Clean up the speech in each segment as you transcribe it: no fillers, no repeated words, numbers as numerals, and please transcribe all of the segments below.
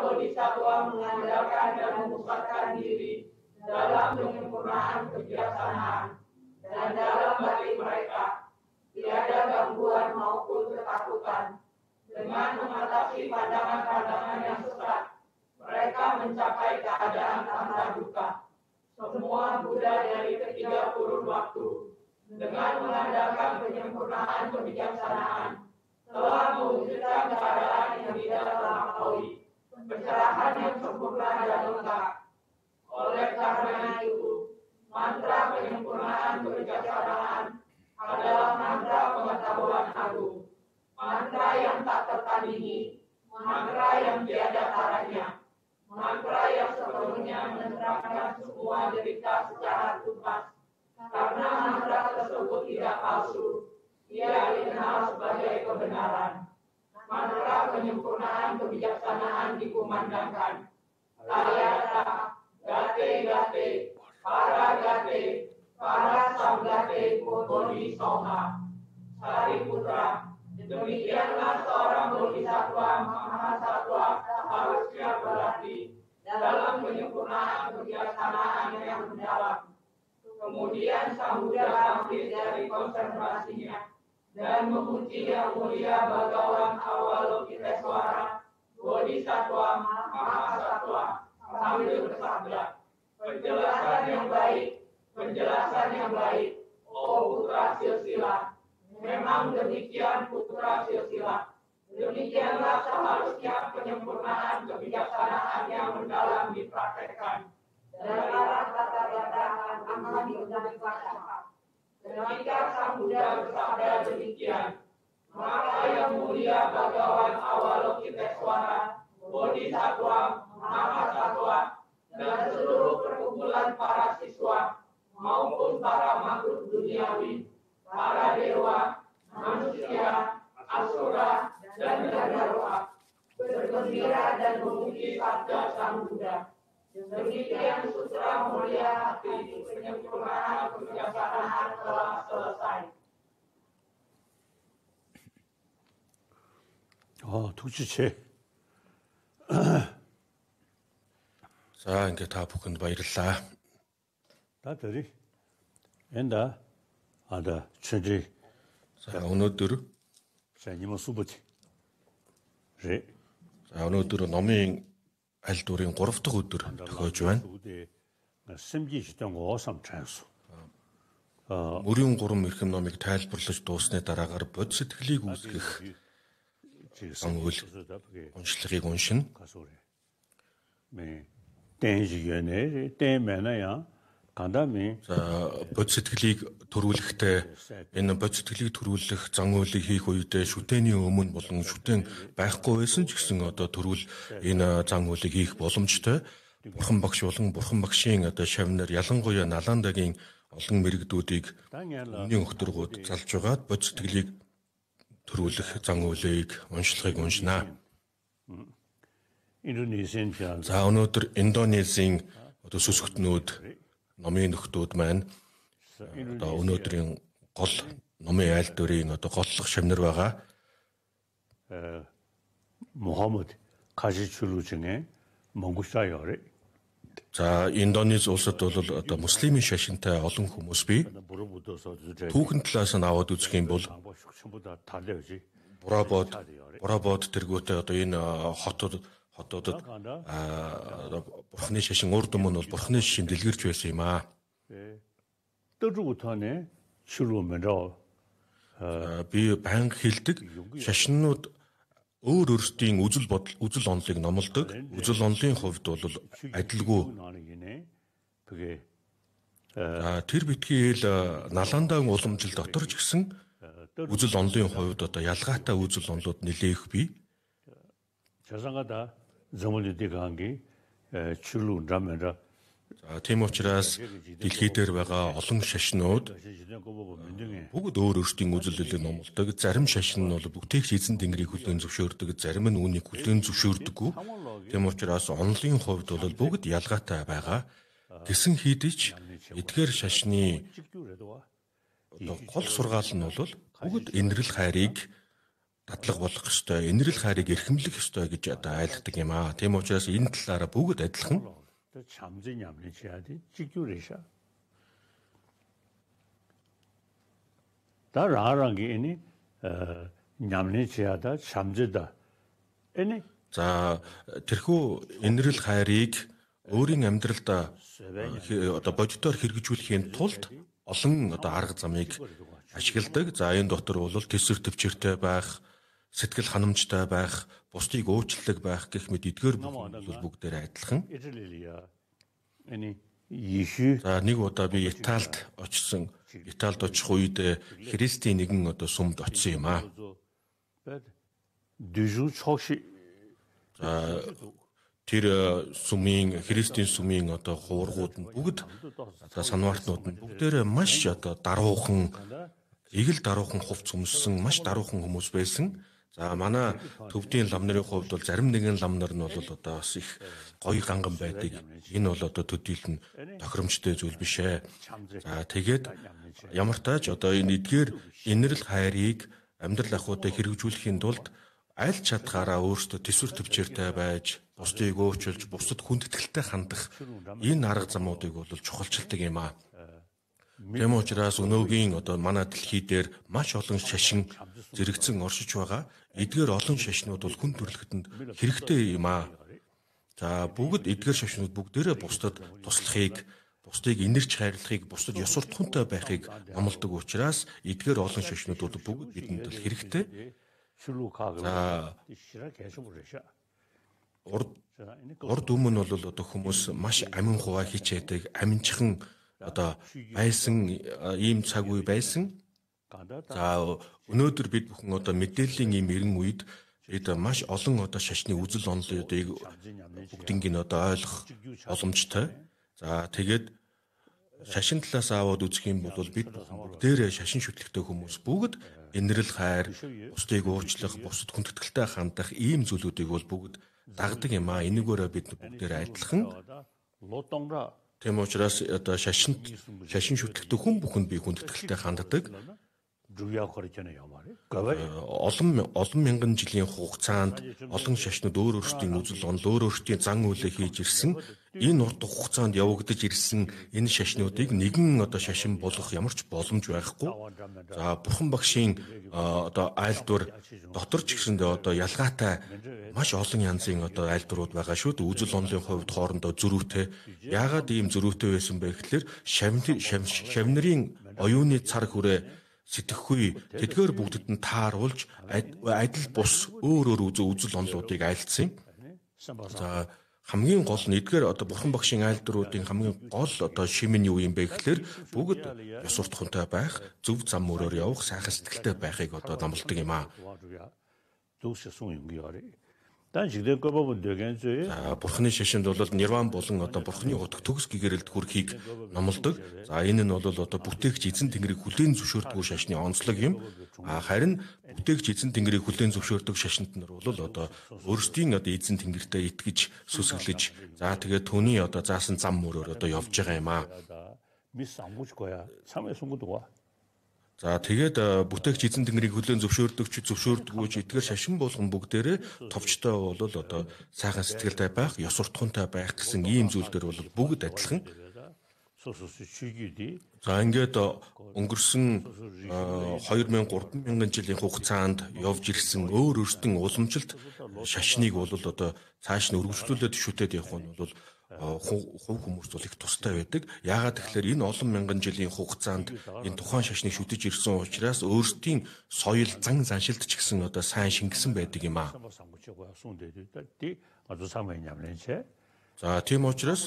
Bodhisattva mengandalkan dan memusatkan diri dalam penyempurnaan kebijaksanaan, dan dalam batin mereka tiada gangguan maupun ketakutan. Dengan mengatasi pandangan-pandangan yang sesat, mereka mencapai keadaan tanpa duka. Semua Buddha dari ketiga kurun waktu, dengan mengandalkan penyempurnaan kebijaksanaan, telah mewujudkan keadaan yang tidak terlampaui, pencerahan yang sempurna dan lengkap. Oleh karena itu, mantra penyempurnaan kebijaksanaan adalah mantra pengetahuan agung, mantra yang tak tertandingi, mantra yang tiada taranya, mantra yang sepenuhnya menerangkan semua derita secara tuntas. Karena mantra tersebut tidak palsu, ia dikenal sebagai kebenaran. Mantra penyempurnaan kebijaksanaan dikumandangkan. Tayata, gate, para samgate, bodhi soha. Sariputra, demikianlah seorang bodhisattva mahasatwa harusnya berarti dalam penyempurnaan kebijaksanaan yang mendalam. Kemudian Sang Buddha bangkit dari konsentrasinya dan memuji yang mulia Bhagawan Avalokitesvara, Bodhisattva Mahasatwa, sambil bersabda, penjelasan yang baik, oh putra silsilah. Memang demikian putra silsilah. Demikianlah seharusnya penyempurnaan kebijaksanaan yang mendalam dipraktekkan. Dan arah kata-kata akan diucapkan. Ketika Sang Buddha bersabda demikian, maka yang mulia Bhagawan Avalokitesvara, Bodhisattva Mahasatwa, dan seluruh perkumpulan para siswa maupun para makhluk duniawi, para dewa, manusia, asura, dan gandharwa bergembira dan memuji sabda Sang Buddha. Demikian sutra mulia hati penyempurnaan kebijaksanaan telah selesai. 독주체. За ингээд та бүхэнд баярлалаа. 다들이 엔다 아다 춘지 За өнөөдөр 사님은 수부지. 제 өнөөдөр номын аль дурын 3 дахь өдөр тохиож байна. 심지시던 오삼 찬수. Мөрийн 3 эрхэм номыг тайлбарлаж дуусны дараагаар бод сэтгэлийг үүсгэх ангуул уншлагыг уншина. 매 땡지연에 땡매나야 간다미 бод сэтгэлийг төрүүлэхдээ энэ бод сэтгэлийг төрүүлэх зан үйлийг хийх үедээ шүтээний өмнө болон шүтэн байхгүй байсан ч гэсэн одоо төрүүл энэ зан үйлийг хийх боломжтой. Бурхан багш болон бурхан багшийн одоо шавнаар ялангуяа Наландагийн олон мэрэгдүүдийг өмнгийн өгтөргүүд залж байгаад бод сэтгэлийг төрүүлэх зан үйлийг уншлагыг уншнаа. За өнөөдөр Индонезийн одоо сүсгтнүүд номын нөхдүүд маань одоо өнөөдрийн гол номын айл дөрийн одоо голлох шавнар байгаа. Мухаммад кажичулу 중에 몽고샤요래. За Индонез улсад бол одоо муслимын шашинтай олон хүмүүс бий. Түүхэн талаас нь аваад үзэх юм бол Бурабод тэргүүтээ одоо энэ хотуудад бурхны шашин урд өмнө бол бурхны шашин дэлгэрч байсан юм аа. Би банк хэлдэг шашиннууд өөр өөрсдийн үзэл онолыг номлодог. Үзэл онолын хувьд бол адилгүй. Тэр битгий Наландагийн уламжил дотор ч гэсэн үзэл онолын хувьд одоо ялгаатай үзэл онолууд нэлээх бий. Тийм учраас дэлхий дээр байгаа олон шашнууд бүгд өөр өөрсдийн үзэл хэлийг номлодог. Зарим шашин нь бол бүтээгч эзэн тэнгэрийг хүлээн зөвшөөрдөг, зарим нь үүнийг хүлээн зөвшөөрдөггүй. Тийм учраас онолын хувьд бол бүгд ялгаатай байгаа. Гэсэн хийдэж эдгээр шашны гол сургаал нь бол бүгд инрэл хайрыг дадлаг болох ёстой, инэрл хайрыг эрхэмлэх ёстой гэж одоо айлддаг юм аа. Тийм учраас энэ талаараа бүгд адилхан 잠재 냠내 지야지 직규래샤 다 라랑이 이니 냠내 지야다 잠재다 эни за тэрхүү инэрл хайрыг өөрийн амьдралдаа одоо бодитоор хэрэгжүүлэхийн тулд олон одоо арга замыг ашигладаг. За энэ дотор бол төсвөр төвчөртэй байх, сэтгэл ханамжтай байх, бусдыг уучлалдаг байх гэх мэт эдгээр бүгдээр адилхан. эни Ишу За нэг удаа би Италид очих үед Христийн нэгэн одоо сүмд очсон юм аа. düzü çok şey Тэр сүмийн Христийн сүмийн одоо хуургууд нь бүгд одоо санваартнууд нь бүгдээрээ маш одоо даруухан хувц өмссөн маш даруухан хүмүүс байсан. За манай төвдийн лам нарын хувьд бол зарим нэгэн лам нар нь бол одоо бас их гоё ганган байдаг. Энэ бол одоо төдийлөн тохиромжтой зүйл биш ээ. За тэгээд ямар тааж одоо энэ эдгээр инэрл хайрыг амьдрал ахуйтай хэрэгжүүлэхийн тулд аль чадхаараа өөртөө төсвөр төвчээртэй байж, бусдыг уучлж, бусдад хүндэтгэлтэй хандах энэ арга замуудыг бол чухалчилдаг юм аа. Тэм учраас өнөөгийн одоо манай дэлхий дээр маш олон шашин зэрэгцэн оршиж байгаа. Эдгээр олон шашнууд бол хүн төрөлхтөнд хэрэгтэй юм аа. За бүгд эдгээр шашнууд бүгдээрээ бусдад туслахыг, бусдыг инэрч хайрлахыг, бусдад ёс суртахуунтай байхыг амладаг учраас эдгээр олон шашнууд бол бүгд бидэнд л хэрэгтэй. Урд өмнө бол одоо хүмүүс маш амин хуваа хичээдэг, аминчхан одоо байсан ийм цаг үе байсан. За өнөөдөр бид бүхэн одоо мэдээллийн ийм эрен үед бид маш олон одоо шашны үзэл онолуудыг бүгднийг нь одоо ойлгох боломжтой. За тэгээд шашин талаас аваад үзэх юм бол бид бүгдээрээ шашин шүтлэгтэй хүмүүс бүгд инэрл хайр, бусдыг уучлах, бусдад хүндэтгэлтэй хандах ийм зүйлүүдийг бол бүгд дагдаг юм аа. Энэгээрээ бид бүгдээрээ адилхан. Тийм учраас одоо шашин шүтлэгтэй хүн бүхэнд би хүндэтгэлтэй ханддаг. Олон мянган жилийн хугацаанд олон шашнууд өөр өөрсдийн үзэл онол, өөр өөрсдийн зан үйлээ хийж ирсэн. Энэ урт хугацаанд явагдаж ирсэн энэ шашнуудыг нэгэн одоо шашин болгох ямар ч боломж байхгүй. За бурхан багшийн одоо айлдвар дотор ч гэсэндээ одоо ялгаатай маш олон янзын одоо айлдварууд байгаа шүү дээ. Үзэл онолын хувьд хоорондоо зөрүүтэй. Яагаад ийм зөрүүтэй байсан бэ гэхэлэр шавнырын оюуны цар хүрээ сэтгэхгүй тэдгээр бүгдэд нь тааруулж адил бус өөр үзэл онолуудыг айлдсан. За хамгийн гол нь эдгээр одоо бурхан багшийн айлдваруудын хамгийн гол одоо шим нь юу юм бэ гэхэлэр бүгд ёс суртахуунтай байх, зөв зам мөрөөр явах, сайхан сэтгэлтэй байхыг одоо намладаг юм аа. Бурханы шашинд бол нирван болон одоо бурханы утга төгс гэгэрэлд хүрэхийг номлодог. За энэ нь бол одоо бүтээгч эзэн тэнгэрийг хүлээн зөвшөөрдөг шашны онцлог юм. Харин бүтээгч эзэн тэнгэрийг хүлээн зөвшөөрдөг шашинт нар бол одоо өөрсдийн одоо эзэн тэнгэртэй итгэж сүсгэлж за тэгээд түүний одоо заасан зам мөрөөр одоо явж байгаа юм аа. За тэгээд бүтээгч эзэн тэнгэрийг хүлээн зөвшөөрдөгч эдгээр шашин болгон бүгдээрээ товчтой бол одоо сайхан сэтгэлтэй байх, ёс суртахуунтай байх гэсэн ийм зүйлдер бол бүгд адилхан. За ингээд өнгөрсөн 2000-3000 жилийн хугацаанд явж ирсэн өөр өөртөө уламжилт шашныг бол одоо цааш нь өргөжлүүлээд шүтээд явах нь бол хувь хүмүүст бол их тустай байдаг. Яагаад тэгэхээр энэ олон мянган жилийн хугацаанд энэ тухайн шашныг шүтэж ирсэн учраас өөрсдийн соёл, зан заншилт ч гэсэн одоо сайн шингэсэн байдаг юм аа. За тийм учраас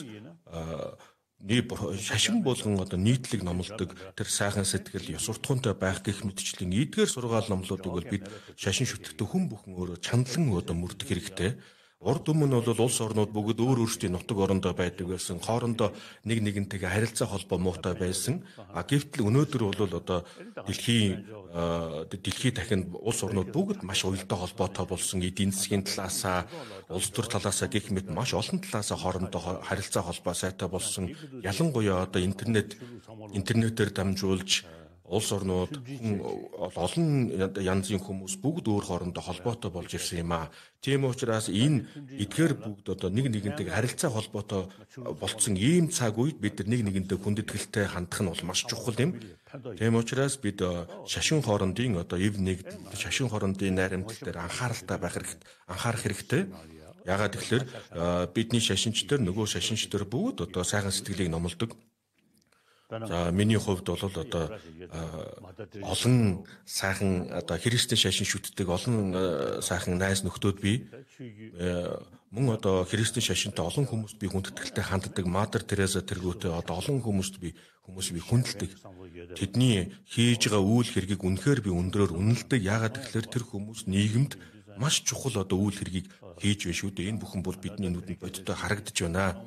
шашин болгон одоо нийтлэг номлодог тэр сайхан сэтгэл, ёс суртахуунтай байх гэх мэтчлэн эдгээр сургаал номлуудыг бол бид шашин шүтгтэй хүн бүхэн өөрөө чандлан одоо мөрдөх хэрэгтэй. Урд өмнө бол улс орнууд бүгд өөр өөрсдийн нутаг орондоо байдаг байсан. Хоорондоо нэг нэгнтэйгээ харилцаа холбоо муутай байсан. Гэвтэл өнөөдөр бол одоо дэлхий дахин улс орнууд бүгд маш уялдаа холбоотой болсон. Эдийн засгийн талаасаа, улс төр талаасаа гэх мэт маш олон талаасаа хоорондоо харилцаа холбоо сайтай болсон. Ялангуяа одоо интернетээр дамжуулж улс орнууд олон янзын хүмүүс бүгд өөр хоорондоо холбоотой болж ирсэн юм аа. Тийм учраас энэ эдгээр бүгд одоо нэг нэгэнтэйг харилцаа холбоотой болцсон ийм цаг үед бид нар нэг нэгэнтэй хүндэтгэлтэй хандах нь бол маш чухал юм. Тийм учраас бид шашин хоорондын одоо эв нэгдэл, шашин хоорондын найрамдал дээр анхаарах хэрэгтэй. Яагаад тэгэхээр бидний шашинчдэр нөгөө шашинчдэр бүгд одоо сайхан сэтгэлийг номлодог. За миний хувьд бол одоо олон сайхан одоо христийн шашин шүтдэг олон сайхан найз нөхдүүд би мөн одоо христийн шашинтай олон хүмүүст би хүндэтгэлтэй ханддаг. Мадер Тереза тэргүүтээ одоо олон хүмүүст би хүндэлдэг. Тэдний хийж байгаа үйл хэргийг үнэхээр би өндрөөр үнэлдэг. Яагаад тэгэхээр тэр хүмүүс нийгэмд маш чухал одоо үйл хэргийг хийж байна шүү дээ. Энэ бүхэн бол бидний нүдэнд бодиттой харагдаж байна.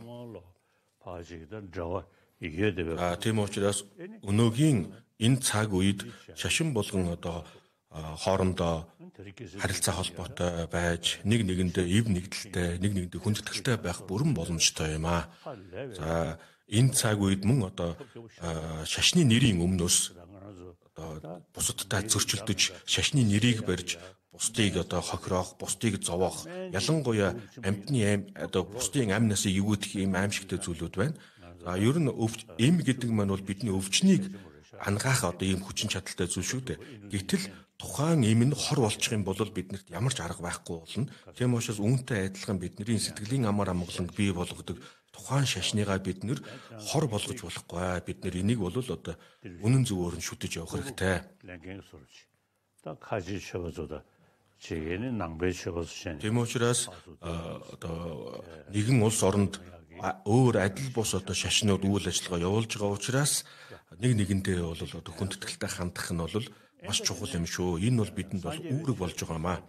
Тийм учраас өнөөгийн энэ цаг үед шашин болгон одоо хоорондоо харилцаа холбоотой байж нэг нэгэндээ эв нэгдэлтэй, нэг нэгэндээ хүндэтгэлтэй байх бүрэн боломжтой юм аа. За энэ цаг үед мөн одоо шашны нэрийн өмнөөс одоо бусадтай зөрчилдөж шашны нэрийг барьж бусдыг одоо хохироох, бусдыг зовоох, ялангуяа амьтны одоо бусдын амь насыг ивгүүдэх ийм аимшигтэй зүйлүүд байна. За ер нь эм гэдэг маань бол бидний өвчнийг ангаах одоо ийм хүчин чадалтай зүйл шүү дээ. Гэтэл тухайн эм нь хор болчих юм бол биднэрт ямар ч арга байхгүй болно. Тийм учраас үүнтэй адилхан бидний сэтгэлийн амар амгаланг бий болгодог тухайн шашныгаа бид нэр хор болгож болохгүй. Бид нэр энийг бол одоо үнэн зөвөөр нь шүтэж явах хэрэгтэй. Тийм учраас одоо нэгэн улс оронд өөр адил бус одоо шашнууд үйл ажиллагаа явуулж байгаа учраас нэг нэгэндээ бол одоо хүндэтгэлтэй хандах нь бол маш чухал юм шүү. Энэ бол бидэнд бол үүрэг болж байгаа юм аа.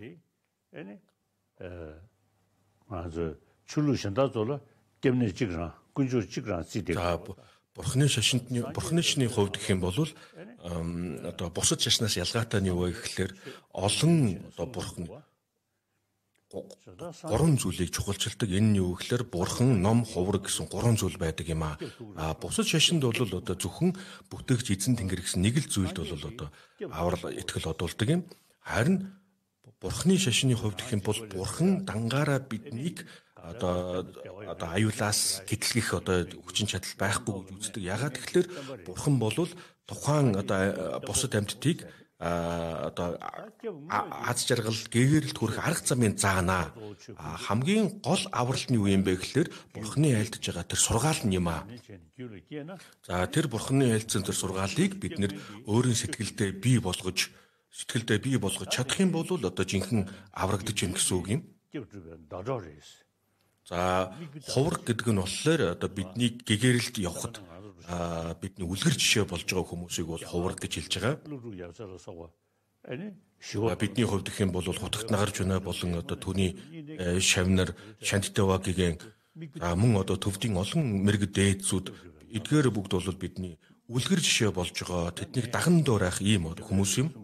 Бурхны шашны хувьд гэх юм бол одоо бусад шашнаас ялгаатай нь юу вэ гэхээр олон одоо бурхан гурван зүйлийг чухалчилдаг. Энэ нь юу гэхээр бурхан, ном, хувраг гэсэн гурван зүйл байдаг юм аа. Бусад шашинд бол одоо зөвхөн бүтээгч эзэн тэнгэр гэсэн нэг л зүйлд бол одоо аврал итгэл одуулдаг юм. Харин бурхны шашны хувьд гэх юм бол бурхан дангаараа биднийг одоо аюулаас гэтлэх одоо хүчин чадал байхгүй гэж үздэг. Ягаад гэвэл бурхан бол тухайн одоо бусад амьтдыг одоо аз жаргал гэгэрэлд хүрэх арга замын заанаа. Хамгийн гол аврал нь юу юм бэ гэхээр бурхны айлтж байгаа тэр сургаал нь юм аа. За тэр бурхны айлтсан тэр сургаалыг бид нэр өөрийн сэтгэлдээ бий болгож чадах юм бол одоо жинхэнэ аврагдаж юм гэсэн үг юм. За хувраг гэдэг нь болохоор одоо бидний гэгэрэлд явахад бидний үлгэр жишээ болж байгаа хүмүүсийг бол хувраг гэж хэлж байгаа. Бидний хувьд гэх юм бол хутагт нагарч байна болон одоо түүний шавнар шантитавагийн мөн одоо төвдийн олон мэрэгд дээдсүүд эдгээр бүгд бол бидний үлгэр жишээ болж байгаа. Тэднийг даган дуурайх ийм хүмүүс юм.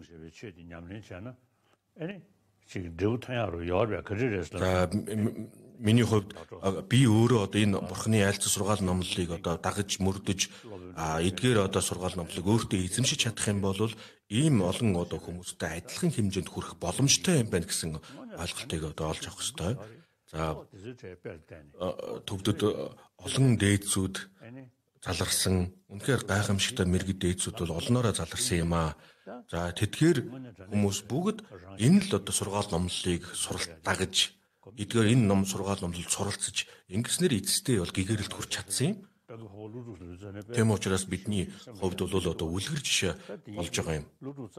Миний хувьд би өөрөө одоо энэ бурхны айлцсан сургаал номлолыг одоо дагаж мөрдөж эдгээр одоо сургаал номлолыг өөртөө эзэмшиж чадах юм бол ийм олон одоо хүмүүстэй адилхан хэмжээнд хүрэх боломжтой юм байна гэсэн ойлголтыг одоо олж авах хэрэгтэй. За төвдөд олон дээдсүүд заларсан үнэхээр гайхамшигтай мэрэгд дээдсүүд бол олноороо заларсан юм аа. За тэдгээр хүмүүс бүгд энэ л одоо сургаал номлолыг суралт дагаж эдгээр энэ ном сургаал номлолд суралцж ингэснээр эцэстээ бол гэгэрэлд хүрч чадсан юм. Тийм учраас бидний хувьд бол одоо үлгэр жишээ болж байгаа юм.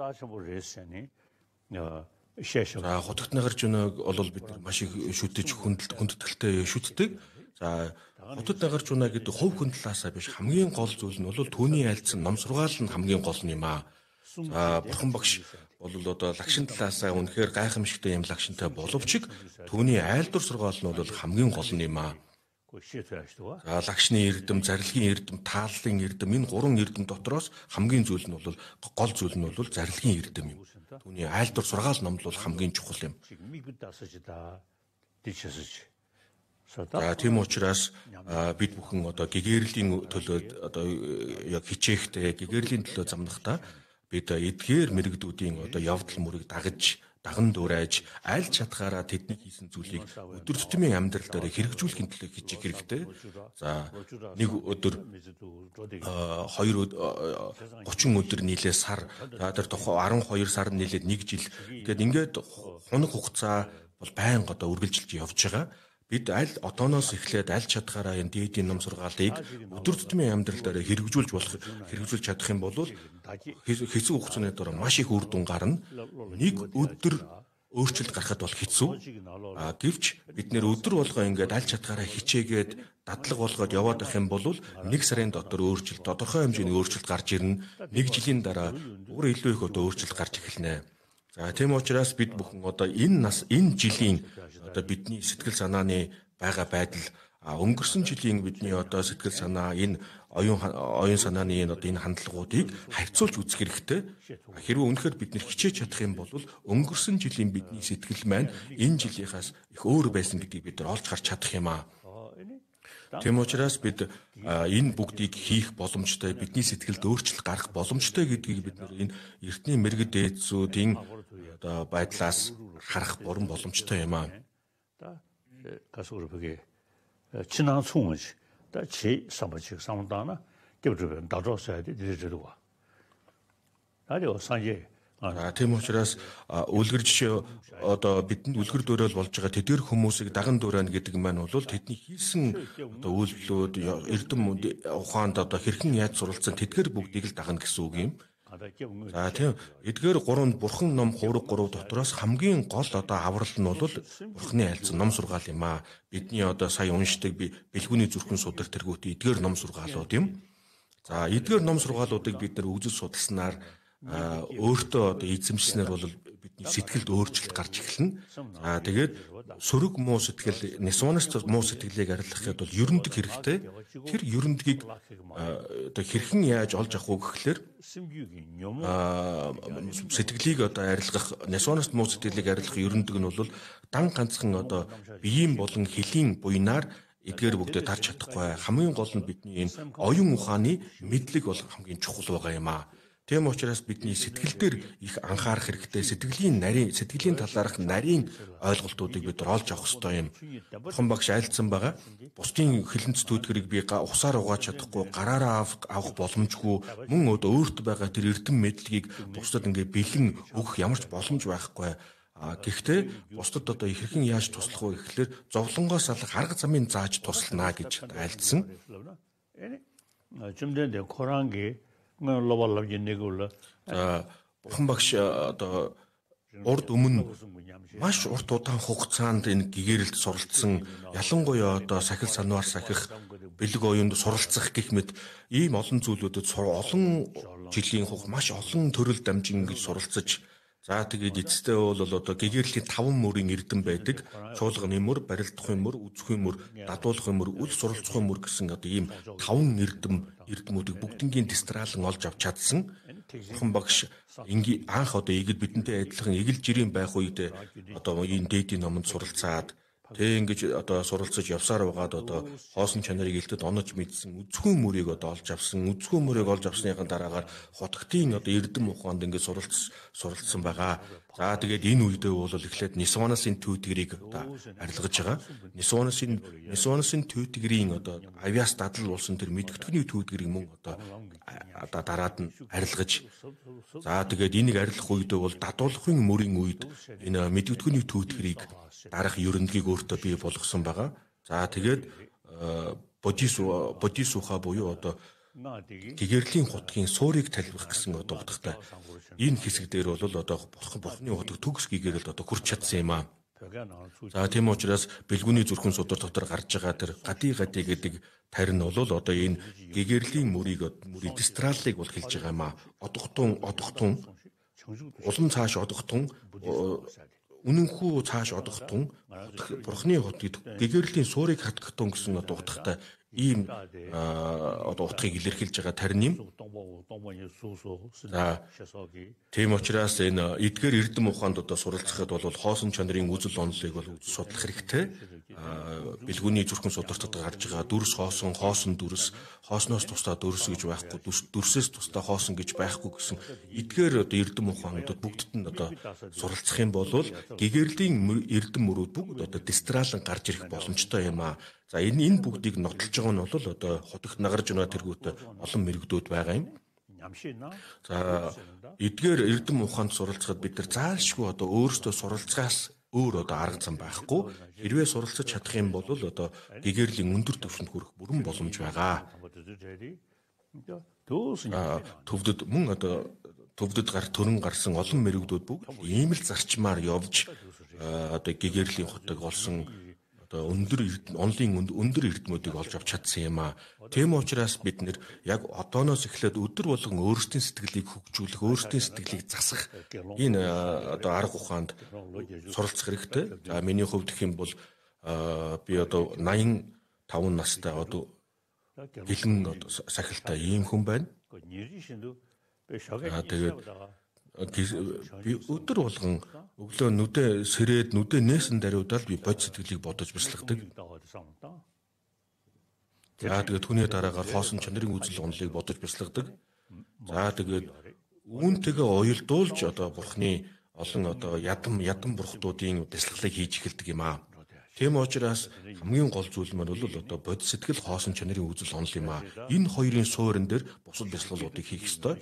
За хутагт нагарч өнөөг бол бид нар маш их шүтэж хүндэтгэлтэй шүтдэг. За хутагт нагарч өнөө гэдэг хувь хүн талаасаа биш хамгийн гол зүйл нь бол түүний айлцсан ном сургаал нь хамгийн гол юм аа. За бурхан багш бол одоо лагшин талаасаа үнэхээр гайхамшигтай юм лагшинтай боловч түүний айлдвар сургаал нь бол хамгийн гол юм аа. За лагшны эрдэм, зарилгын эрдэм, тааллын эрдэм энэ гурван эрдэм дотроос хамгийн зүйл нь бол гол зүйл нь бол зарилгын эрдэм юм. Түүний айлдвар сургаал номл бол хамгийн чухал юм. За тийм учраас бид бүхэн одоо гэгэрлийн төлөө одоо яг хичээхдээ гэгэрлийн төлөө замнахдаа бид эдгээр мэрэгдүүдийн одоо явдал мөрийг даган дуурайж аль чадхаараа тэдний хийсэн зүйлийг өдөр тутмын амьдрал дээр хэрэгжүүлэхийн төлөө хийчих хэрэгтэй. За нэг өдөр 30 өдөр нийлээ сар, за тэр 12 сар нийлээд 1 жил. Ингээд хоног хугацаа бол байнга одоо үргэлжилж явж байгаа. Бид аль одооноос эхлээд аль чадхаараа энэ дээдийн ном сургаалыг өдөр тутмын амьдрал дээр хэрэгжүүлж чадах юм бол хэцүү хугацааны дараа маш их үр дүн гарна. Нэг өдөр өөрчлөлт гарахад бол хэцүү. Гэвч бид нэр өдөр болгоо ингээд аль чадхаараа хичээгээд дадлаг болгоод яваад байх юм бол 1 сарын дотор тодорхой хэмжээний өөрчлөлт гарч ирнэ. 1 жилийн дараа өөр илүү их одоо өөрчлөлт гарч эхэлнэ. За тийм учраас бид бүхэн одоо энэ жилийн одоо бидний сэтгэл санааны байгаа байдал өнгөрсөн жилийн бидний одоо сэтгэл санаа энэ оюун санааны энэ хандлагуудыг харьцуулж үзэх хэрэгтэй. Хэрвээ үнэхээр бид нэр хичээж чадах юм бол өнгөрсөн жилийн бидний сэтгэл маань энэ жилийнхаас их өөр байсан гэдгийг бид нар олж харж чадах юм аа. Тийм учраас бид энэ бүгдийг хийх боломжтой, бидний сэтгэлд өөрчлөлт гарах боломжтой гэдгийг бид энэ эртний мэрэгд дээдсүүдийн одоо байдлаас харах бүрэн боломжтой юм аа. 가서 그렇게 지난 총은지 다제 삼바치 삼다나 개브르변 다져서야 돼 이제도 와. 아니요 산제 тийм учраас үлгэр жишээ одоо бидэнд үлгэр дөөрөл болж байгаа тэдгээр хүмүүсийг даган дуурайна гэдэг маань бол тэдний хийсэн одоо үйлдэлүүд эрдэм ухаанд одоо хэрхэн яаж суралцсан тэдгээр бүгдийг л дагна гэсэн үг юм. За тийм эдгээр 3 бурхан ном 3 дотроос хамгийн гол одоо аврал нь бол бурханы айлцсан ном сургаал юм аа. Бидний одоо сая уншдаг бэлгүүний зүрхэн судар тэргүүт эдгээр ном сургаалууд юм. За эдгээр ном сургаалуудыг бид нар үзэж судалснаар өөртөө одоо эзэмшснээр бол бидний сэтгэлд өөрчлөлт гарч эхэлнэ. За тэгээд сөрөг муу сэтгэл, нисванаас муу сэтгэлийг арилгахад бол ерөндөг хэрэгтэй. Тэр ерөндгийг одоо хэрхэн яаж олж авах вэ гэхлээр сэтгэлийг одоо арилгах, нисванаас муу сэтгэлийг арилгах ерөндөг нь бол дан ганцхан одоо биеийн болон хөлийн буйнаар эдгээр бүгдээ тарж чадахгүй. Хамгийн гол нь бидний энэ оюун ухааны мэдлэг бол хамгийн чухал байгаа юм аа. Тийм учраас бидний сэтгэл дээр их анхаарах хэрэгтэй. Сэтгэлийн талаарх нарийн ойлголтуудыг бид олж авах ёстой юм. Бурхан багш айлдсан байгаа. Бусдын хилэнц түйтгэрийг би усаар угааж чадахгүй, гараараа авах боломжгүй. Мөн одоо өөртөө байгаа тэр эрдэм мэдлэгийг бусдад ингээ бэлэн өгөх ямар ч боломж байхгүй. Гэхдээ бусдад одоо хэрхэн яаж туслах вэ гэхлээр зовлонгоос алах арга замыг зааж туслана гэж айлдсан. 지금데 코란게 бурхан багш одоо урд өмнө маш урт удаан хугацаанд энэ гэгээрэлд суралцсан ялангуяа одоо сахил санвар сахих бэлэг оюунд суралцах гэх мэт ийм олон зүйлүүдэд олон жилийн маш олон төрөл дамжин гэж суралцаж за тэгээд эцэстээ бол одоо гэгэрлийн 5 мөрийн эрдэм байдаг. Чуулганы мөр, барилдахын мөр, үзэхүйн мөр, дадуулахын мөр, үл суралцахын мөр гэсэн одоо ийм 5 эрдэмүүдийг бүгднгийн дистралан олж авч чадсан. Бурхан багш анх одоо игэл бидэнтэй адилхан игэл жирийн байх үед одоо энэ дээдийн номонд суралцаад тэг ингэж одоо суралцаж явсаар байгаад одоо хоосон чанарыг илтэд онож мэдсэн үзэхүйн мөрийг одоо олж авсан. Үзэхүйн мөрийг олж авсныхаа дараагаар хотгтын одоо эрдэм ухаанд ингэж суралцсан байгаа. За тэгээд энэ үедээ бол эхлээд нисванасын түйтгэрийг одоо арилгаж байгаа. Нисванасын түйтгэрийн одоо авиас дадал болсон тэр мэдгэдэгний түйтгэрийг мөн одоо дараад нь арилгаж за тэгээд энийг арилгах үедээ бол дадуулахын мөрийн үед энэ мэдгэдэгний түйтгэрийг дарах ерөндлийг өөртөө бий болгосон байгаа. За тэгээд бодисуха буюу одоо гэгэрлийн хутгийн суурийг талбих гэсэн одоо утгатай энэ хэсэг дээр бол одоо бурхны хутаг төгс гэгэрэлд одоо хүрч чадсан юм аа. За тийм учраас бэлгүүний зүрхэн судар дотор гарч байгаа тэр гади гэдэг тарь нь бол одоо энэ гэгэрлийн мөрийн дистралыг бол хэлж байгаа юм аа. Одогтун улам цааш одогтун үнэнхүү цааш одогтун бурхны хотыг гэгэрлийн суурийг хатгахтун гэсэн одоо утгатай ийм одоо утгыг илэрхийлж байгаа тарин юм. За тийм учраас энэ эдгээр эрдэм ухаанд одоо суралцахад бол хоосон чанарын үзэл онолыг бол судлах хэрэгтэй. бэлгүүний зүрхэн сударцад гарч байгаа дүрс хоосон дүрс, хоосноос тусдаа дүрс гэж байхгүй, дүрсээс тусдаа хоосон гэж байхгүй гэсэн эдгээр одоо эрдэм ухаануудад бүгдд нь одоо суралцах юм бол гэгэрлийн эрдэм мөрүүд бүгд одоо дистралан гарч ирэх боломжтой юм аа. За энэ бүгдийг нотолж байгаа нь бол одоо хотогт нагарж оноо тэргүүт олон мэрэгдүүд байгаа юм. За эдгээр эрдэм ухаанд суралцахад бид нар заашгүй одоо өөрсдөө суралцахаас өөр одоо арга зам байхгүй. Хэрвээ суралцаж чадах юм бол одоо гэгэрлийн өндөр түвшинд хүрэх бүрэн боломж байгаа. Төвдөд мөн одоо төвдөд төрөн гарсан олон мэрэгдүүд бүгд ийм л зарчмаар явж одоо гэгэрлийн хотог олсон одоо өндөр эрдэмүүдийг олж авч чадсан юм аа. Тийм учраас бид нэр яг одооноос эхлээд өдөр болгон өөрсдийн сэтгэлийг хөгжүүлэх, өөрсдийн сэтгэлийг засах энэ одоо арга ухаанд суралцах хэрэгтэй. За миний хувьд гэх юм бол би одоо 85 настай одоо гэлэн сахилтай ийм хүн байна. Тэгээд би өдөр болгон өглөө нүдэ сэрээд нүдэ нээсэн даруйдаад би бод сэтгэлийг бодож бясалгадаг. За тэгээд түүний дараагаар хоосон чанарын үзэл онолыг бодож бясалгадаг. За тэгээд үүнтэйгээ уялдуулж одоо бурхны олон одоо ядам бурхтуудын бясалгалыг хийж эхэлдэг юм аа. Тийм учраас хамгийн гол зүйл маань бол одоо бод сэтгэл хоосон чанарын үзэл онол юм аа. Энэ хоёрын суурин дээр бусад бясалгалуудыг хийх ёстой.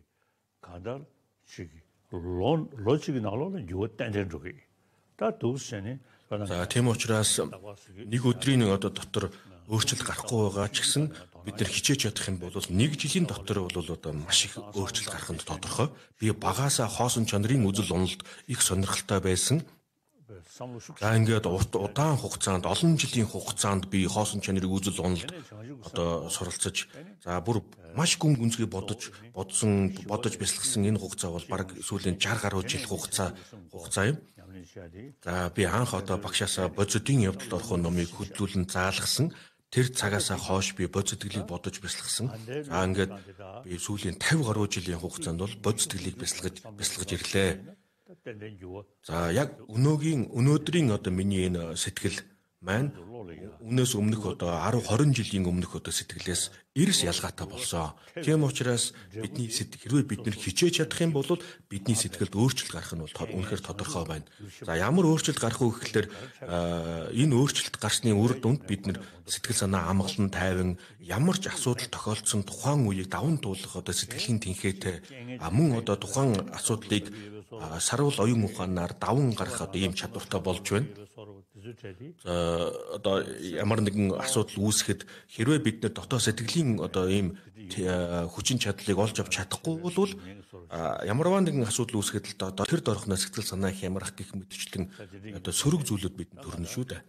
логик наалуулан юутай нэрдүгэй. Та дүүсэний. За тийм учраас нэг өдрийн одоо дотор өөрчлөлт гарахгүй байгаа ч гэсэн бид нар хичээж чадах юм бол нэг жилийн дотор бол одоо маш их өөрчлөлт гарах нь тодорхой. Би багаасаа хоосон чанарын үзэл онолд их сонирхолтой байсан. За ингээд удаан хугацаанд олон жилийн хугацаанд би хоосон чанарыг үзэл онолд одоо суралцаж за бүр маш гүн гүнзгий бодож бясалгасан энэ хугацаа бол бараг сүүлийн 60 гаруй жил хугацаа юм. За би анх одоо багшаасаа бодисодын явдалд орох номыг хөтлүүлэн заалгасан. Тэр цагаасаа хойш би бод сэтгэлийг бодож бясалгасан. За ингээд би сүүлийн 50 гаруй жилийн хугацаанд бол бод сэтгэлийг бясалгаж ирлээ. За яг өнөөдрийн одоо миний энэ сэтгэл маань үнээс өмнөх одоо 10-20 жилийн өмнөх одоо сэтгэлээс эрс ялгаатай болсон. Тийм учраас бидний хэрвээ бид нэр хичээж чадах юм бол бидний сэтгэлд өөрчлөлт гарах нь бол үнэхээр тодорхой байна. За ямар өөрчлөлт гарах вэ гэхээр энэ өөрчлөлт гарсны үр дүнд бид нэр сэтгэл санаа амгалан тайван ямар ч асуудал тохиолдсон тухайн үеийг даван туулах одоо сэтгэлийн тэнхээтэй мөн одоо тухайн асуудлыг сарвал оюун ухаанаар даван гарах одоо ийм чадвартай болж байна. Одоо ямар нэгэн асуудал үүсгэхэд хэрвээ бид нэр дотоод сэтгэлийн одоо ийм хүчин чадлыг олж авч чадахгүй бол ямарваа нэгэн асуудал үүсгэхэд л одоо тэр дорхоно сэтгэл санаа хямрах гэх мэтчлэн одоо сөрөг зүйлүүд бидэнд төрнө шүү дээ.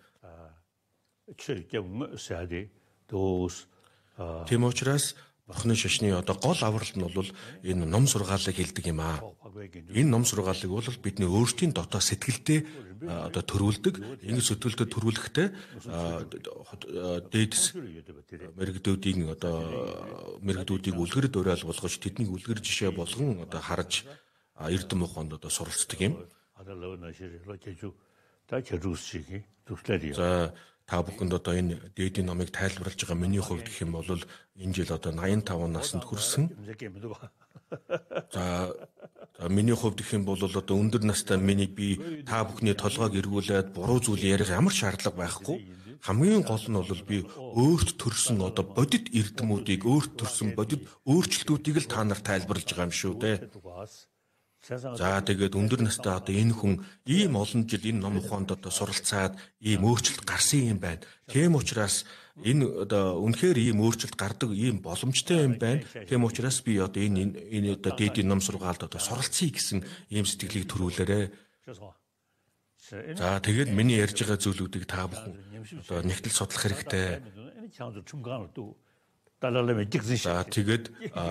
Тийм учраас Бурхны шашны одоо гол авралт нь бол энэ ном сургаалыг хэлдэг юм аа. Энэ ном сургаалыг бол бидний өөрсдийн дотоод сэтгэлдээ одоо төрүүлдэг. Ингэ сэтгэлдээ төрүүлэхдээ дээдс мэрэгдүүдийг үлгэр дуурайл болгож тэднийг үлгэр жишээ болгон одоо харж эрдэм ухаанд одоо суралцдаг юм. За та бүхэнд одоо энэ дээдийн номыг тайлбарлаж байгаа миний хувьд гэх юм бол энэ жил одоо 85 наснд хүрсэн. За миний хувьд гэх юм бол одоо өндөр настай би та бүхний толгойг эргүүлээд буруу зүйл ярих ямар шаардлага байхгүй. Хамгийн гол нь бол би өөрт төрсэн одоо бодит эрдэмүүдийг өөрт төрсэн бодит өөрчлөлтүүдийг л та нарт тайлбарлаж байгаа юм шүү дээ. За тэгээд өндөр настай одоо энэ хүн ийм олон жил энэ ном ухаанд одоо суралцаад ийм өөрчлөлт гарсан юм байна. Тийм учраас энэ одоо үнэхээр ийм өөрчлөлт гардаг ийм боломжтой юм байна. Тийм учраас би одоо энэ одоо дээдийн ном сургаалд одоо суралцъя гэсэн ийм сэтгэлийг төрүүлээрэ. За тэгээд миний ярьж байгаа зүйлүүдийг та бүхэн одоо нэгтэл судлах хэрэгтэй. За тэгээд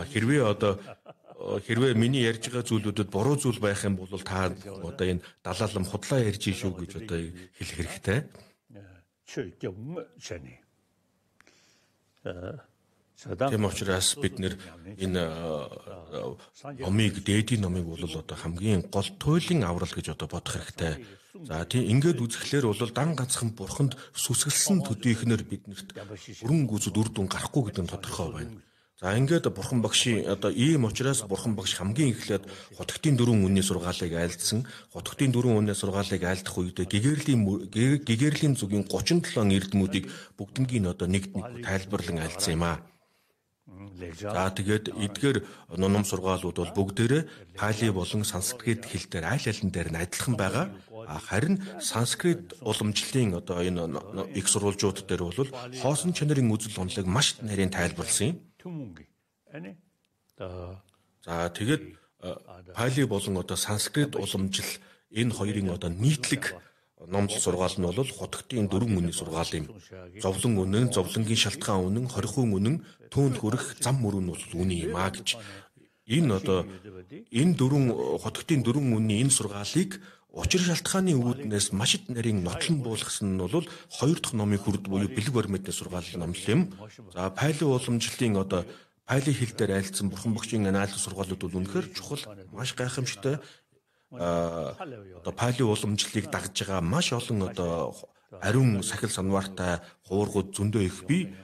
хэрвээ миний ярьж байгаа зүйлүүдэд буруу зүйл байх юм бол та одоо энэ далаалам худлаа ярьж шүү гэж одоо хэлэх хэрэгтэй. Тийм учраас бид нэр энэ номыг дээдийн номыг бол одоо хамгийн гол туйлын аврал гэж одоо бодох хэрэгтэй. За тийм ингээд үзэхлээр бол дан ганцхан бурханд сүсгэлсэн төдийхнэр биднэрт өрн гүзэд үр дүн гарахгүй гэдэг нь тодорхой байна. За ингээд бурхан багшийн одоо ийм учраас бурхан багш хамгийн эхлээд хутгтын 4 үнний сургаалыг айлдсан. Хутгтын 4 үнний сургаалыг айлдах үед гэгэрлийн зүгийн 37 эрдэмүүдийг бүгднийг одоо нэгд тайлбарлан айлдсан юм аа. За тэгээд эдгээр ном сургаалууд бол бүгдээрээ Пали болон санскрит хэл дээр аль алин дээр нь адилхан байгаа. Харин санскрит уламжлалын одоо энэ их сурвалжууд дээр бол хоосон чанарын үзэл онолыг маш нарийн тайлбарлсан юм. За тэгээд Пали болон одоо санскрит уламжлал энэ хоёрын одоо нийтлэг номлол сургаал нь бол хутгтын 4 үнийн сургаал юм. Зовлон үнэн, зовлонгийн шалтгаан үнэн, хорихуун үнэн, түүнд хүрэх зам мөрөн бол үнэн юм а гэж. Энэ одоо энэ 4 хутгтын 4 үнийн энэ сургаалыг учир шалтгааны үүднээс маш их нарийн нотлон буулгасан нь бол 2 дахь номын хүрд буюу бэлэг баримтны сургаал номлол юм. За Пали уламжлалын одоо Пали хэл дээр айлдсан бурхан багшийн анализ сургаалууд бол үнэхээр чухал, маш гайхамшигтай. Одоо Пали уламжлалыг дагж байгаа маш олон одоо ариун сахил санваартай хуургууд зөндөө их бий.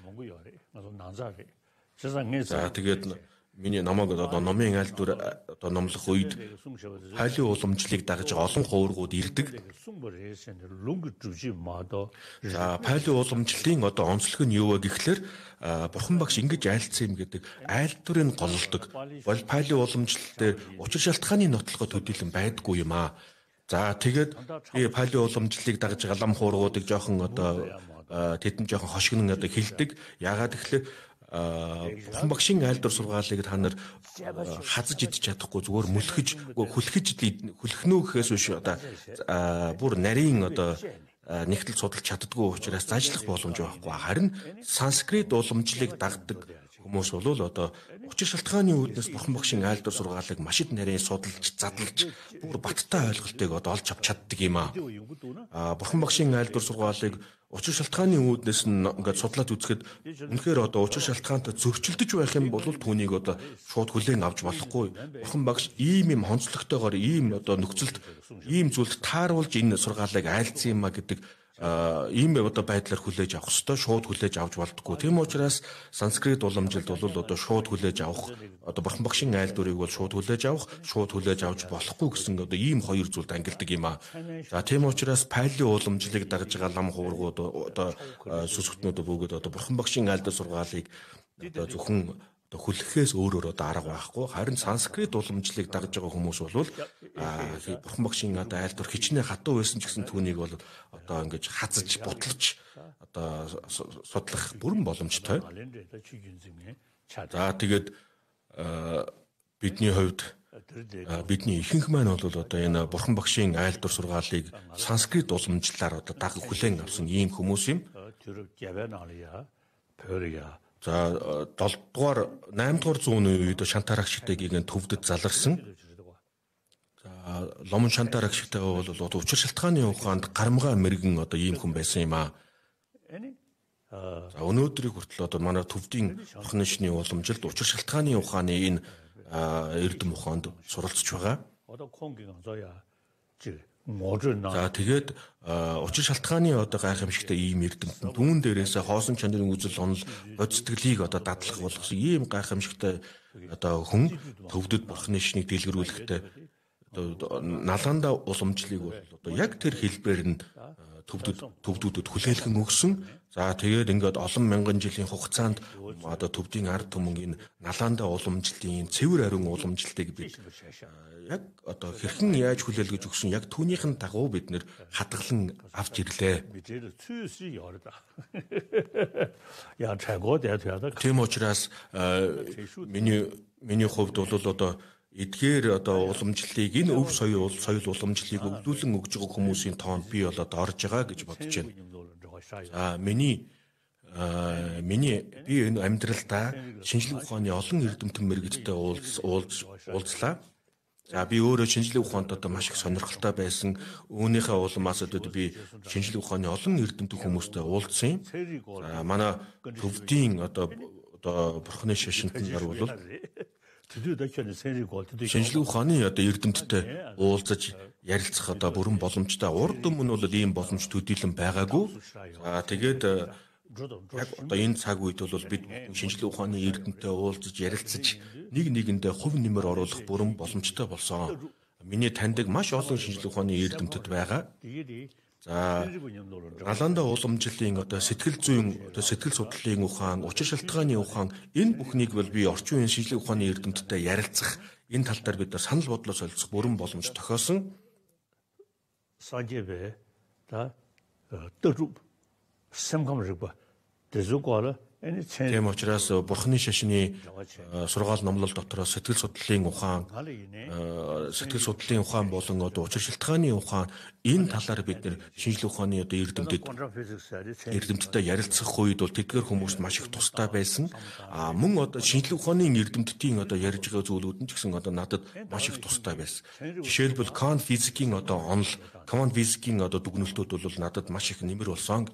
За тэгээд миний намайг одоо номын айлдвар одоо номлох үед Пали уламжлалыг дагж байгаа олон хуургууд ирдэг. За Пали уламжлалын одоо онцлог нь юу вэ гэхлээр бурхан багш ингэж айлдсан юм гэдэг айлдварыг голлдог. Бол Пали уламжлал дээр учир шалтгааны нотлоход төдийлөн байдгүй юм аа. За тэгээд би Пали уламжлалыг дагж байгаа лам хуургуудыг жоохон одоо тэдэн жоохон хошигнон одоо хилдэг. Яагаад гэхлээр бурхан багшийн айлдвар сургаалыг та нар хазаж идэж чадахгүй зүгээр хүлхнөө гэхээс биш одоо бүр нарийн одоо нэгтэл судалж чаддгүй учраас зажлах боломж байхгүй. Харин санскрит уламжлалыг дагдаг хүмүүс бол одоо учир шалтгааны үүднээс бурхан багшийн айлдвар сургаалыг маш их нарийн судалж, задлж бүр баттай ойлголтыг одоо олж авч чаддаг юм аа. Бурхан багшийн айлдвар сургаалыг учир шалтгааны үүднээс нь ингээд судлаад үзэхэд үнэхээр одоо учир шалтгаантай зөрчилдөж байх юм бол түүнийг одоо шууд хүлээн авч болохгүй. Бурхан багш ийм хонцлогтойгоор ийм одоо нөхцөлд ийм зүйлд тааруулж энэ сургаалыг айлдсан юм а гэдэг ийм одоо байдлаар хүлээж авах ёстой, шууд хүлээж авч болдоггүй. Тийм учраас санскрит уламжилд бол одоо шууд хүлээж авах, одоо бурхан багшийн айлдварыг бол шууд хүлээж авах, шууд хүлээж авч болохгүй гэсэн одоо ийм хоёр зүйлд ангилдаг юм аа. За тийм учраас Пали уламжлалыг дагж байгаа лам хуургууд одоо сүсгтнүүд бүгд одоо бурхан багшийн айлдвар сургаалыг одоо зөвхөн одоо хүлэхээс өөрөөр одоо арга байхгүй. Харин санскрит уламжлалыг дагж байгаа хүмүүс бол бурхан багшийн одоо айлдвар хичнээн хатуу байсан ч гэсэн түүнийг бол одоо ингэж хазаж бутлаж одоо судлах бүрэн боломжтой. За тэгээд бидний хувьд бидний ихэнх маань бол одоо энэ бурхан багшийн айлдвар сургаалыг санскрит уламжлалаар одоо даг хүлээн авсан ийм хүмүүс юм. За 8 дугаар зууны үед шантарагчдыг төвдөд заларсан. За ломон шантарагчтай бол учир шалтгааны ухаанд гарамгаа мэрэгэн одоо ийм хүн байсан юм аа. За өнөөдрийг хүртэл одоо манай төвдийн бурхан шний уламжилд учир шалтгааны ухааны энэ эрдэм ухаанд суралцж байгаа. За тэгээд учир шалтгааны одоо гайхамшигтай ийм эрдэмтэн дүүн дээрээс хоосон чанарын үзэл онол бодцотгэлийг одоо дадлах болгосон ийм гайхамшигтай одоо хүн төвдөд бурхны шнийг дэлгэрүүлэхдээ одоо наланда уламжлалыг бол одоо яг тэр хэлбэрээр нь төвдүүдэд хүлээлгэн өгсөн. За тэгээд ингээд олон мянган жилийн хугацаанд одоо төвдийн ард түмэн энэ наланда уламжлалын цэвэр ариун уламжлалыг бид яг одоо хэрхэн яаж хүлээлгэж өгсөн яг түүнийхэн дагуу бид нэр хадгалан авч ирлээ. Тийм учраас миний хувьд бол одоо эдгээр одоо уламжлалыг энэ өв соёл уламжлалыг өвлүүлэн өгж байгаа хүмүүсийн тоонд би болоод орж байгаа гэж бодож байна. За би энэ амьдралдаа шинжлэх ухааны олон эрдэмтэн мэрэгчтэй уулзлаа. За би өөрөө шинжлэх ухаанд одоо маш их сонирхолтой байсан. Үүнийхээ улмаас одоо би шинжлэх ухааны олон эрдэмтэн хүмүүстэй уулзсан юм. За манай төвдийн одоо одоо бурхны шашинтнаар бол шинжлэх ухааны одоо эрдэмтдтэй уулзаж ярилцах одоо бүрэн боломжтой. Урд өмнө бол ийм боломж төдийлөн байгаагүй. За тэгээд яг одоо энэ цаг үед бол бид шинжлэх ухааны эрдэмтдтэй уулзаж ярилцаж нэг нэгэндээ хувь нэмэр оруулах бүрэн боломжтой болсон. Миний таньдаг маш олон шинжлэх ухааны эрдэмтэд байгаа. За Наланда уламжлалын одоо сэтгэл зүйн одоо сэтгэл судлалын ухаан, учир шалтгааны ухаан энэ бүхнийг бол би орчин үеийн шинжлэх ухааны эрдэмтдтэй ярилцах энэ тал дээр бид санал бодлоо солилцох бүрэн боломж тохиосон. Санжибе да төрү сэмгэмрэг ба дэзугола энэ цэн Тийм учраас бурхны шашны сургаал номлол дотор сэтгэл судлалын ухаан, сэтгэл судлалын ухаан болон одоо учир шалтгааны ухаан энэ талаар бид нэр шинжлэх ухааны одоо эрдэмтдтэй ярилцах үед бол тэдгээр хүмүүст маш их тустай байсан. Мөн одоо шинжлэх ухааны эрдэмтдийн одоо ярьж байгаа зүйлүүд нь ч гэсэн одоо надад маш их тустай байсан. Жишээлбэл квант физикийн одоо онол, квант физикийн одоо дүгнэлтүүд бол надад маш их нэмэр болсон.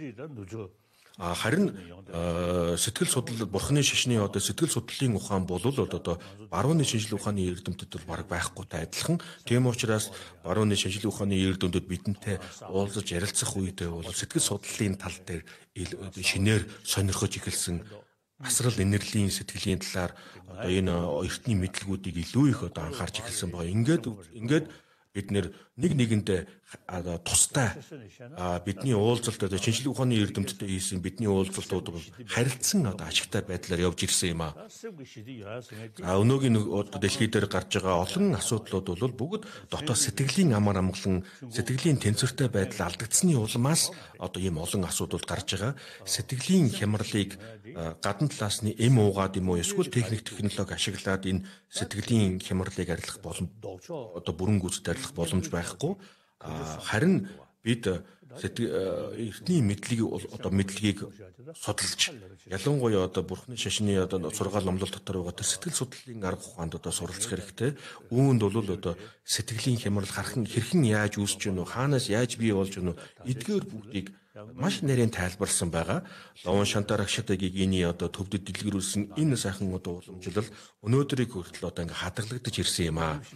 Харин сэтгэл судлал бурхны шашны одоо сэтгэл судлалын ухаан бол одоо барууны шинжлэх ухааны эрдэмтэд бол бараг байхгүйтэй адилхан. Тийм учраас барууны шинжлэх ухааны эрдэмтэд бидэнтэй уулзаж ярилцах үедээ бол сэтгэл судлалын тал дээр шинээр сонирхож эхэлсэн. Асрал инэрлийн сэтгэлийн талаар одоо энэ эртний мэдлгүүдийг илүү их одоо анхаарч эхэлсэн байгаа. Ингээд бид нэг нэгэндээ тустай бидний уулзалт одоо шинжлэх ухааны эрдэмтдтэй хийсэн бидний уулзалтууд харилцсан одоо ашигтай байдлаар явж ирсэн юм аа. Өнөөгийн дэлхий дээр гарч байгаа олон асуудлууд бол бүгд дотоод сэтгэлийн амар амгалан, сэтгэлийн тэнцвэртэй байдал алдагдсны улмаас одоо ийм олон асуудал гарч байгаа. Сэтгэлийн хямралыг гадна талаас нь эм уугаад юм уу эсвэл технологи ашиглаад энэ сэтгэлийн хямралыг арилгах одоо бүрэн гүйцэд арилгах боломж байхгүй. Харин бид эртний мэдлэгийг судалж ялангуяа одоо бурхны шашны одоо сургаал номлол дотор байгаа сэтгэл судлалын арга ухаанд одоо суралцах хэрэгтэй. Үүнд бол одоо сэтгэлийн хямрал хэрхэн яаж үүсэж гэнэ үү, хаанаас яаж бий болж гэнэ үү, эдгээр бүгдийг маш нарийн тайлбарлсан байгаа. Ловон Шантар агшатагийн одоо төвдөд дэлгэрүүлсэн энэ сайхан одоо уламжлал өнөөдрийг хүртэл одоо ингээ хадгалагдаж ирсэн юм аа.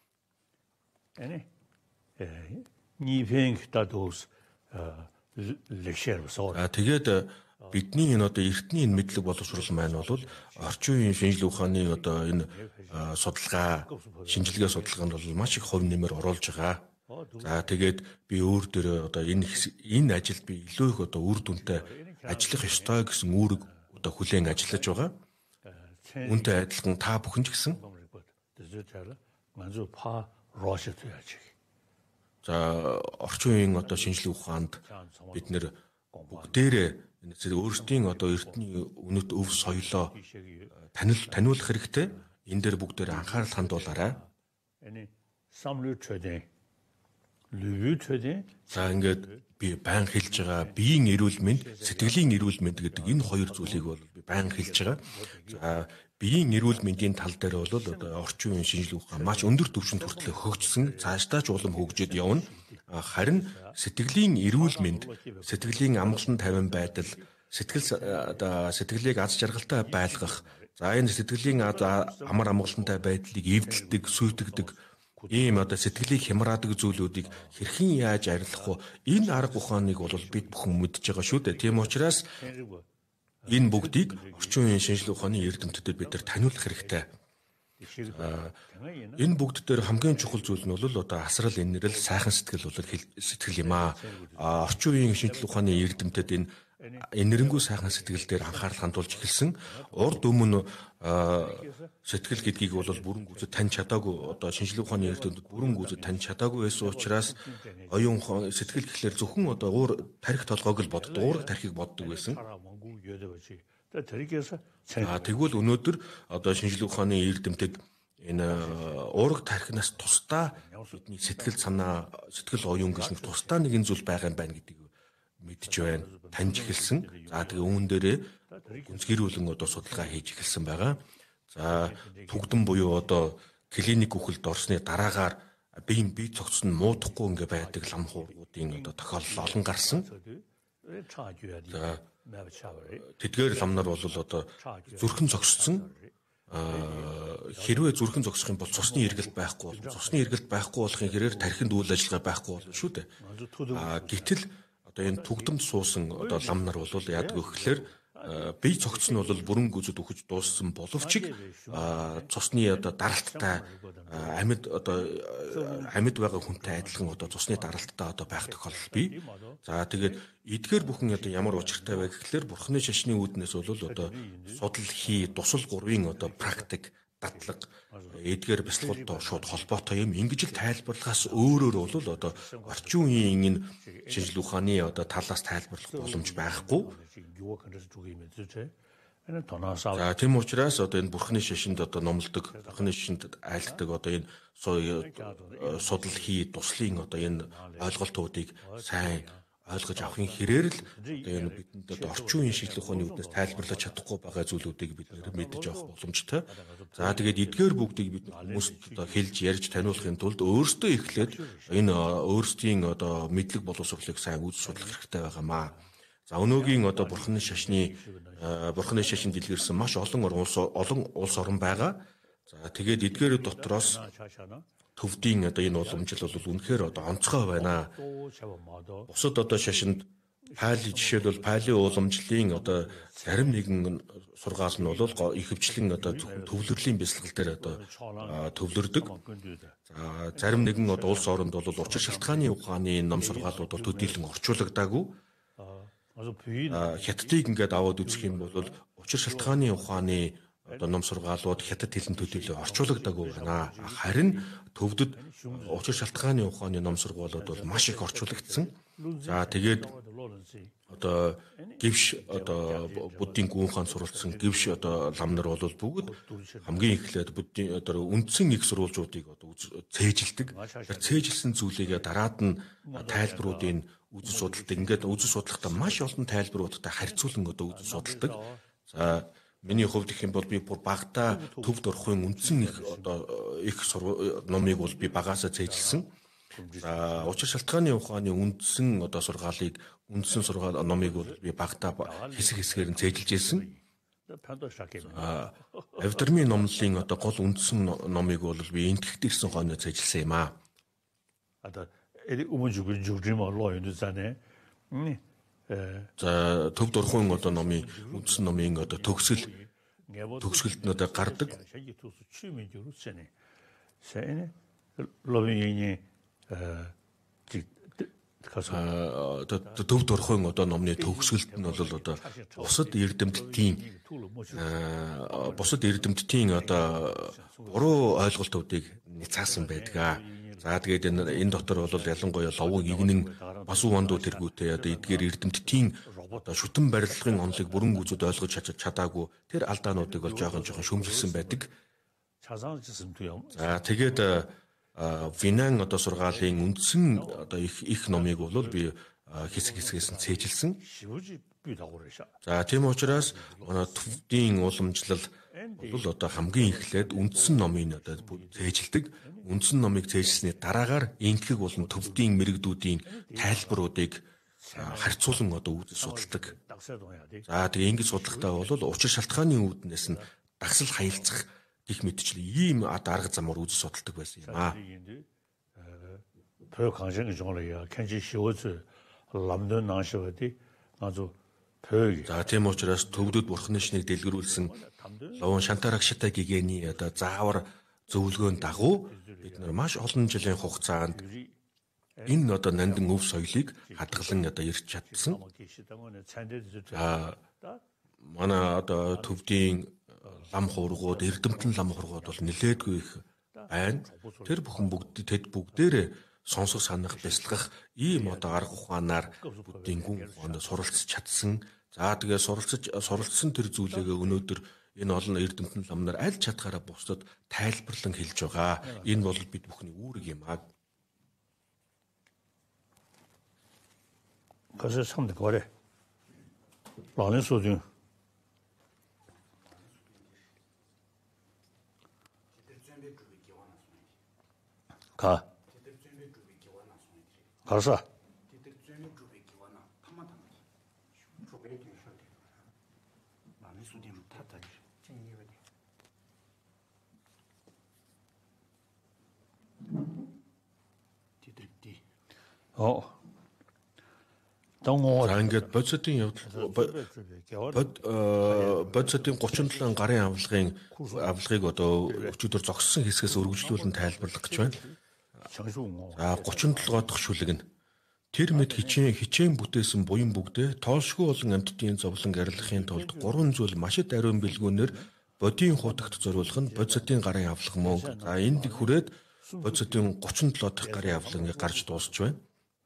Тэгээд бидний энэ одоо эртний энэ мэдлэг боловсрол маань бол орчин үеийн шинжлэх ухааны одоо энэ судалгаа, шинжилгээ судалгаанд бол маш их хувь нэмэр оруулж байгаа. За тэгээд би өөр дөрөө одоо энэ ажилд би илүү их одоо үр дүнтэй ажиллах ёстой гэсэн үүрэг одоо хүлээн ажиллаж байгаа. Үүнтэй адилхан та бүхэн ч гэсэн за орчин үеийн одоо шинжлэх ухаанд бид нэр бүгдээрээ өөрсдийн одоо эртний үнэт өв соёлоо таниулах хэрэгтэй. Энэ дээр бүгдээр анхаарал хандуулаарай. За ингээд би байн хэлж байгаа биеийн эрүүл мэнд, сэтгэлийн эрүүл мэнд гэдэг энэ хоёр зүйлийг бол би байн хэлж байгаа. За биеийн эрүүл мэндийн тал дээр бол одоо орчин үеийн шинжлэх ухаан маш өндөр түвшинд хүртэл хөгжсөн, цаашдаа ч улам хөгжөд явна. Харин сэтгэлийн эрүүл мэнд, сэтгэлийн амгалан тайван байдал, сэтгэлийг аз жаргалтай байлгах, за энэ сэтгэлийн амар амгалантай байдлыг эвдэлдэг, сүйтгэдэг ийм одоо сэтгэлийг хямраадаг зүйлүүдийг хэрхэн яаж арилгах вэ? Энэ арга ухааныг бол бид бүхэн мэдж байгаа шүү дээ. Тийм учраас энэ бүгдийг орчин үеийн шинжлэх ухааны эрдэмтэдэд бид нар таниулах хэрэгтэй. Энэ бүгд дээр хамгийн чухал зүйл нь бол одоо асрал инэрэл сайхан сэтгэл юм аа. Орчин үеийн шинжлэх ухааны эрдэмтэд энэ энэрэнгүй сайхан сэтгэл дээр анхаарал хандуулж эхэлсэн. Урд өмнө сэтгэл гэдгийг бол бүрэн гүйцэд таньж чадаагүй одоо шинжлэх ухааны эрдэмтэд бүрэн гүйцэд таньж чадаагүй байсан учраас оюун сэтгэл гэхлээр зөвхөн одоо уур тарих толгойг л боддог, уурга тарихыг боддог байсан. Тэгвэл өнөөдөр одоо шинжлэх ухааны эрдэмтэд энэ уурга тарихнаас тусдаа бидний сэтгэл санаа, сэтгэл оюун гэж тусдаа нэгэн зүйл байгаа юм байна гэдгийг мэдж байна, таньж эхэлсэн. За тэгээ үүн дээрээ гүнзгийрүүлэн одоо судалгаа хийж эхэлсэн байгаа. За түгдэн буюу одоо клиник үхэлд орсны дараагаар бие цогцсон муудахгүй ингээ байдаг лам хуургуудын одоо тохиолдол олон гарсан. За тэдгээр ламнар бол одоо зүрхэн зогссон хэрвээ зүрхэн зогсох юм бол цусны эргэлт байхгүй бол цусны эргэлт байхгүй болохын хэрээр тархинд үйл ажиллагаа байхгүй болно шүү дээ. Гэтэл одоо энэ түгдэмд суусан одоо ламнар бол яадаг вэ гэхээр бие цогц нь бол бүрэн гүйцэд өгч дууссан боловч цусны одоо даралттай амьд байгаа хүнтэй адилхан одоо цусны даралттай одоо байх тохиолдол бий. За тэгээд эдгээр бүхэн одоо ямар учиртай вэ гэхлээр Бурхны шашны үүднээс бол одоо судал хий тусал гурвын одоо практик дадлага эдгээр бясалгалтай шууд холбоотой юм. Ингэж л тайлбарлахаас өөрөөр бол одоо орчин үеийн энэ шинжлэх ухааны одоо талаас тайлбарлах боломж байхгүй. За тийм учраас одоо энэ Бурхны шашинд одоо номлодог, Бурхны шашинд айлддаг одоо энэ судал хий туслын одоо энэ ойлголтуудыг сайн ойлгож авахын хэрээр л одоо энэ бидэнд одоо орчин үеийн шинжлэх ухааны үүднээс тайлбарлаж чадахгүй байгаа зүйлүүдийг бид мэдэж авах боломжтой. За тэгээд эдгээр бүгдийг бид хүмүүст одоо хэлж ярьж таниулахын тулд өөрсдөө эхлээд энэ өөрсдийн одоо мэдлэг боловсролыг сайн үз судлах хэрэгтэй байгаамаа. За өнөөгийн одоо Бурхны шашинд дэлгэрсэн маш олон улс орн байгаа. За тэгээд эдгээр дотроос төвдийн одоо энэ уламжил бол үнэхээр одоо онцгой байна. Бусад одоо шашинд жишээлбэл Палийн уламжлалын одоо зарим нэгэн сургаал нь бол ихэвчлэн одоо төвлөрлийн бясалгал дээр одоо төвлөрдөг. За зарим нэгэн одоо улс оронд бол учир шалтгааны ухааны ном сургаалууд бол төдийлөн орчуулагдаагүй. Хятадыг ингээд аваад үзэх юм бол учир шалтгааны ухааны одоо ном сургаалууд хятад хэлэн төдийлөн орчуулагдаагүй байна. Харин төвдөд учир шалтгааны ухааны ном сургаалууд бол маш их орчуулагдсан. За тэгээд одоо гівш одоо буддийн гүн хаан суралцсан гівш одоо ламнар бол бүгд хамгийн эхлээд буддийн одоо үндсэн их сурвалжуудыг одоо цээжилдэг. Цээжилсэн зүйлийг дараад нь тайлбаруудын үзэл судалдаг. Ингээд үзэл судлахдаа маш олон тайлбаруудтай харьцуулан одоо үзэл судалдаг. За миний хувьд гэх юм бол би бүр багтаа төвд орохын үндсэн их номыг бол би багаасаа цээжилсэн. За учир шалтгааны ухааны үндсэн одоо сургаалыг номыг бол би багтаа хэсэг хэсгээр нь цээжилж ирсэн. Авдармын номлолын одоо гол үндсэн номыг бол би энтгэхт ирсэн хойно цээжилсэн юм аа. За төвд орхон одоо номын үндсэн номын одоо төгсгөлд нь одоо гардаг. Төвд орхон одоо номны төгсгөлд нь бол одоо бусад эрдэмтдийн одоо буруу ойлголтуудыг няцаасан байдаг. За тэгээд энэ дотор бол ялангуяа ловын игнэн басуу вандуу тэргүүтэй одоо эдгээр эрдэмтдийн одоо шүтэн барилгын онолыг бүрэн гүйцэд ойлгож чадаагүй тэр алдаануудыг бол жоохон шөмжилсэн байдаг. За тэгээд Винан одоо сургаалын үндсэн одоо их номыг бол би хэсэг хэсгээс нь цээжилсэн. За тийм учраас төвдийн уламжлал бол одоо хамгийн эхлээд үндсэн номыг одоо цээжилдэг. Үндсэн номыг цээжилсний дараагаар энтгэх болон төвдийн мэрэгдүүдийн тайлбаруудыг харьцуулан одоо үзэж судалдаг. За тэгээ ингэж судлахдаа бол учир шалтгааны үүднээс нь дагсал хаялцах гэх мэтчлэн ийм арга замаар үзэж судалдаг байсан юм аа. За тийм учраас төвдөд Бурхны шнийг дэлгэрүүлсэн Ловон Шантарагшитай гэгэний одоо заавар зөвлөгөөнд дагуу бид нар маш олон жилийн хугацаанд энэ одоо нандин өв соёлыг хадгалан одоо ирж чадсан. Манай одоо төвдийн лам хуургууд, эрдэмтэн лам хуургууд бол нэлээдгүй их байна. Тэр бүхэн тэд бүгдээрээ сонсох санах бясалгах ийм одоо арга ухаанаар буддийн гүн ухаанд суралцж чадсан. За тэгээ суралцсан тэр зүйлээ өнөөдөр энэ олон эрдэмтэн ламнаар аль чадхаараа бусдад тайлбарлан хэлж байгаа. Энэ бол бид бүхний үүрэг юм аа. 그래서 참 거래. 라는 소중. 가. 가서. За ингээд бодисодын явдал бодисодын 37 гарын авлагыг одоо өчигдөр зогссон хэсгээс үргэлжлүүлэн тайлбарлах гэж байна. За 37 дахь шүлэг нь тэр мэд хичээн бүтээсэн буян бүгдээ тоолшгүй болон амьтдын зовлон арилгахын тулд 3 зүйл маш их ариун бэлгүүнээр бодийн хутагт зориулах нь бодисодын гарын авлага мөн. За энд хүрээд бодисодын 37 дахь гарын авлага гарч дуусч байна.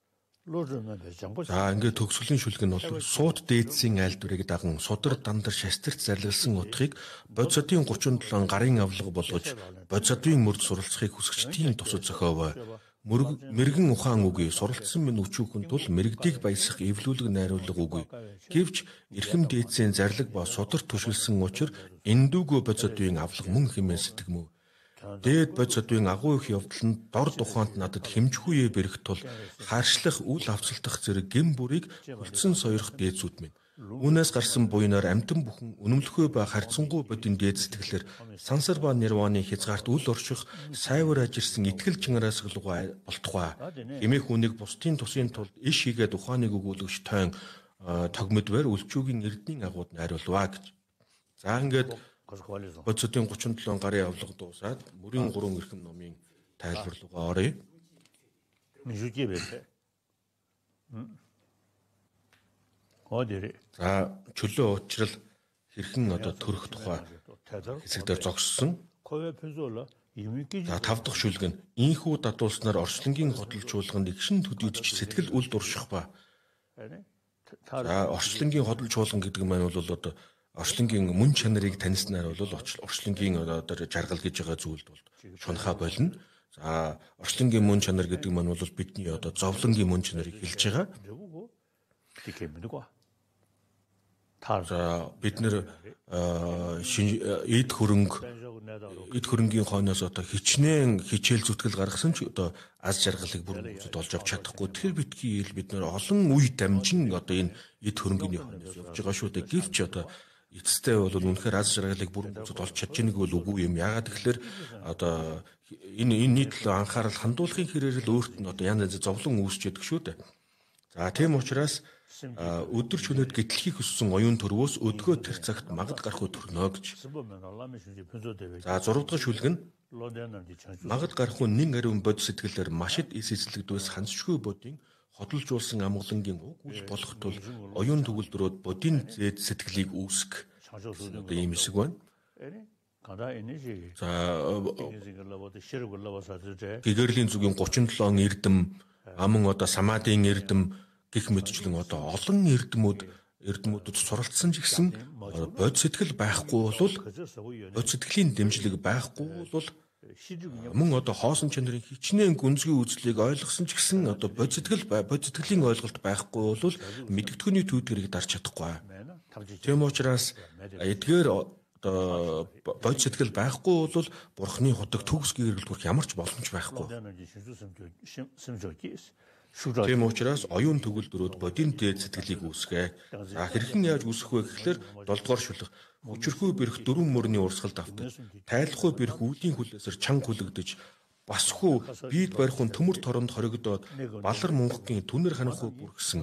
За ингээд төгсгөлийн шүлэг нь бол суут дээдсийн айлдварыг даган судар дандар шастарт зарлагсан утгыг бодисодын 37 гарын авлага болгож бодисодын мөрд суралцахыг хүсэгчдийн тусад зохиов. Мэргэн ухаан үгүй суралцсан минь өчүүхэн тул мэрэгдийг баясах эвлүүлэг найруулга үгүй. Гэвч эрхэм дээдсийн зарлаг ба судар түшгэлсэн учир эндүүгөө бодисодын авлага мөн хэмээн сэтгэмүү. Дээд бодисодын агуу их явдал нь дор тухайд надад хэмжихүйе бэрх тул харшлах үл авцалдах зэрэг гэм бүрийг хүлцэн сойрох дээдсүүд минь. Үүнээс гарсан буйнаар амтан бүхэн үнэмлэхүй ба харьцангуй бодин дээд сэтгэлээр сансар ба нирваны хязгаарт үл орших сайвар ажирсан итгэл чангараас болтугай. Хэмээх үнийг бусдын тусын тулд иш хийгээд ухааныг өгүүлэгч тойн тогмодвэр үлчүүгийн эрдний агууд найруулваа гэж. За ингээд бодисодын 37 гарын авлага дуусаад мөрийн 3 эрхэм номын тайлбарлуугаа оръё. За чөлөө уучрал хэрхэн одоо төрөх тухай хэсэгдэр зогссон. За 5 дахь шүлэг нь ийхүү дадуулснаар орчлонгийн хөдөлжуулганд игшин төдийдч сэтгэл үл дурших ба. За орчлонгийн хөдөлжуулган гэдэг нь бол одоо орчлонгийн мөн чанарыг таниснаар бол орчлонгийн одоо жаргал гэж байгаа зүйлд бол шунхаа болно. За орчлонгийн мөн чанар гэдэг нь бол бидний одоо зовлонгийн мөн чанарыг хэлж байгаа. За бид нэр эд хөрөнгийн хойноос одоо хичнээн хичээл зүтгэл гаргасан ч одоо аз жаргалыг бүр үзэд олж авч чадахгүй. Тэгэхээр бид нэр олон үе дамжин одоо энэ эд хөрөнгөний хойноос явж байгаа шүү дээ. Гэвч одоо эцэстээ бол үнэхээр аз жаргалыг бүр үзэд олж чадж байгааг бол үгүй юм. Яагаад тэгэхээр одоо энэ нийтлэл анхаарал хандуулахын хэрээр л өөрт нь одоо янз янз зовлон үүсчихэд шүү дээ. За тийм учраас өдөр шөнөд гэтлэхийг хүссэн оюун төрвөөс өдгөө тэр цагт магад гарах төрнө гэж. За 6 дахь шүлэг нь магад гарах нэн ариун бод сэтгэлээр маш их эс эзлэгдвэс хансшгүй бодийн хотолжуулсан амгалангийн уг үл болох тул оюун төгөлдрөөд бодийн зэд сэтгэлийг үүсгэх. Одоо ийм хэсэг байна. За гэгэрлийн зүгийн 37 эрдэм аман одоо самадын эрдэм гэх мэтчлэн одоо олон эрдэмүүдэд суралцсан ч гэсэн бод сэтгэл байхгүй бол бод сэтгэлийн дэмжлэг байхгүй бол мөн одоо хоосон чанарын хичнээн гүнзгий үзлийг ойлгосон ч гэсэн одоо бод сэтгэлийн ойлголт байхгүй бол мэдгэдэгний түйдгэрийг дарж чадахгүй. Тийм учраас эдгээр одоо бод сэтгэл байхгүй бол бурхны худаг төгс гэрэлтгөх ямар ч боломж байхгүй. Тийм учраас оюун төгөлдрөөд бодийн дээд сэтгэлийг үүсгэх. За хэрхэн яаж үүсгэх вэ гэхлээр 7 дугаар шүлэг хүчрхүү бэрх дөрвөн мөрний урсгалд автаж, тайлахгүй бэрх үлийн хүлээсээр чанга хүлэгдэж, басхүү биед барихын төмөр торонд хоригдоод, балар мунхгийн түнэр ханахгүй бүргсэн.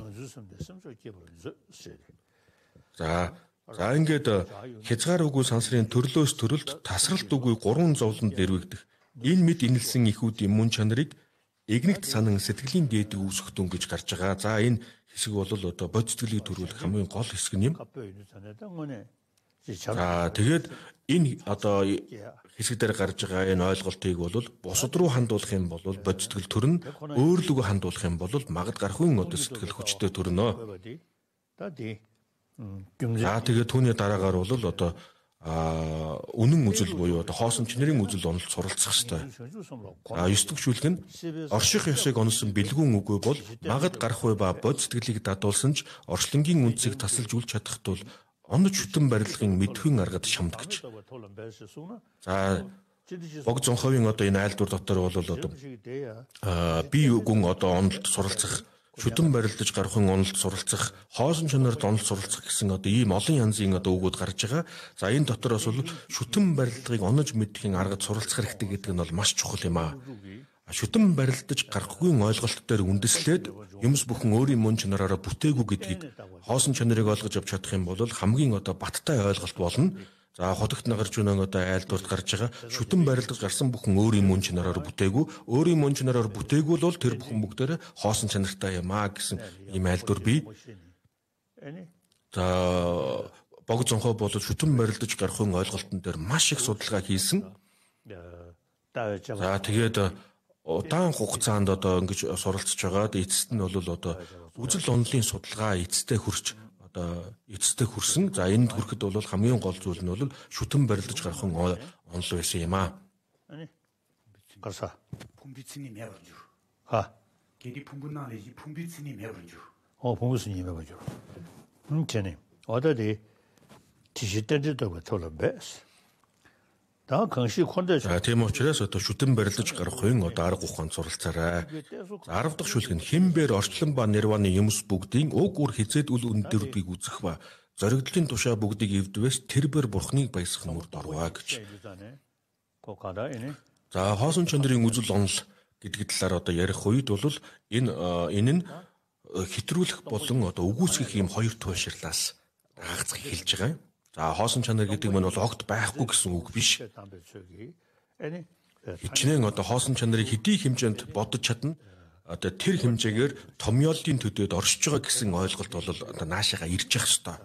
За ингээд хязгаар үгүй сансрын төрлөөс төрөлд тасралт үгүй 3 зовлонд нэрвэгдэх. Энэ мэд инэлсэн ихүүдийн мөн чанарыг игнэгт санан сэтгэлийн дээдэг үүсгэх гэж гарч байгаа. За энэ хэсэг бол одоо бод сэтгэлийг төрүүлэх хамгийн гол хэсэг юм. За тэгээд энэ одоо хэсэг дээр гарч байгаа энэ ойлголтыг бол бусад руу хандуулах юм бол бод сэтгэл төрнө, өөрлөгөө хандуулах юм бол магад гарахын одоо сэтгэл хүчтэй төрнө. За тэгээд түүний дараагаар бол одоо үнэн үзэл буюу одоо хоосон чанарын үзэл онолд суралцах ёстой. 9 дахь шүлэг нь орших ёсыг онсон бэлгүүн үгүй бол магад гарах вэ ба бод сэтгэлийг дадуулсан ч орчлонгийн үнцийг тасалж үл чадах тул онож шүтэн барилгын мэдхүйн аргад шамд гэж. За бог зонховын одоо энэ айлдвар дотор бол одоо бие гүн одоо онолд суралцах шүтэн барилдаж гарах онолд суралцах, хоосон чанарт онолд суралцах гэсэн одоо ийм олон янзын одоо үгүүд гарч байгаа. За энэ дотороос бол шүтэн барилдагыг онож мэдхийн аргад суралцах хэрэгтэй гэдэг нь бол маш чухал юм аа. Шүтэн барилдаж гарахгүй ойлголт дээр үндэслээд юмс бүхэн өөрийн мөн чанараараа бүтээгүй гэдгийг хоосон чанарыг ойлгож авч чадах юм бол хамгийн одоо баттай ойлголт болно. За хотогт нагарч өнөө одоо айлдварт гарч байгаа шүтэн барилдаж гарсан бүхэн өөрийн мөн чанараар бүтээгүй, өөрийн мөн чанараар бүтээгүй бол тэр бүхэн бүгдээрээ хоосон чанартай юм аа гэсэн ийм айлдвар бий. За богд зонхоо бол шүтэн барилдаж гарахын ойлголтон дээр маш их судалгаа хийсэн. За тэгээд удаан хугацаанд одоо ингэж суралцж байгаад эцэст нь бол одоо үзэл онолын судалгаа эцэстээ хүрсэн. За энд хүрэхэд бол хамгийн гол зүйл нь бол шүтэн барилдаж гарах онол байсан юм аа. 가서 풍비스님 해보죠. 가. 길이 풍분나리지 풍비스님 해보죠. 봉수님 해보죠. 전에 어디에 지시된지도 돌아봤어. 다 강시 콘데 За тийм учраас одоо шүтэн барилдаж гарах хүн одоо арга ухаанд суралцаарай. За 10 дахь шүлэг нь химбэр орчлон ба нирваны юмс бүгдийн уг үр хизээд үл өндөрдгийг үзэх ба зоригдлын тушаа бүгдийг эвдвэс тэрбэр бурхныг баясгах нүрд орваа гэж. За хоосон чанарын үзэл онол гэдэг талаар одоо ярих үед бол энэ нь хэтрүүлэх болон одоо үгүйсгэх ийм хоёр туйлшрлаас даацах хэлж байгаа юм. За хоосон чанар гэдэг нь бол огт байхгүй гэсэн үг биш. Хичнээн одоо хоосон чанарыг хэдий хэмжээнд бодож чадна. Одоо тэр хэмжээгээр томьёолын төдөөд оршиж байгаа гэсэн ойлголт бол одоо наашаага ирж явах ёстой.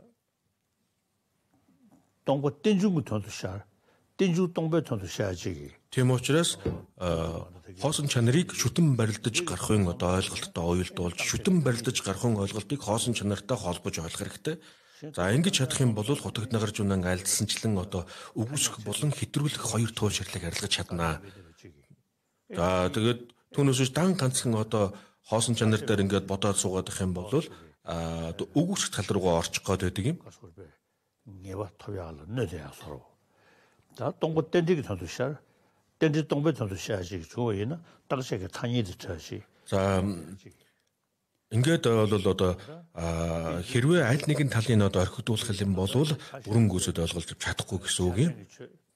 동부 땡중부 전투샤 땡주 동부 전투샤지. Тийм учраас хоосон чанарыг шүтэн барилдаж гарахын одоо ойлголттой уялдуулж шүтэн барилдаж гарахын ойлголтыг хоосон чанартай холбож ойлгох хэрэгтэй. За ингэж чадах юм бол хотогт нагарч унан айлдсанчлан одоо өгөөсөх болон хэтрүүлэх хоёр туйлшрлыг арилгаж чаднаа. За тэгээд түүнээс дан ганцхан одоо хоосон чанар дээр ингээд бодоод суугаад их юм бол өгөөсөх тал руугаа орчих гээд байдаг юм. 네와 토야를 내야 서로. 자 동부 땡지기 전투샤 땡지 동부 전투샤지 조에는 딱세게 탄이드 쳐시. За ингээд бол одоо хэрвээ аль нэгэн талын одоо орхигдуулах юм бол бүрэн гүйцэд ойлголж чадахгүй гэсэн үг юм.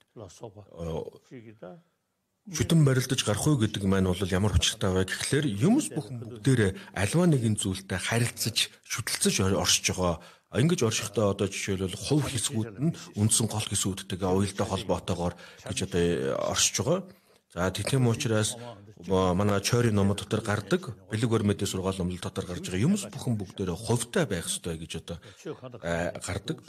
Шүтэн барилдаж гарах уу гэдэг маань бол ямар учиртай вэ гэхлээр юмс бүхэн бүгдээрээ альва нэгэн зүйлтэй харилцаж, шүтэлцэж оршиж байгаа. Ингэж оршихдоо одоо жишээлбэл хувь хэсгүүд нь үндсэн гол хэсгүүдтэйгээ уялдаа холбоотойгоор гэж одоо оршиж байгаа. За тийм учраас манай чойрын номод дотор гардаг, бэлэг өрмөдийн сургаал номлол дотор гарч байгаа юмс бүхэн бүгдээрээ хувьтай байх ёстой гэж одоо гардаг.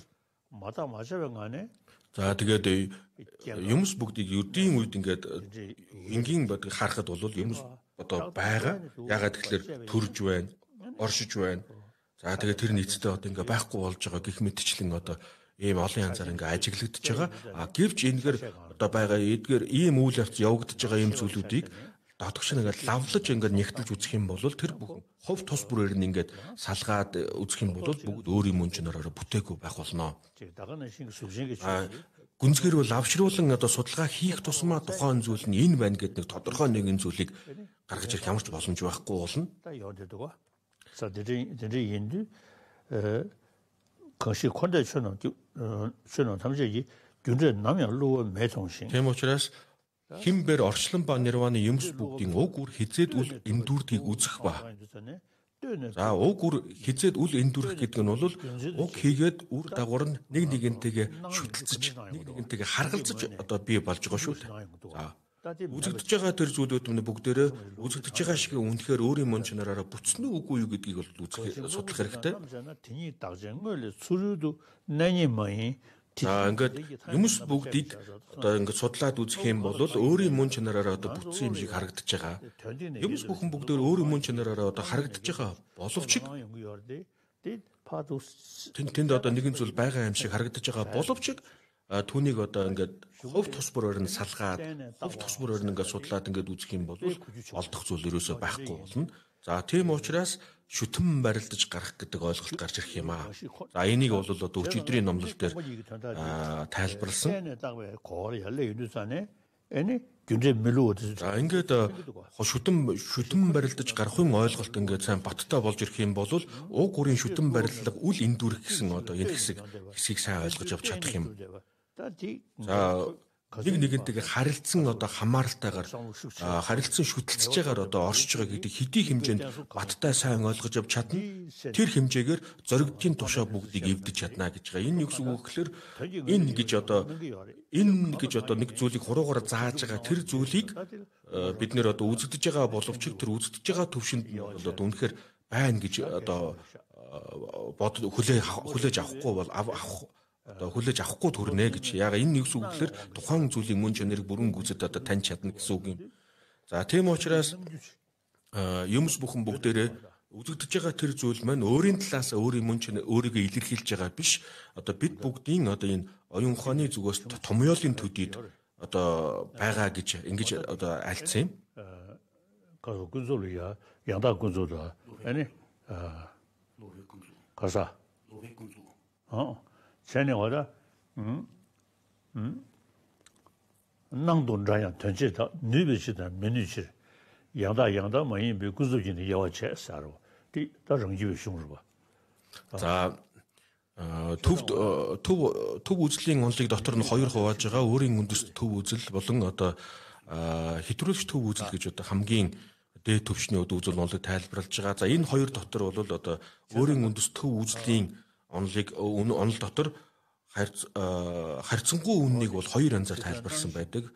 За тэгээд юмс бүгдийг ердийн үед ингээд энгийн бодгийг харахад бол юмс одоо байгаа. Ягаад гэхэлэр төрж байна, оршиж байна. За тэгээд тэр нийцтэй одоо ингээ байхгүй болж байгаа гэх мэтчлэн одоо ийм олон янзаар ингээ ажиглагдчихж байгаа. Гэвч энэгээр одоо байгаа эдгээр ийм үйл явц явагдаж байгаа ийм зүйлүүдийг дотогш нэгээд лавлаж ингээд нэгтэлж үзэх юм бол тэр бүхэн хувь тус бүрээр нь ингээд салгаад үзэх юм бол бүгд өөрийн мөн чанараараа бүтээгүй байх болно. Гүнзгэр бол авшруулан одоо судалгаа хийх тусмаа тухайн зүйл нь энэ байна гэдэг нэг тодорхой нэгэн зүйлийг гаргаж ирэх ямар ч боломж байхгүй болно. 자, 대리 인도 거시 콘데션은 잠시 균제 남양 루어 매송신. Тийм учраас химбэр орчлон ба нирваны юмс бүгдийн уг үр хизээд үл эндүрдгийг үзэх ба. За уг үр хизээд үл эндүрх гэдэг нь бол уг хийгээд үр дагавар нь нэг нэгнтэйгээ шүтэлцэж, нэг нэгнтэйгээ харгалзаж одоо бий болж байгаа шүү дээ. За үзэгдэж байгаа тэр зүйлүүд нь бүгдээрээ үзэгдэж байгаа шиг үнэхээр өөрийн мөн чанараараа бүтсэн үү үгүй юу гэдгийг бол үзэх судлах хэрэгтэй. За ингээд юмс бүгдийг одоо ингээд судлаад үзэх юм бол өөрийн мөн чанараараа одоо бүтсэн юм шиг харагдаж байгаа. Юмс бүхэн бүгдээр өөрийн мөн чанараараа одоо харагдаж байгаа боловч тэнд одоо нэгэн зүйл байгаа юм шиг харагдаж байгаа боловч түүнийг одоо ингээд хувь тус бүрээр нь салгаад хувь тус бүрээр нь ингээд судлаад ингээд үзэх юм бол олдох зүйл ерөөсөө байхгүй болно. За тийм учраас шүтэн барилдаж гарах гэдэг ойлголт гарч ирэх юм аа. За энийг бол одоо өчигдрийн номлол дээр тайлбарласан. Эний гүнзэ мэлүүд. За ингээд шүтэн барилдаж гарахын ойлголт ингээд сайн баттай болж ирэх юм бол уг гурийн шүтэн барилга үл эндүрэх гэсэн одоо энэ хэсгийг сайн ойлгож авч чадах юм. За нэг нэгэнтэйгээ харилцсан одоо хамааралтайгаар харилцсан шүтэлцэж байгаар одоо оршиж байгаа гэдэг хэдий хэмжээнд баттай сайн ойлгож авч чадна. Тэр хэмжээгээр зоригдтын тушаа бүгдийг эвдэж чадна гэж байгаа. Энэ юу гэсэн үг гэхээр энэ гэж одоо нэг зүйлийг хуруугаар зааж байгаа тэр зүйлийг бид нэр одоо үзэгдэж байгаа боловч тэр үзэгдэж байгаа төвшөнд бол одоо үнэхээр байна гэж одоо хүлээж авахгүй бол одоо хүлээж авахгүй төрнэ гэж. Яагаад энэ юу гэсэн үг гэхээр тухайн зүйлийн мөн чанарыг бүрэн гүйцэд одоо таньж чадна гэсэн үг юм. За тийм учраас юмс бүхэн бүгдээрээ үзэгдэж байгаа тэр зүйл маань өөрийн талаас өөрийн мөн чанар өөрийгөө илэрхийлж байгаа биш. Одоо бид бүгдийн одоо энэ оюун ухааны зүгээс томьёолын төдийд одоо байгаа гэж ингэж одоо альцсан юм. 군소리야 양다 군소다 아니 가사 전에 와다 낭돈자야 전체다 누비시다 메뉴시 양다 많이 비구조진이 야와체 사로 디 다정지의 흉을 봐. За төв үзлийн онолыг дотор нь хоёр хувааж байгаа өөрийн үндэс төв үзэл болон одоо хэтрүүлэгч төв үзэл гэж одоо хамгийн дээд төвшний үзэл онолыг тайлбарлаж байгаа. За энэ хоёр дотор бол одоо өөрийн үндэс төв үзлийн онол дотор харьцангуй үннийг бол хоёр янзаар тайлбарласан байдаг.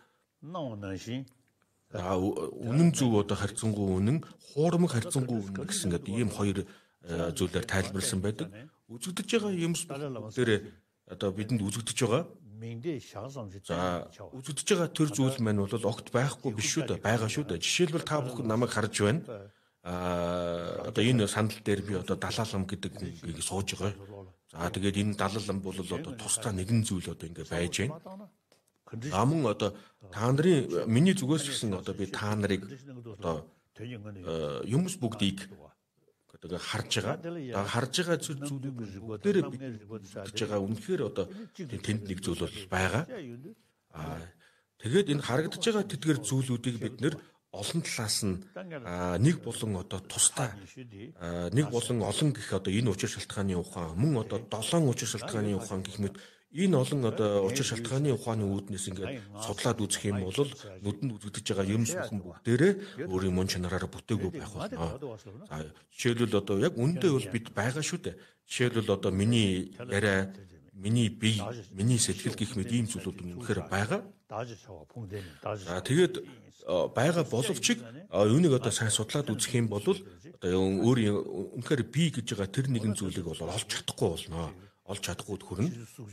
Үнэн зөв одоо харьцангуй үнэн, хуурмаг харьцангуй үнэн гэсэн гэдэг ийм хоёр зүйлээр тайлбарласан байдаг. Үзэгдэж байгаа юмс дээр одоо бидэнд үзэгдэж байгаа. За үзэгдэж байгаа төр зүйл маань бол огт байхгүй биш шүү дээ. Байгаа шүү дээ. Жишээлбэл та бүхэн намайг харж байна. Одоо энэ сандал дээр би одоо далаалам гэдэг үгийг сууж байгаа. За тэгээд энэ далаалам бол одоо тусдаа нэгэн зүйл одоо ингэ байж байна. Мөн одоо та нарын миний зүгээс гэсэн одоо би та нарыг одоо юмс бүгдийг одоо харж байгаа. Харж байгаа зүйлүүд бүгдээрээ бидж байгаа. Үнэхээр одоо тэнд нэг зүйл бол байгаа. Тэгээд энэ харагдаж байгаа тэдгээр зүйлүүдийг бид нэр олон талаас нь нэг болон одоо тусдаа нэг болон олон гэх одоо энэ учир шалтгааны ухаан мөн одоо 7 учир шалтгааны ухаан гэх мэт энэ олон одоо учир шалтгааны ухааны үүднээс ингээд судлаад үзэх юм бол нүдэнд үзэгдэж байгаа юмс бүхэн бүгдээрээ өөрийн мөн чанараараа бүтээгүй байх болно. За жишээлбэл одоо яг үндэ бол бид байгаа шүү дээ. Жишээлбэл одоо миний яриа, миний бие, миний сэтгэл гэх мэт ийм зүйлүүд үнэхээр байгаа. За тэгээд байгаа боловч юуныг одоо сайн судлаад үзэх юм бол одоо өөрийн үнэхээр бие гэж байгаа тэр нэгэн зүйлийг бол олж чадахгүй болно. Олж чадахгүй хүрнэ.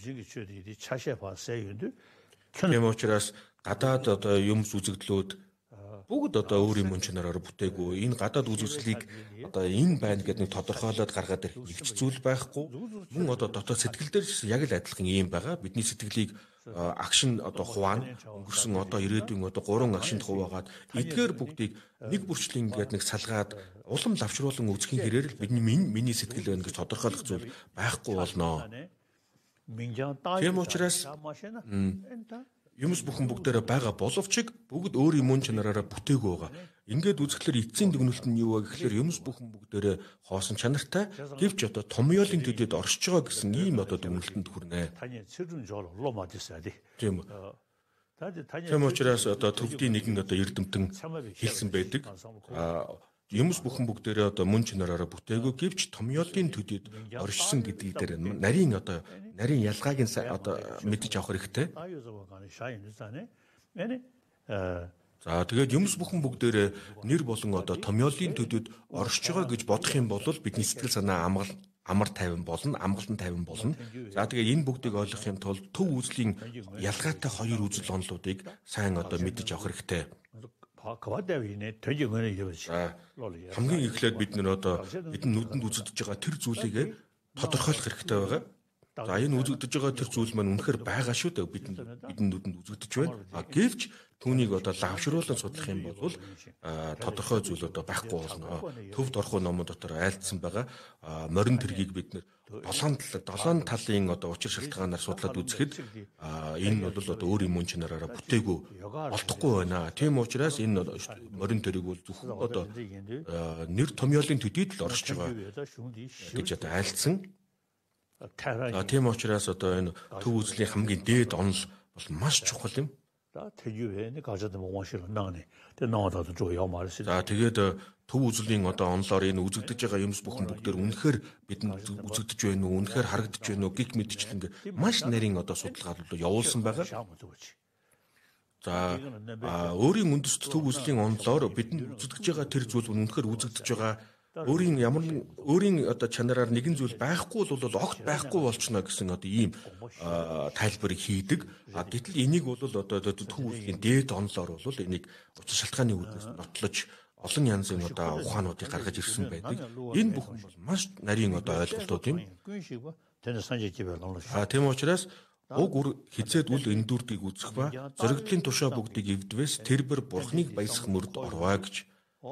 Тийм учраас гадаад одоо юмс үзэгдлүүд бүгд одоо өөрийн мөн чанараар бүтээгүй. Энэ гадаад үзэгдлийг одоо энэ байна гэдэг нэг тодорхойлоод гаргаад ирэх нэгч зүйл байхгүй. Мөн одоо дотоод сэтгэл дээр яг л адилхан юм байгаа. Бидний сэтгэлийг агшин одоо хуваана. Өнгөрсөн одоо ирээдүйн одоо 3 агшинд хуваагаад эдгээр бүгдийг нэг бүрчлэн ингээд нэг салгаад улам лавчруулан үзэхийн хэрээр л миний сэтгэл байна гэж тодорхойлох зүйл байхгүй болно. Тийм учраас юмс бүхэн бүгдээрээ байгаа боловч бүгд өөрийн мөн чанараараа бүтээгүй байгаа. Ингээд үзэхлээр эцсийн дүгнэлт нь юу вэ гэхээр юмс бүхэн бүгдээрээ хоосон чанартай гэвч одоо томьёолын төдийд оршиж байгаа гэсэн ийм одоо дүгнэлтэнд хүрнэ. Тийм. Тийм учраас одоо төвдийн нэгэн одоо эрдэмтэн хэлсэн байдаг. Юмс бүхэн бүгдээрээ одоо мөн чанараараа бүтээгүй гэвч томьёолын төдийд оршсон гэдгийг дээр нарийн ялгааг нь одоо мэдэж авах хэрэгтэй. За тэгээд юмс бүхэн бүгдээрээ нэр болон одоо томьёолын төдийд оршиж байгаа гэж бодох юм бол бидний сэтгэл санаа амар тайван болно, амгалан тайван болно. За тэгээд энэ бүгдийг ойлгохын тулд төв үзлийн ялгаатай хоёр үзэл онолуудыг сайн одоо мэдэж авах хэрэгтэй. Хамгийн эхлээд бид нэр одоо бидний нүдэнд үзэгдэж байгаа тэр зүйлийг тодорхойлох хэрэгтэй байгаа. За энэ үзэгдэж байгаа тэр зүйл маань үнэхээр байгаа шүү дээ. Бидний нүдэнд үзэгдэж байна. Гэвч түүнийг одоо лавшруулан судлах юм бол тодорхой зүйл одоо байхгүй болно. Төвд орхон номон дотор айлдсан байгаа морин тэргийг бид нэр 7 талын одоо учир шалтгаанаар судлаад үзэхэд энэ бол одоо өөр юм чанараараа бүтээгүй олдохгүй байна. Тийм учраас энэ морин тэрэг бол зөвхөн одоо нэр томьёолын төдийд л оршиж байгаа гэж одоо айлдсан. Тийм учраас одоо энэ төв үзлийн хамгийн дээд онол бол маш чухал юм. За тэгээд төв үзлийн одоо онлоор энэ үзэгдэж байгаа юмс бүхэн бүгдээр үнэхээр бидэнд үзэгдэж байна уу, үнэхээр харагдаж байна уу гэх мэтчлэн ингээ маш нарийн одоо судалгаад бол явуулсан байгаа. За өөрийн үндэст төв үзлийн онлоор бидэнд үзэгдэж байгаа тэр зүйл үнэхээр үзэгдэж байгаа өөрийн одоо чанараар нэгэн зүйл байхгүй бол огт байхгүй болчихно гэсэн одоо ийм тайлбарыг хийдэг. Гэтэл энийг бол одоо төв үзлийн дээд онлоор бол энийг учир шалтгааны үүднээс нотлож олон янзын одоо ухаануудыг гаргаж ирсэн байдаг. Энэ бүхэн бол маш нарийн одоо ойлголтууд юм. Тийм учраас уг үр хизээд үл эндүрдгийг үзэх ба зоригдлын тушаа бүгдийг эвдвээс тэр бэр бурхныг баясах мөрд орваа гэж.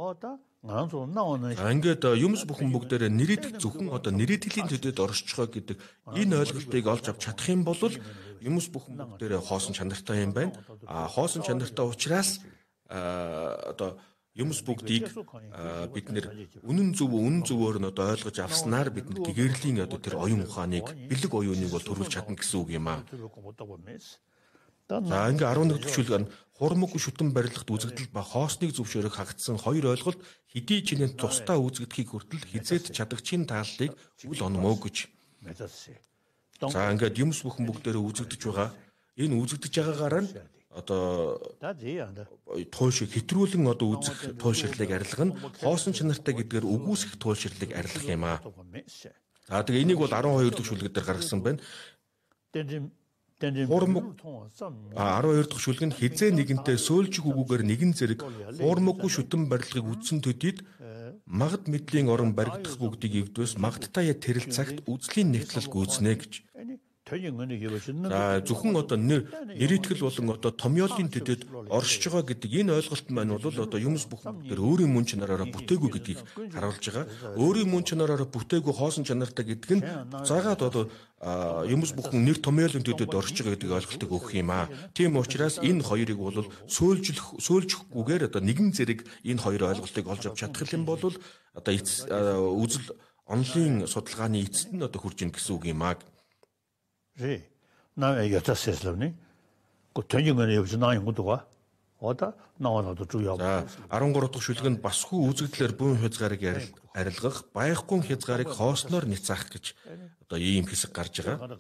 Ингээд юмс бүхэн бүгдээрээ нэрийдэх зөвхөн одоо нэрийтгэлийн төдөд оршиж байгаа гэдэг энэ ойлголтыг олж авч чадах юм бол юмс бүхэн бүгдээрээ хоосон чанартай юм байна. Хоосон чанартай учраас одоо юмс бүгдийг бид нэр үнэн зөвөөр нь одоо ойлгож авснаар бид нэр гэгэрлийн одоо тэр оюун ухааныг бэлэг оюуныг бол төрүүлж чадна гэсэн үг юм аа. За ингээ 11 дэх шүлэг нь хурмаггүй шүтэн барилгад үзэгдэл ба хоосныг зөвшөөрөх хагдсан хоёр ойлголт хэдий чинээ тусдаа үзэгдэхийг хүртэл хизээд чадагчийн тааллыг үл онмоо гэж. За ингээд юмс бүхэн бүгдээрээ үзэгдэж байгаа. Энэ үзэгдэж байгаагаар нь одоо туушиг хэтрүүлэн одоо үзэх тууширлыг арилгах нь хоосон чанартай гэдгээр үгүйсэх тууширлыг арилгах юм аа. За тэгээ энийг бол 12 дэх шүлэг дээр гаргасан байна. 12 дахь шүлэг нь хизээ нэгэнтэй сөөлжих үгүүгээр нэгэн зэрэг хуурмаггүй шүтэн барилгыг үдсэн төдийд магад мэдлийн орон баригдах бүгдийг эвдвээс магадтаа тэрэл цагт үзлийн нэгтлэл гүйцнэ гэж. Зөвхөн одоо нэрийтгэл болон одоо томьёолын төдөд оршиж байгаа гэдэг энэ ойлголт маань бол одоо юмс бүхэн бүгдээр өөрийн мөн чанараараа бүтээгүй гэдгийг харуулж байгаа. Өөрийн мөн чанараараа бүтээгүй хоосон чанартай гэдэг нь заагаад одоо юмс бүхэн нэр томьёолын төдөд оршиж байгаа гэдэг ойлголтыг өгөх юм аа. Тийм учраас энэ хоёрыг бол сөөлжихгүйгээр одоо нэгэн зэрэг энэ хоёр ойлголтыг олж авч чадах юм бол одоо үзэл онлын судалгааны эцэст нь одоо хүрж ийн гэсэн үг юм аа. За 13 дахь шүлэг нь басгүй үзэгдлэр бүүн хязгаарыг арилгах, байхгүй хязгаарыг хоосноор ницаах гэж одоо ийм хэсэг гарч байгаа.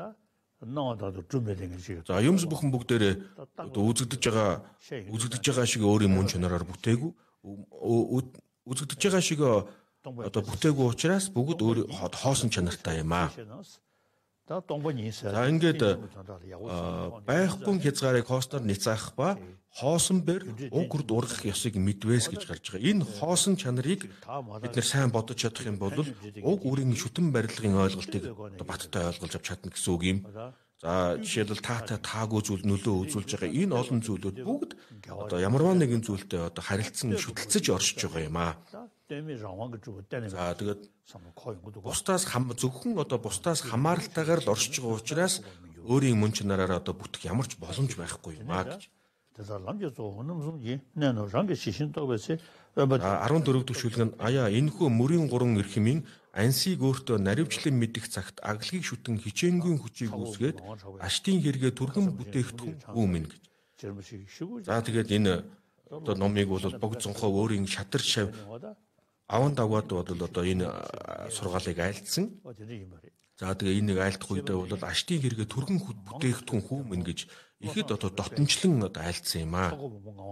За юмс бүхэн бүгдээрээ үзэгдэж байгаа шиг өөрийн мөн чанараар бүтээгүй үзэгдэж байгаа шиг одоо бүтээгүй учраас бүгд өөр хоосон чанартай юм аа. За ингээд байхгүй хязгаарыг хоосноор ницаах ба хоосон бэр угрд ургах ёсыг мэдвэс гэж гарч байгаа. Энэ хоосон чанарыг бид нэр сайн бодож чадах юм бол уг үрийн шүтэн барилгын ойлголтыг баттай ойлгож авч чадна гэсэн үг юм. За жишээлбэл таагүй зүйл нөлөө үзүүлж байгаа энэ олон зүйлүүд бүгд одоо ямарваа нэгэн зүйлтэй одоо харилцсан шүтэлцэж оршиж байгаа юм аа. За тэгээд зөвхөн одоо бусдаас хамааралтайгаар л оршиж байгаа учраас өөрийн мөн чанараараа одоо бүтэх ямар ч боломж байхгүй юм аа гэж. 14 дэх шүлэг нь энэхүү мөрийн 3 эрхмийн ансийг өөртөө наривчлан мэдих цагт аглагийг шүтэн хичээнгүй хүчийг үүсгээд аштын хэрэгэ түргэн бүтээгдэхүүн үүмэн гэж. За тэгээд энэ одоо номыг бол богд цонхоо өөрийн шадар шав аван давгаад бол одоо энэ сургаалыг айлдсан. За тэгээ энийг айлдах үедээ бол аштын хэрэгэ түргэн бүтээгдэхүүн хүмэн гэж ихэд одоо дотнчлан одоо айлдсан юм аа.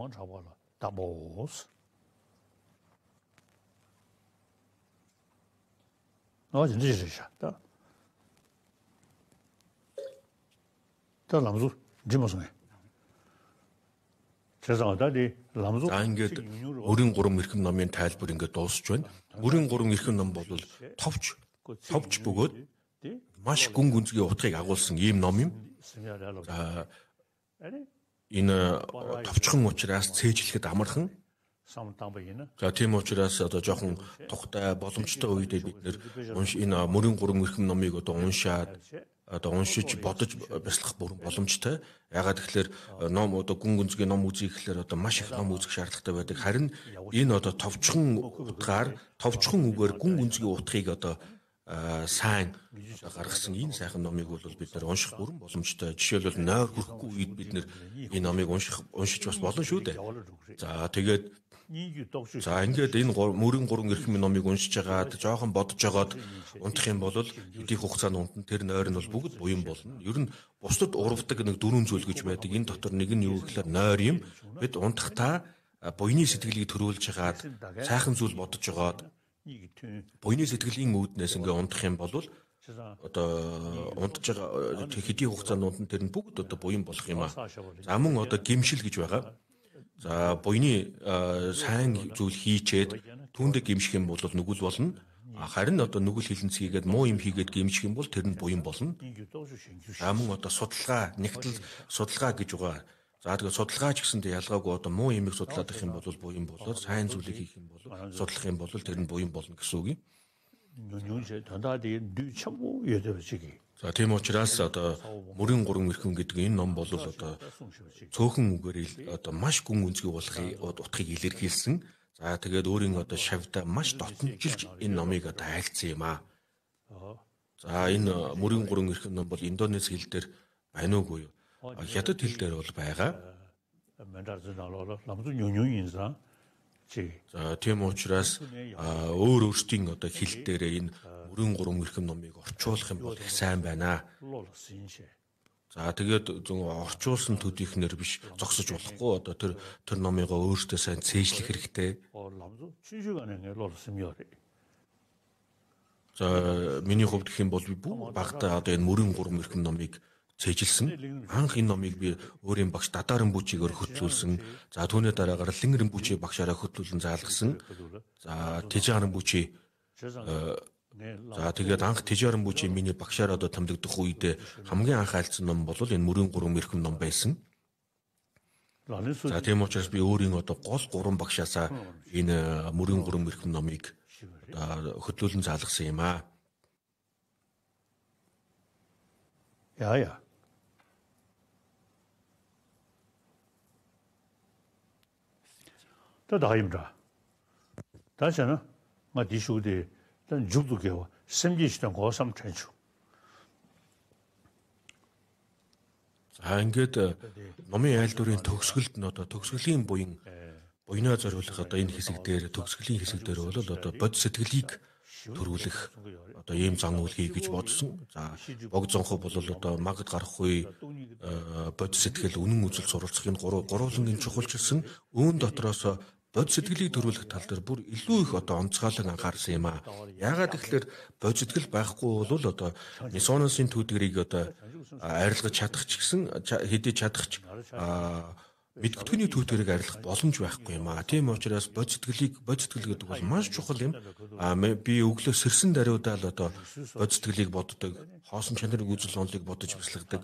Ингээд өрийн 3 эрхэм номын тайлбар ингээд дуусч байна. Өрийн 3 эрхэм ном бол товч бөгөөд маш гүн гүнзгий утгыг агуулсан ийм ном юм. энэ товчхон учраас цээжлэхэд амархан. За тийм учраас одоо жоохон тухтай боломжтой үедээ бид нэр энэ мөрийн 3 эрхэм номыг одоо уншиж бодож бяцлах бүрэн боломжтой. Ягаад гэхээр ном одоо гүн гүнзгий ном үзье гэхээр одоо маш их ном үзэх шаардлагатай байдаг. Харин энэ одоо товчхон утгаар товчхон үгээр гүн гүнзгий утгыг одоо сайн гаргасан энэ сайхан номыг бол бид нэр унших бүрэн боломжтой. Жишээлбэл нойр хүрэхгүй үед бид нэр энэ номыг уншиж бас болно шүү дээ. За тэгээд ингээд энэ мөрийн 3 эрхэм номыг уншиж байгаад жоохон бодож жагаад унтах юм бол хэдийн хугацаанд унтан тэр нойр нь бол бүгд буян болно. Ер нь бусдад урвдаг нэг 4 зүйл гэж байдаг. Энэ дотор нэг нь юу гэхээр нойр юм. Бид унтахтаа буйны сэтгэлийг төрүүлж хагаад сайхан зүйл бодож жагаад буйны сэтгэлийн үүднээс ингээ унтах юм бол одоо унтж байгаа хэдийн хугацаанд унтан тэр нь бүгд одоо буян болох юм аа. За мөн одоо гимшил гэж байгаа. За буйны сайн зүйл хийчээд түүндээ гимших юм бол нүгэл болно. Харин одоо нүгэл хилэнцгийгээд муу юм хийгээд гимших юм бол тэр нь буян болно. За мөн одоо судалгаа, нэгтэл судалгаа гэж байгаа. За тэгээд судалгаа ч гэсэндээ ялгаагүй одоо муу юмыг судлаад их юм бол буян болоод сайн зүйлийг хийх юм бол судлах юм бол тэр нь буян болно гэсэн үг юм. За тийм учраас одоо мөрийн 3 эрхэм гэдэг энэ ном бол одоо цөөхөн үгээр одоо маш гүн гүнзгий утгыг илэрхийлсэн. За тэгээд өөрийн одоо шавьдаа маш дотномжилж энэ номыг одоо айлцсан юм аа. За энэ мөрийн 3 эрхэм ном бол Индонез хэл дээр байна уугүй юу? Хятад хэл дээр бол байгаа. За тийм учраас өөр өөрсдийн одоо хэл дээр энэ мөрийн 3 эрхэм номыг орчуулах юм бол их сайн байна. За тэгээд орчуулсан төдийхнэр биш зогсож болохгүй одоо тэр номыг өөртөө сайн цээжлэх хэрэгтэй. За миний хувьд гэх юм бол би багтаа одоо энэ мөрийн 3 эрхэм номыг цээжилсэн. Анх энэ номыг би өөрийн багш Дадаран Бүчигээр хөтлүүлсэн. За түүний дараагаар Лингэрэн Бүчи багшаараа хөтлүүлэн заалгасан. За Тэжааран Бүчи за тэгээд анх Тэжааран Бүчи миний багшаар одоо томилогдох үедээ хамгийн анх айлцсан ном бол энэ мөрийн 3 эрхэм ном байсан. За тийм учраас би өөрийн одоо гол 3 багшаасаа энэ мөрийн 3 эрхэм номыг хөтлүүлэн заалгасан юм аа. Ja. 또 다입니다. 다시는 뭐 디슈데 단 죽도게와 심지시던 고삼 trench. За ингээд номын айл дүүрийн төгсгөлд нь одоо төгсгөлийн буйнаа зориулах одоо энэ хэсэг дээр төгсгөлийн хэсэг дээр бол одоо бод сэтгэлийг төрүүлэх одоо ийм зан үйл хий гэж бодсон. За бог зонхоо бол одоо магад гарахгүй бод сэтгэл үнэн үзэл суралцах энэ гурвангийн чухалчилсан үүн дотроос бод сэтгэлийг төрүүлэх тал дээр бүр илүү их одоо онцгойлон анхаарсан юм аа. Яагаад гэвэл бод сэтгэл байхгүй бол одоо Нисоносын түүдгэрийг одоо арилгаж чадах ч гэсэн хэдий чадах ч мэдгэдэгний түүдгэрийг арилгах боломж байхгүй юм аа. Тийм учраас бод сэтгэл гэдэг бол маш чухал юм. Би өглөө сэрсэн даруйдаа л одоо бод сэтгэлийг боддог, хоосон чанарын үзэл онолыг бодож бяцлагдаг.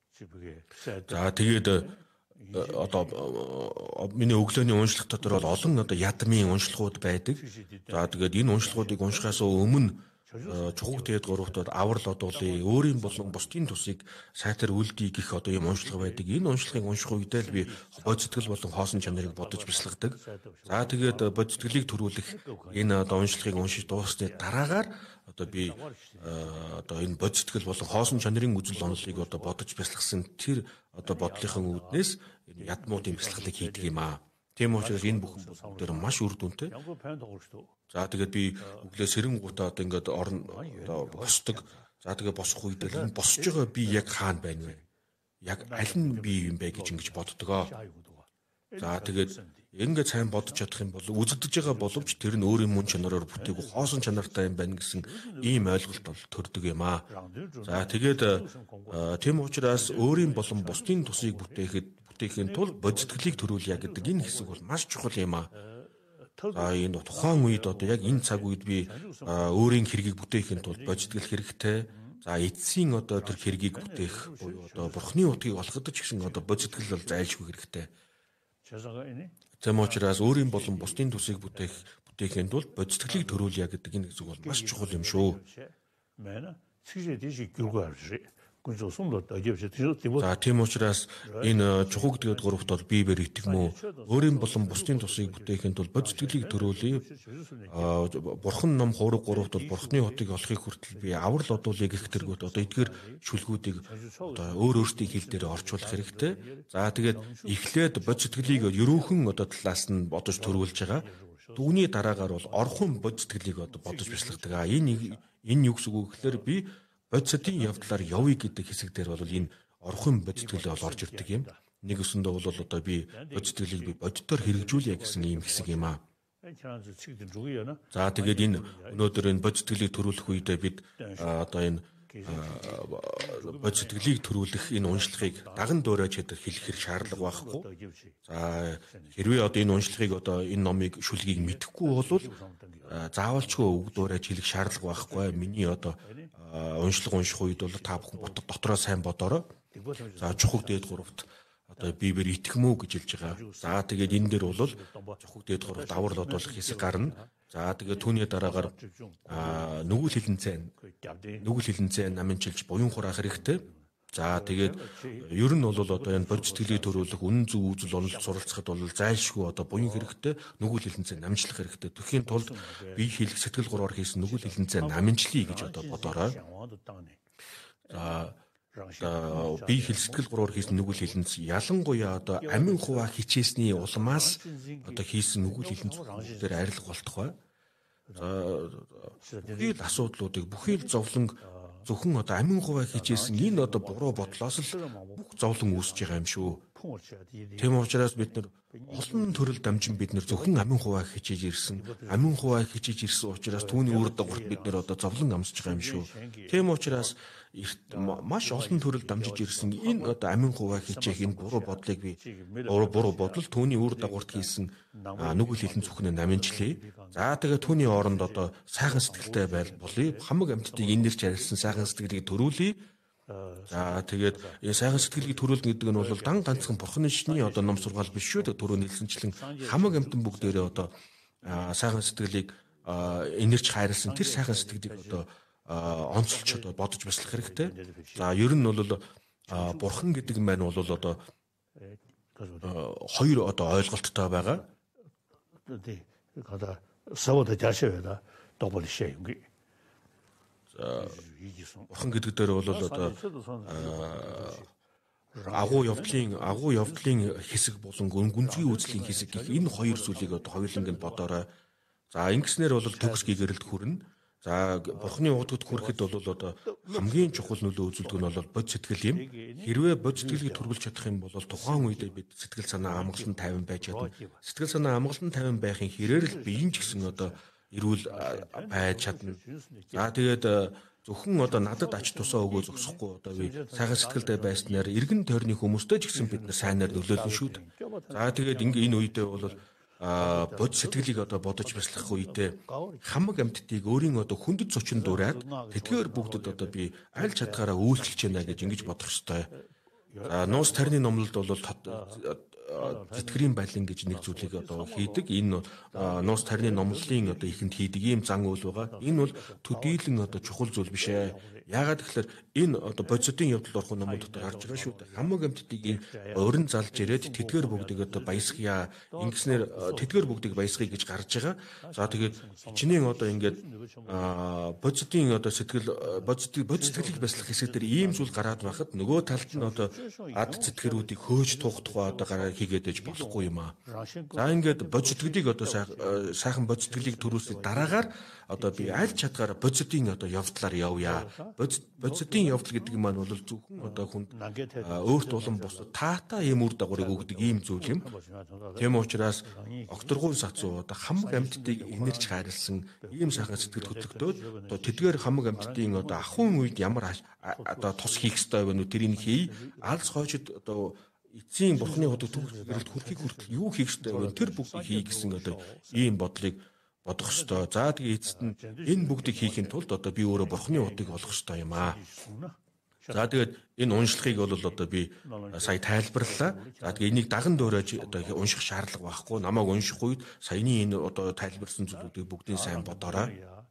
За тэгээд одоо миний өглөөний уншлах дотор бол олон одоо ядмын уншлагууд байдаг. За тэгээд энэ уншлагуудыг уншихаас өмнө чухаг тэгээд гуравтад аврал одуулъя, өөрийн болон бусдын тусыг сайтар үлдээ гэх одоо юм уншлага байдаг. Энэ уншлагыг унших үедээ л би бод сэтгэл болон хоосон чанарыг бодож бяцлагдаг. За тэгээд бод сэтгэлийг төрүүлэх энэ одоо уншлагыг уншиж дуусны дараагаар одоо би одоо энэ бод сэтгэл болон хоосон чанарын үзэл онолыг одоо бодож бяцлагсан тэр одоо бодлынхан үүднээс энэ ядмуудын бяцлаглыг хийдэг юм аа. Тийм учраас энэ бүхэн дээр маш үр дүнтэй. За тэгээд би өглөө сэрэнгуутаа одоо ингээд одоо босдог. За тэгээд босох үедээ энэ босож байгаа би яг хаана байна вэ? Яг аль нь би юм бэ гэж ингэж боддгоо. За тэгээд ингээд сайн бодож чадах юм бол үзэгдэж байгаа боловч тэр нь өөрийн мөн чанараар бүтээгүй хоосон чанартай юм байна гэсэн ийм ойлголт бол төрдөг юм аа. За тэгээд тийм учраас өөрийн болон бусдын тусыг бүтээхийн тулд бод сэтгэлийг төрүүлье гэдэг энэ хэсэг бол маш чухал юм аа. Энэ тухайн үед одоо яг энэ цаг үед би өөрийн хэргийг бүтээхийн тулд бод сэтгэл хэрэгтэй. За эцсийн одоо тэр хэргийг бүтээх буюу одоо бурхны утгийг олгодог ч гэсэн одоо бод сэтгэл бол зайлшгүй хэрэгтэй. Тэм учраас өөрийн болон бусдын төсийг бүтээхийн тулд бод сэтгэлийг төрүүлье гэдэг энэ зүйл бол маш чухал юм шүү. За тийм учраас энэ чухал гэдэг гуравт бол Библиэр итгэмүү. Өөрийн болон бусдын тусыг бүтээхийн тулд бод сэтгэлийг төрүүлье. Бурхан ном 3:3-т бол бурхны утыг олохыг хүртэл би аврал одуулыг гэх тэргүүт одоо эдгээр шүлгүүдийг одоо өөртөө хэл дээр орчуулах хэрэгтэй. За тэгээд эхлээд бод сэтгэлийг ерөөхөн одоо талаас нь бодож төрүүлж байгаа. Түүний дараагаар бол орхон бод сэтгэлийг одоо бодож бясалгадаг. Энэ юу гэсэн үг гэхээр би бодисдын явдлаар явъя гэдэг хэсэг дээр бол энэ орхон бодитгэлээ бол орж ирдэг юм. Нэг өсөндөө бол одоо би бодитгэлийг би бодитоор хэрэгжүүлье гэсэн ийм хэсэг юм аа. За тэгээд энэ өнөөдөр энэ бодитгэлийг төрүүлэх үедээ бид одоо энэ бодитгэлийг төрүүлэх энэ уншлагыг даган дуурайж хэлэх хэрэг шаардлага байхгүй. За хэрвээ одоо энэ уншлагыг одоо энэ номыг шүлгийг мэдэхгүй бол заавалчгүй үг дуурайж хэлэх шаардлага байхгүй. Миний одоо уншлага унших үед бол та бүхэн дотроо сайн бодорой. За чухал дээд гуравт одоо Библиэр итгэмүү гэж хэлж байгаа. За тэгээд энэ дээр бол чухал дээд гуравт аврал одуулах хэсэг гарна. За тэгээд түүний дараагаар нүгэл хилэнцэн намынчилж буян хураах хэрэгтэй. За тэгээд ер нь бол одоо энэ бод сэтгэлийг төрүүлэх үнэн зөв үзэл онол суралцахад бол зайлшгүй одоо буян хэрэгтэй, нүгэл хилэнцэн намжлах хэрэгтэй. Түүхийн тулд бие хэлэх сэтгэл гурваар хийсэн нүгэл хилэнцэн намжлие гэж одоо бодорой. За бие хэл сэтгэл гурваар хийсэн нүгэл хилэнц ялангуяа одоо амин хуваа хичээсний улмаас одоо хийсэн нүгэл хилэнцүүдээр арилга болтох бай. За бүхий л асуудлуудыг бүхий л зовлон зөвхөн одоо амин хуваа хичээсэн энэ одоо буруу бодлоос л бүх зовлон үүсэж байгаа юм шүү. Тийм учраас бид нар олон төрөл дамжин бид нар зөвхөн амин хуваа хичээж ирсэн. Амин хуваа хичээж ирсэн учраас түүний үр дагаварт бид нар одоо зовлон амсаж байгаа юм шүү. Тийм учраас маш олон төрөл дамжиж ирсэн энэ одоо амин хуваа хичээх энэ буруу бодлыг би буруу бодол түүний үр дагаварт хийсэн нүгэл хилэн зүхнээ намжлие. За тэгээ түүний оронд одоо сайхан сэтгэлтэй байл болъё. Хамаг амьтдыг инэрч арилсан сайхан сэтгэлийг төрүүлье. За тэгээд энэ сайхан сэтгэлийг төрүүлнэ гэдэг нь бол дан ганцхан бурхны шний одоо ном сургаал биш шүү. Түрүү нийлсэнчлэн хамаг амьтан бүгдээрээ одоо сайхан сэтгэлийг инэрч хайрлсан тэр сайхан сэтгэлийг одоо онцолч одоо бодож бясалгах хэрэгтэй. За ер нь бол бурхан гэдэг нь маань бол одоо хоёр одоо ойлголттой байгаа. Савода жашавэда доблишээ юм ги. Бурхан гэдэг дээр бол одоо агуу явдлын хэсэг болон гүнзгий үзлийн хэсэг гэх энэ хоёр зүйлийг одоо хоёуланг нь бодорой. За ингэснээр бол төгс гэгэрэлд хүрнэ. За бурхны уудад хүрэхэд бол одоо хамгийн чухал нөлөө үзүүлдэг нь бол бод сэтгэл юм. Хэрвээ бод сэтгэлийг төрүүлж чадах юм бол тухайн үед бид сэтгэл санаа амгалан тайван байж чадна. Сэтгэл санаа амгалан тайван байхын хэрээр л биеийн ч гэсэн одоо эрүүл байж чадна. За тэгээд зөвхөн одоо надад ач тусаа өгөө зогсохгүй одоо би сайхан сэтгэлтэй байснаар эргэн тойрны хүмүүстэй ч гэсэн бид нар сайнаар нөлөөлнө шүү дээ. За тэгээд энэ үедээ бол бод сэтгэлийг одоо бодож бясалгах үедээ хамаг амьтдыг өөрийн одоо хүндэт зочин дураад тэдгээр бүгдэд одоо би аль чадгаараа үйлчлэж байна гэж ингэж бодох ёстой. Нуус тарны номлолд бол тэтгэрийн балин гэж нэг зүйлийг одоо хийдэг. Энэ нуус тарны номлолын одоо ихэнд хийдэг ийм зан үйл байгаа. Энэ бол төдийлөн одоо чухал зүйл биш ээ. Яагаад гэвэл энэ одоо бодисдын явдал орох номууд дотор гарч байгаа шүү дээ. Хамаг амьтдыг өрн залж ирээд тэдгээр бүгдийг одоо баясгая. Ингэснээр тэдгээр бүгдийг баясгая гэж гарч байгаа. За тэгээд чиний одоо ингээд бодисдын одоо бодисдыг бясалгах хэсэг дээр ийм зүйл гараад байхад нөгөө талд нь одоо ад зэтгэрүүдийг хөөж тух тухай одоо гараа хийгээд ээж болохгүй юм аа. За ингээд бодисдгийг одоо сайхан бодисдгийг төрүүлсэн дараагаар одоо би аль чадгаараа бодисдын одоо явдлаар явъя. Бодисдын явдал гэдэг нь маань бол зөвхөн одоо хүнд өөрт улам бусад таата ийм үр дагаврыг өгдөг ийм зүйл юм. Тийм учраас огторгуун сацуу одоо хамаг амьтдыг инэрч хайрлсан ийм сайхан сэтгэл хөдлөлтөд одоо тэдгээр хамаг амьтдын одоо ахуйн үед ямар одоо тус хийх ёстой вэ нү тэрийг хий. Алс хойшид одоо эцсийн бурхны хотод төгсгөлд хүрхийг хүртэл юу хийх ёстой вэ тэр бүгдийг хий гэсэн одоо ийм бодлыг бодох ёстой. За тэгээ эцэст нь энэ бүгдийг хийхин тулд одоо би өөрөө бурхны удыг олох ёстой юм аа. За тэгээд энэ уншлагыг бол одоо би сая тайлбарлалаа. За тэгээд энийг даган дөөрөж одоо унших шаардлага байхгүй. Намайг унших үед саяны энэ одоо тайлбарлсан зүйлүүдийг бүгдийг сайн бодоорой.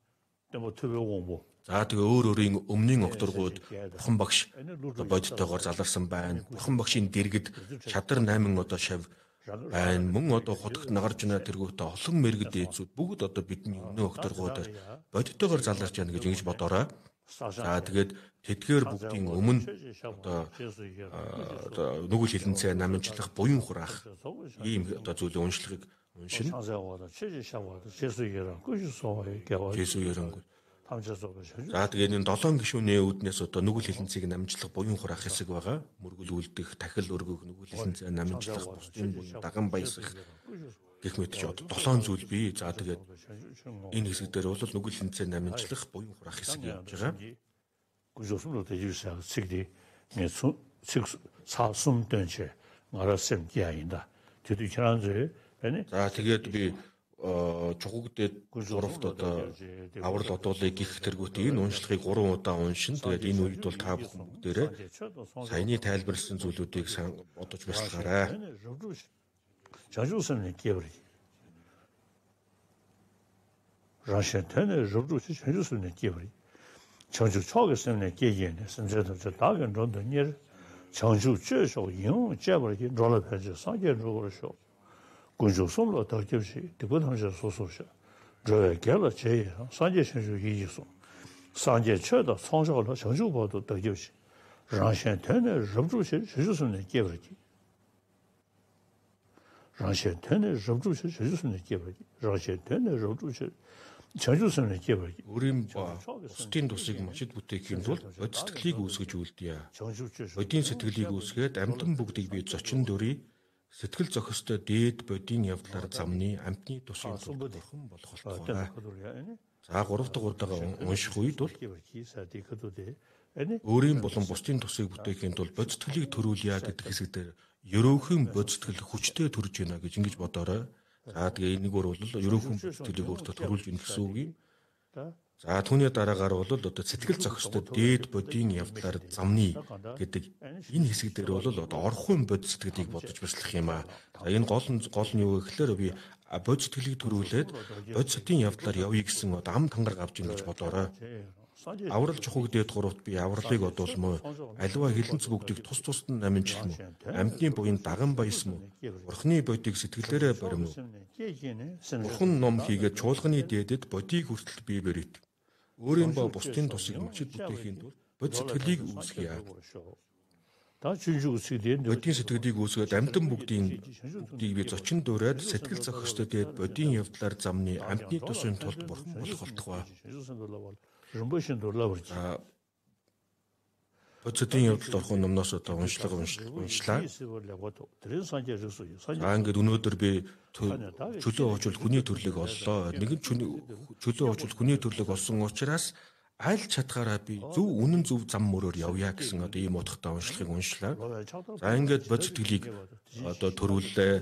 За тэгээ өөрийн өмнгийн окторгууд бурхан багш бодтойгоор заларсан байна. Бурхан багшийн дэргэд чадар 8 одоо шав байна. Мөн одоо хотогт нагарч байна тэргүүтээ олон мэрэгд дээдсүүд бүгд одоо бидний өмнө окторгуудаар бодтойгоор заларч байна гэж ингэж бодоорой. За тэгээд тэдгээр бүгдийн өмнө одоо нүгэл хилэнцээ намжлах буян хураах ийм одоо зүйлийн уншлагыг уншина. За тэгээд энэ 7 гишүүний үүднээс одоо нүгэл хилэнцгийг намжлах буян хураах хэсэг байгаа. Мөргөл үлдэх, тахил өргөх, нүгэл хилэнцээ намжлах, бусдын буян даган баясах гэх мэт ч одоо 7 зүйл бий. За тэгээд энэ хэсэг дээр бол нүгэл хилэнцээ намжлах буян хураах хэсэг явж байгаа. 구조선으로 대주사 측이 매수 측 사슴 된체 말았음 기아인다. 저도 지난주에 아니 За тэгээд би чухагдээд 3-т одоо аврал одуулыг гих тэргүүтээ энэ уншлагыг 3 удаа уншин. Тэгээд энэ үед бол та бүхэн бүгдээрээ саяны тайлбарлсан зүйлүүдийг сайн бодож бясалгаарай. 자주선의 기업이 라시안테네 저주시 자주선의 기업이 청주 초기선의 계기에는 선제도 저 다른 런던일 청주 최소 용 제버기 롤러페지 상계적으로서 군주선로 더 접시 대부분에서 소소셔 저의 결과 제 상계 신주 이지소 상계 최다 성적으로 청주보도 더 접시 라시안테네 저주시 자주선의 기업이 라시안테네 저주시 자주선의 기업이 라시안테네 저주시 자주선의 기업이 우린 устын тусыг мачид бүтээхийн тулд бод сэтгэлийг үүсгэж үлдъя. Бодийн сэтгэлийг үүсгээд амьтан бүгдийг бий зочин дөрий сэтгэл зохистой дээд бодийн явдлаар замны амьтны тусын тулд бурхан болох болтугай. За 3 дахь удаага унших үед бол өөрийн болон бусдын тусыг бүтээхийн тулд бод сэтгэлийг төрүүлъя гэдэг хэсэг дээр ерөөхөн бод сэтгэл хүчтэй төрж байна гэж ингэж бодоорой. За тэгээ энийг бол ерөөхөн сэтгэлийг өөртөө төрүүлж ийн гэсэн үг юм. За түүний дараагаар бол одоо сэтгэл зохистой дээд бодийн явдлаар замны гэдэг энэ хэсэг дээр бол одоо орхон бод сэтгэлийг бодож бяцлах юм аа. За энэ гол нь юу гэхээр би бод сэтгэлийг төрүүлээд бод сэтгэлийн явдлаар явъя гэсэн одоо ам тангараг авч ийн гэж бодоорой. Аврал чухагдээд 3-т би авралыг одуулмоо аливаа хилэнц бүгдийг тус тусад нь намжлах мө амьтны буян даган баяс мө бурхны бодийг сэтгэлээрээ барим мө бурхан ном хийгээд чуулганы дээдэд бодийг хүртэл бий бэрит өөрийн ба бусдын тусыг мачид бүтээхийн тулд бод сэтгэлийг үүсгье. Бодийн сэтгэлийг үүсгээд амьтан бүгдийг би зочин дуурайд сэтгэл зохистой дээд бодийн явдлаар замны амьтны тусын тулд бурхан болох болтугай. Бодцотын явдалд орох номноос одоо уншлаа. Ингээд өнөөдөр би чөлөө очвол хүний төрлийг оллоо. Нэгэн чөлөө очвол хүний төрлийг олсон учраас аль чадгаараа би үнэн зөв зам мөрөөр явъя гэсэн одоо ийм утгатай уншлагыг уншлаа. За ингээд бод сэтгэлийг одоо төрүүллээ.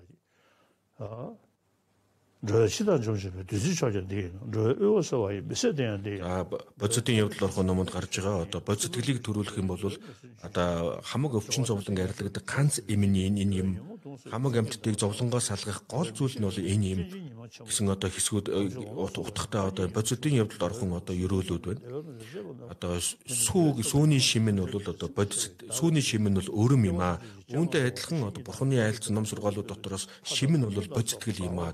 Рөшидан жомжбэ düzüçөжөндий рөөсөвай бисэдэндий бодцотын явдал орох номонд гарч байгаа одоо бод сэтгэлийг төрүүлэх юм бол одоо хамаг өвчин зовлон арилгадаг ганц эмний энэ юм хамаг амьтдыг зовлонгоос салгах гол зүйл нь бол энэ юм гэсэн одоо хэсгүүд утгатай одоо бодцотын явдалд орхон одоо ерөөлүүд байна. Одоо сүүний шим нь бол одоо сүүний шим нь бол өрөм юм аа. Үүнтэй адилхан одоо бурхны айлцсан ном сургаалууд дотроос шим нь бол бод сэтгэл юм аа.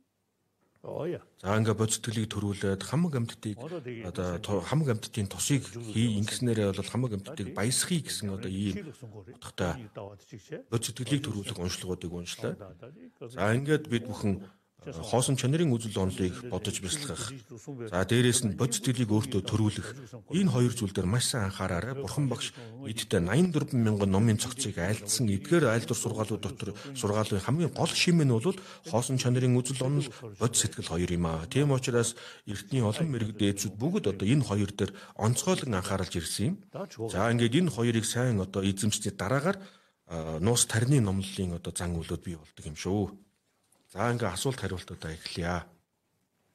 За ингээ бод сэтгэлийг төрүүлээд хамаг амьтдыг одоо хамаг амьтдын тусыг ингэснээрээ бол хамаг амьтдыг баясхий гэсэн одоо ийм утгатай бод сэтгэлийг төрүүлэх уншлагуудыг уншлаа. За ингээд бид бүхэн хоосон чанарын үзэл онолыг бодож бясалгах. За дээрээс нь бод сэтгэлийг өөртөө төрүүлэх. Энэ хоёр зүйл дээр маш сайн анхаараарай. Бурхан багш эдгээр 84 мянган номын цогцыг айлдсан эдгээр айлдвар сургаалууд дотор сургаалын хамгийн гол шим нь бол хоосон чанарын үзэл онол бод сэтгэл хоёр юм аа. Тийм учраас эртний олон мэрэг дээдсүүд бүгд одоо энэ хоёр дээр онцгойлон анхааралж ирсэн юм. За ингээд энэ хоёрыг сайн одоо эзэмсний дараагаар нуус тарины номлолын одоо зан үйлүүд бий болдог юм шүү. За ингээ асуулт хариултуудаа эхлэе.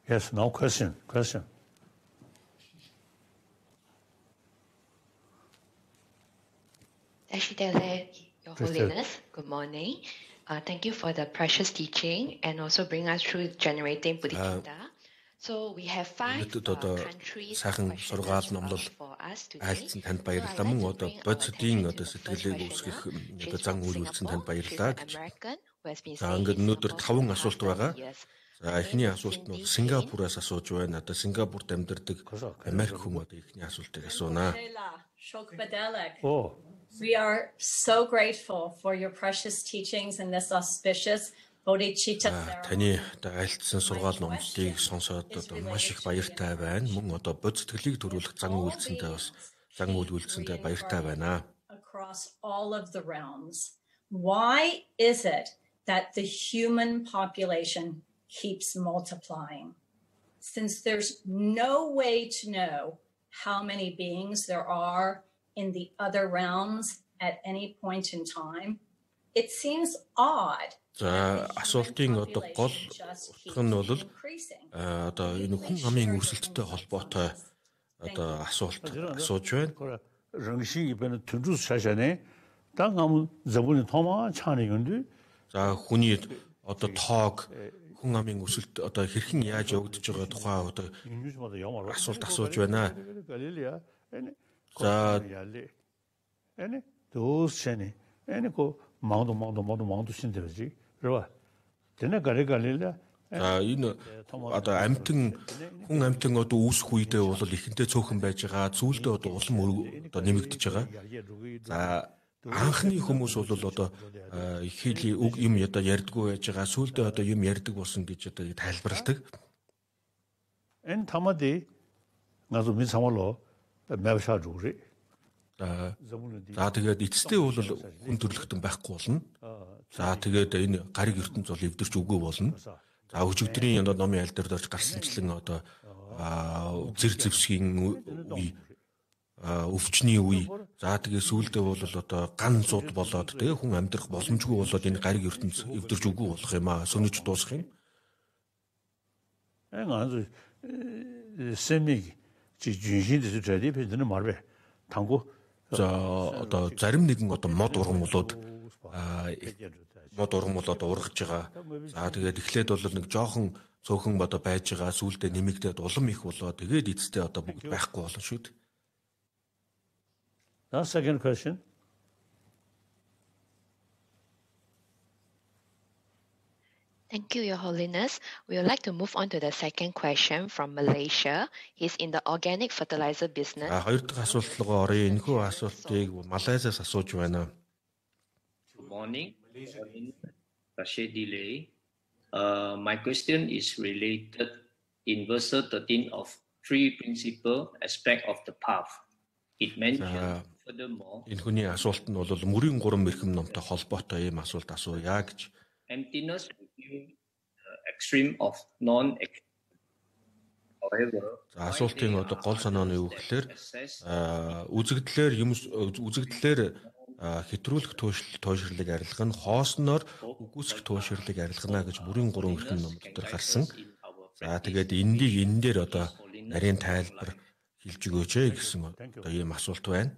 Yes, now question. Ashidele, Your Holiness, good morning. Thank you for the precious teaching and also bring us through generating Bodhicitta. So we have 5 countries сайхан сургаал номлол айлцсан танд баярлалаа. Мөн одоо бодисдын одоо сэтгэлийг үүсгэх одоо зан үйл үйлцэн танд баярлалаа гэж. За ингээд өнөөдөр 5 асуулт байгаа. За эхний асуулт нь Сингапураас асууж байна. Одоо Сингапурт амьдардаг Америк хүн одоо эхний асуултыг асуунаа. We are so grateful for your precious teachings in this auspicious Bodhicitta ceremony. Таны одоо айлтсан сургаал номлолыг сонсоод одоо маш их баяртай байна. Мөн одоо бод сэтгэлийг төрүүлэх зан үйлцэндээ бас зан үйл үйлцэндээ баяртай байна. Across all of the realms. Why is it that the human population keeps multiplying? Since there's no way to know how many beings there are in the other realms at any point in time, it seems odd. За асуултын одоо гол утга нь бол одоо энэ хүн амын өрсөлдөлтөй холбоотой одоо асуулт асууж байна. Рангшиг ибэн түнжус шашааны дан ам забуны томаа чааны гүнд. За хүний одоо тоог хүн амын өрсөлд одоо хэрхэн яаж явагдаж байгаа тухай одоо асуулт асууж байна. За эне 도스체니 эне 고 망도 신데지 그러와 되네 가리갈릴라. За энэ одоо амтэн хүн амтэн одоо үүсэх үедээ бол ихэнтэй цөөхөн байж байгаа. Зүйлдээ одоо улам одоо нэмэгдэж байгаа. За анхны хүмүүс бол одоо их хилийн үг юм одоо ярьдггүй байж байгаа. Сүүлдээ одоо юм ярьдаг болсон гэж одоо тайлбарладаг. Энэ тамади 나도 민상월로 매우샤 주리. За тэгээд эцэстээ бол хүн төрлөختөн байхгүй болно. За тэгээд энэ гариг ертөнц бол эвдэрч үгүй болно. За өчигдрийн одоо номын аль дээр дорж гарсанчлан одоо зэр зэвсгийн үе өвчний үе. За тэгээд сүүлдээ бол одоо ган зуд болоод тэгээд хүн амьдрах боломжгүй болоод энэ гариг ертөнц эвдэрч үгүй болох юм аа. Сөнөж дуусах юм. 아주 셈이 지진신데서 저기 배드는 말배 당고 за одоо зарим нэгэн одоо мод ургамлууд ургаж байгаа. За тэгээд эхлээд бол нэг жоохон цөөхөн одоо байж байгаа. Сүүлдээ нэмэгдээд улам их болоо. Тэгээд эцэстээ одоо бүгд байхгүй болно шүү дээ. The second question. Thank you, Your Holiness. We would like to move on to the second question from Malaysia. He's in the organic fertilizer business. Хоёр дахь асуулт руу оръё. Энэхүү асуултыг Малайзаас асууж байна. Good morning. Rashidile. My question is related in verse 13 of 3 principal aspect of the path. It mentions furthermore. Энэ хүний асуулт нь бол мөрийн 3 мэрхэм номтой холбоотой ийм асуулт асууя гэж. Emptiness extreme of non-extreme. However, асуултын одоо гол санаа нь юу гэхээр үзэгдлээр хэтрүүлэх туушрлыг арилгах нь хоосноор үгүйсэх туушрлыг арилгана гэж бүрийн 3 мэрхэм ном дотор гарсан. За тэгээд энэ дээр одоо нарийн тайлбар хэлж өгөөч гэсэн одоо ийм асуулт байна.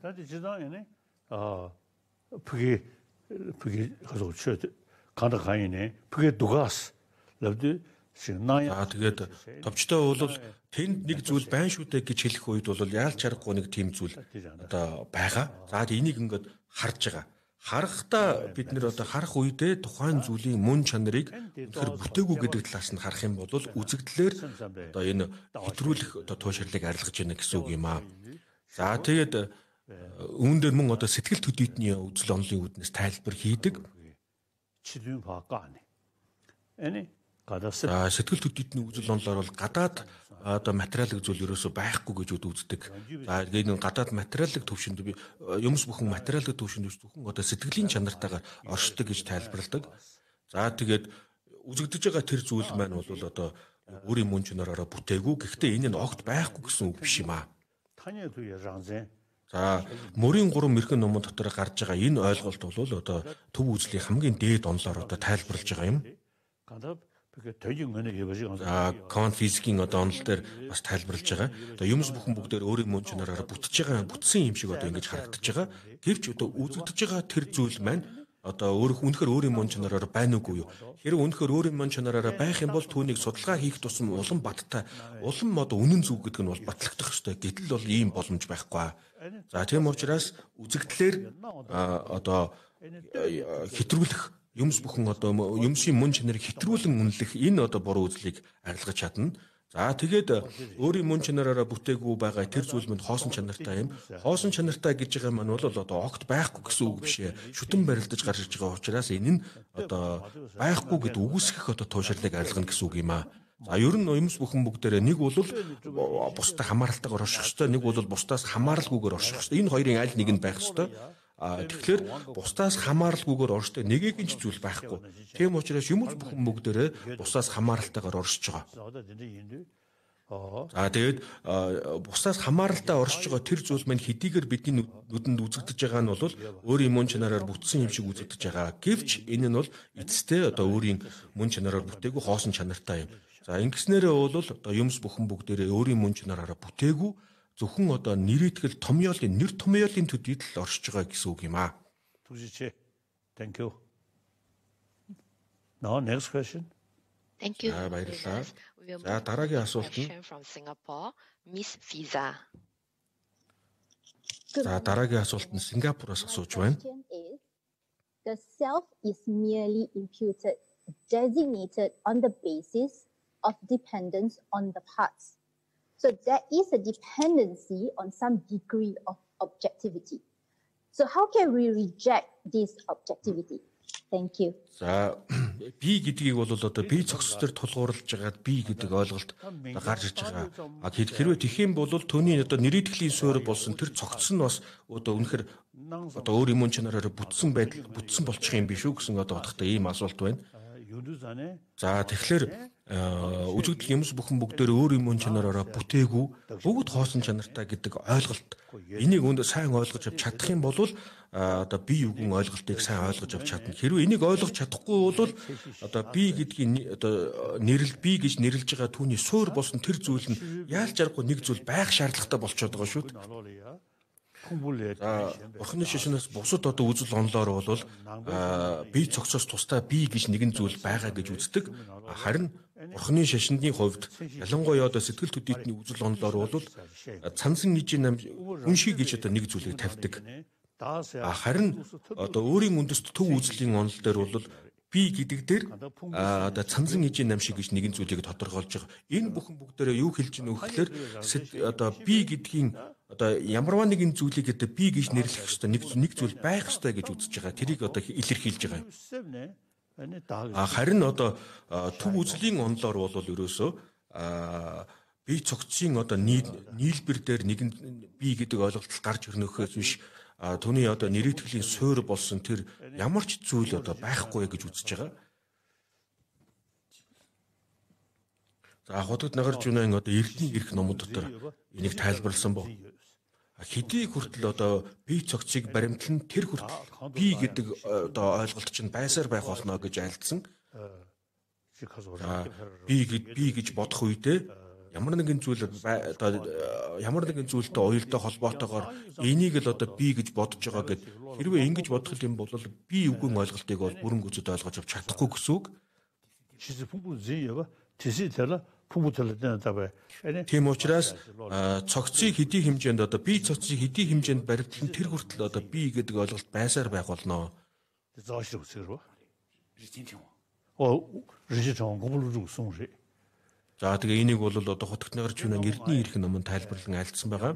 간다가이네 그게 누가스 러드 신나야 тэгээд товчтой бол тэнд нэг зүйл байна шүү дээ гэж хэлэх үед бол яалч харахгүй нэг тийм зүйл одоо байгаа. За энийг ингээд харж байгаа. Харахтаа бид нэр одоо харах үедээ тухайн зүйлийн мөн чанарыг тэр бүтээгүй гэдэг талаас нь харах юм бол үзэгдлэр одоо энэ хэтрүүлэх одоо туушрлыг арилгаж яана гэсэн үг юм аа. За тэгээд үүн дээр мөн одоо сэтгэл төдийдний үзэл онолын үүднээс тайлбар хийдэг. 치료는 바꿔 안 해. 아니, 가다스. сэтгэл төдийдний үзэл онолоор бол гадаад одоо материалын зүйл ерөөсөө байхгүй гэж үздэг. За тэгээд энэ гадаад материалын төвшөнд би юмс бүхэн материалын төвшөнд зөвхөн одоо сэтгэлийн чанартайгаар оршдог гэж тайлбарладаг. За тэгээд үзэгдэж байгаа тэр зүйл маань бол одоо өөрийн мөн чанараараа бүтээгүй. Гэхдээ энэ нь огт байхгүй гэсэн үг биш юм аа. 타녀 두야 장세. За мөрийн 3 мэрхэн номон дотор гарч байгаа энэ ойлголт бол одоо төв үзлийн хамгийн дээд онолоор одоо тайлбарлаж байгаа юм. 간다 Квант физикийн одоо онол дээр бас тайлбарлаж байгаа. Одоо юмс бүхэн бүгдээр өөрийн мөн чанараараа бүтсэн юм шиг одоо ингэж харагдаж байгаа. Гэвч одоо үзэгдэж байгаа тэр зүйл маань одоо үнэхээр өөрийн мөн чанараар байна уугүй юу? Хэрэв үнэхээр өөрийн мөн чанараараа байх юм бол түүнийг судалгаа хийх тусам улам баттай, улам одоо үнэн зөв гэдэг нь бол батлагдах ёстой. Гэтэл бол ийм боломж байхгүй. За тийм учраас үзэгдлэр одоо хэтрүүлэх юмс бүхэн одоо юмсийн мөн чанарыг хэтрүүлэн үнэлэх энэ одоо буруу үзлийг арилгаж чадна. За тэгээд өөрийн мөн чанараараа бүтээгүй байгаа тэр зүйл мэнд хоосон чанартай юм. Хоосон чанартай гэж байгаа маань бол одоо огт байхгүй гэсэн үг биш ээ. Шүтэн барилдаж гарч иж байгаа учраас энэ нь одоо байхгүй гэд үгүйсгэх одоо туушрлыг арилгана гэсэн үг юм аа. За ер нь юмс бүхэн бүгдээрээ нэг бол бусдад хамааралтайгаар орших ёстой, нэг бол бусдаас хамааралгүйгээр орших ёстой. Энэ хоёрын аль нэг нь байх ёстой. Тэгэхээр бусдаас хамааралгүйгээр оршдог нэгийг нь ч зүйл байхгүй. Тийм учраас юмс бүхэн бүгдээрээ бусдаас хамааралтайгаар оршиж байгаа. За тэгээд бусдаас хамааралтай оршиж байгаа тэр зүйл маань хэдийгээр бидний нүдэнд үзэгдэж байгаа нь бол өөрийн мөн чанараар бүтсэн юм шиг үзэгдэж байгаа. Гэвч энэ нь бол эцэстээ одоо өөрийн мөн чанараар бүтээгүй хоосон чанартай юм. За ингэснээрээ бол одоо юмс бүхэн бүгдээрээ өөрийн мөн чанараараа бүтээгүй зөвхөн одоо нэр томьёолын төдийд л оршиж байгаа гэсэн үг юм аа. Thank you. Now next question. Thank you. Баярлалаа. За дараагийн асуулт нь from Singapore, Miss Fiza. За дараагийн асуулт нь Сингапураас асууж байна. The self is merely imputed, designated on the basis of dependence on the parts. So there is a dependency on some degree of objectivity. So how can we reject this objectivity? Thank you. За би гэдгийг бол одоо би цогц төр тулгуурлаж байгаад би гэдэг ойлголт гарч иж байгаа. Хэрвээ тэгэх юм бол түүний одоо нэрийтгэлийн суурь болсон тэр цогц нь бас одоо үнэхээр одоо өөр юм чанараар бүтсэн болчих юм биш үү гэсэн одоо бодохтой ийм асуулт байна. За тэгэхээр үзэгдэл юмс бүхэн бүгдээр өөр юм чанараараа бүтээгүй бүгд хоосон чанартай гэдэг ойлголт энийг өндө сайн ойлгож авч чадах юм бол одоо би юугэн ойлголтыг сайн ойлгож авч чадна. Хэрвээ энийг ойлгож чадахгүй бол одоо би гэдгийг одоо би гэж нэрлэж байгаа түүний суурь болсон тэр зүйл нь яаль жаргагүй нэг зүйл байх шаардлагатай болчиход байгаа шүү дээ. Бурхны шишнээс бусад одоо үзэл онолоор бол би цогцоос тусдаа би гэж нэгэн зүйл байгаа гэж үздэг. Харин Бурхны шашны хувьд ялангуяа одоо сэтгэл төдийдний үзэл онолоор бол цансан ижийн нам үншиг гэж одоо нэг зүйлийг тавьдаг. Харин одоо өөрийн үндэст төв үзлийн онол дээр бол би гэдэг дээр одоо цансан ижийн нам шиг гэж нэгэн зүйлийг тодорхойлж байгаа. Энэ бүхэн бүгдээрээ юу хэлж гэнэ вэ гэхээр одоо би гэдгийн одоо ямарваа нэгэн зүйлийг одоо би гэж нэрлэх ёстой нэг зүйл байх ёстой гэж үзэж байгаа. Тэрийг одоо илэрхийлж байгаа юм. Харин одоо төв үзлийн онолоор бол ерөөсөө би цогцын одоо нийлбэр дээр нэгэн би гэдэг ойлголт гарч ирнөхөөс биш түүний одоо нэрийтгэлийн суурь болсон тэр ямар ч зүйл одоо байхгүй гэж үзэж байгаа. За хотод нагарч үнэн одоо эрдний эрх номон дотор энийг тайлбарласан бо. Хэдий хүртэл одоо би цогцыг баримтлан тэр хүртэл би гэдэг одоо ойлголт чинь байсаар байх болно гэж айлдсан. Би гэж бодох үедээ ямар нэгэн зүйлтэй уялдаа холбоотойгоор энийг л одоо би гэж бодож байгаа гэд хэрвээ ингэж бодох юм бол би үгэн ойлголтыг бол бүрэн гүйцэд ойлгож авч чадахгүй гэсэн үг. Тийм учраас цогцыг хэдий хэмжээнд одоо би цогцыг хэдий хэмжээнд баримтлан тэр хүртэл одоо би гэдэг ойлголт байсаар байх болно. За тэгээ энийг бол одоо хотогт нагарч үнэн эрдний эрх номон тайлбарлан альцсан байгаа.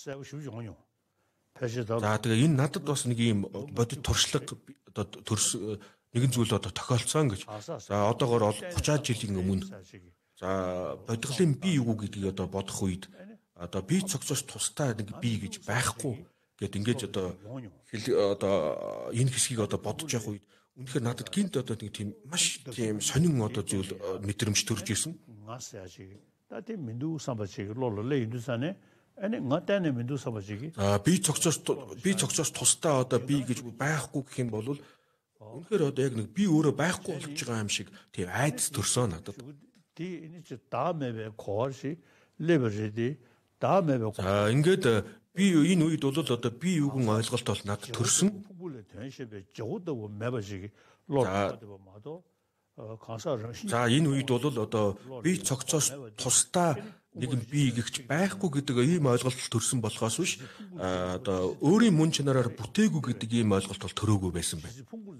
За тэгээ энэ надад бас нэг юм бодит туршлага одоо нэгэн зүйл одоо тохиолдсон гэж. За одоогоор 30 жилийн өмнө за бодглын би юу гэдгийг одоо бодох үед одоо би цогцоос тусдаа нэг би гэж байхгүй гэд ингэж одоо энэ хэсгийг одоо бодож явах үед үнэхээр надад гинт одоо нэг тийм маш тийм сонин одоо зүйл мэдрэмж төрж ирсэн. Би цогцоос тусдаа одоо би гэж байхгүй гэх юм бол Үнэхээр одоо яг нэг би өөрөө байхгүй болж байгаа юм шиг тийм айдас төрсөн надад. Ингээд би энэ үед бол одоо би юуг ойлголт бол надад төрсөн. За энэ үед бол одоо би цогцоос тусдаа нэгэн би гихч байхгүй гэдэг ийм ойлголт төрсөн болохоос биш одоо өөрийн мөн чанараар бүтээгүй гэдэг ийм ойлголт бол төрөөгүй байсан байна.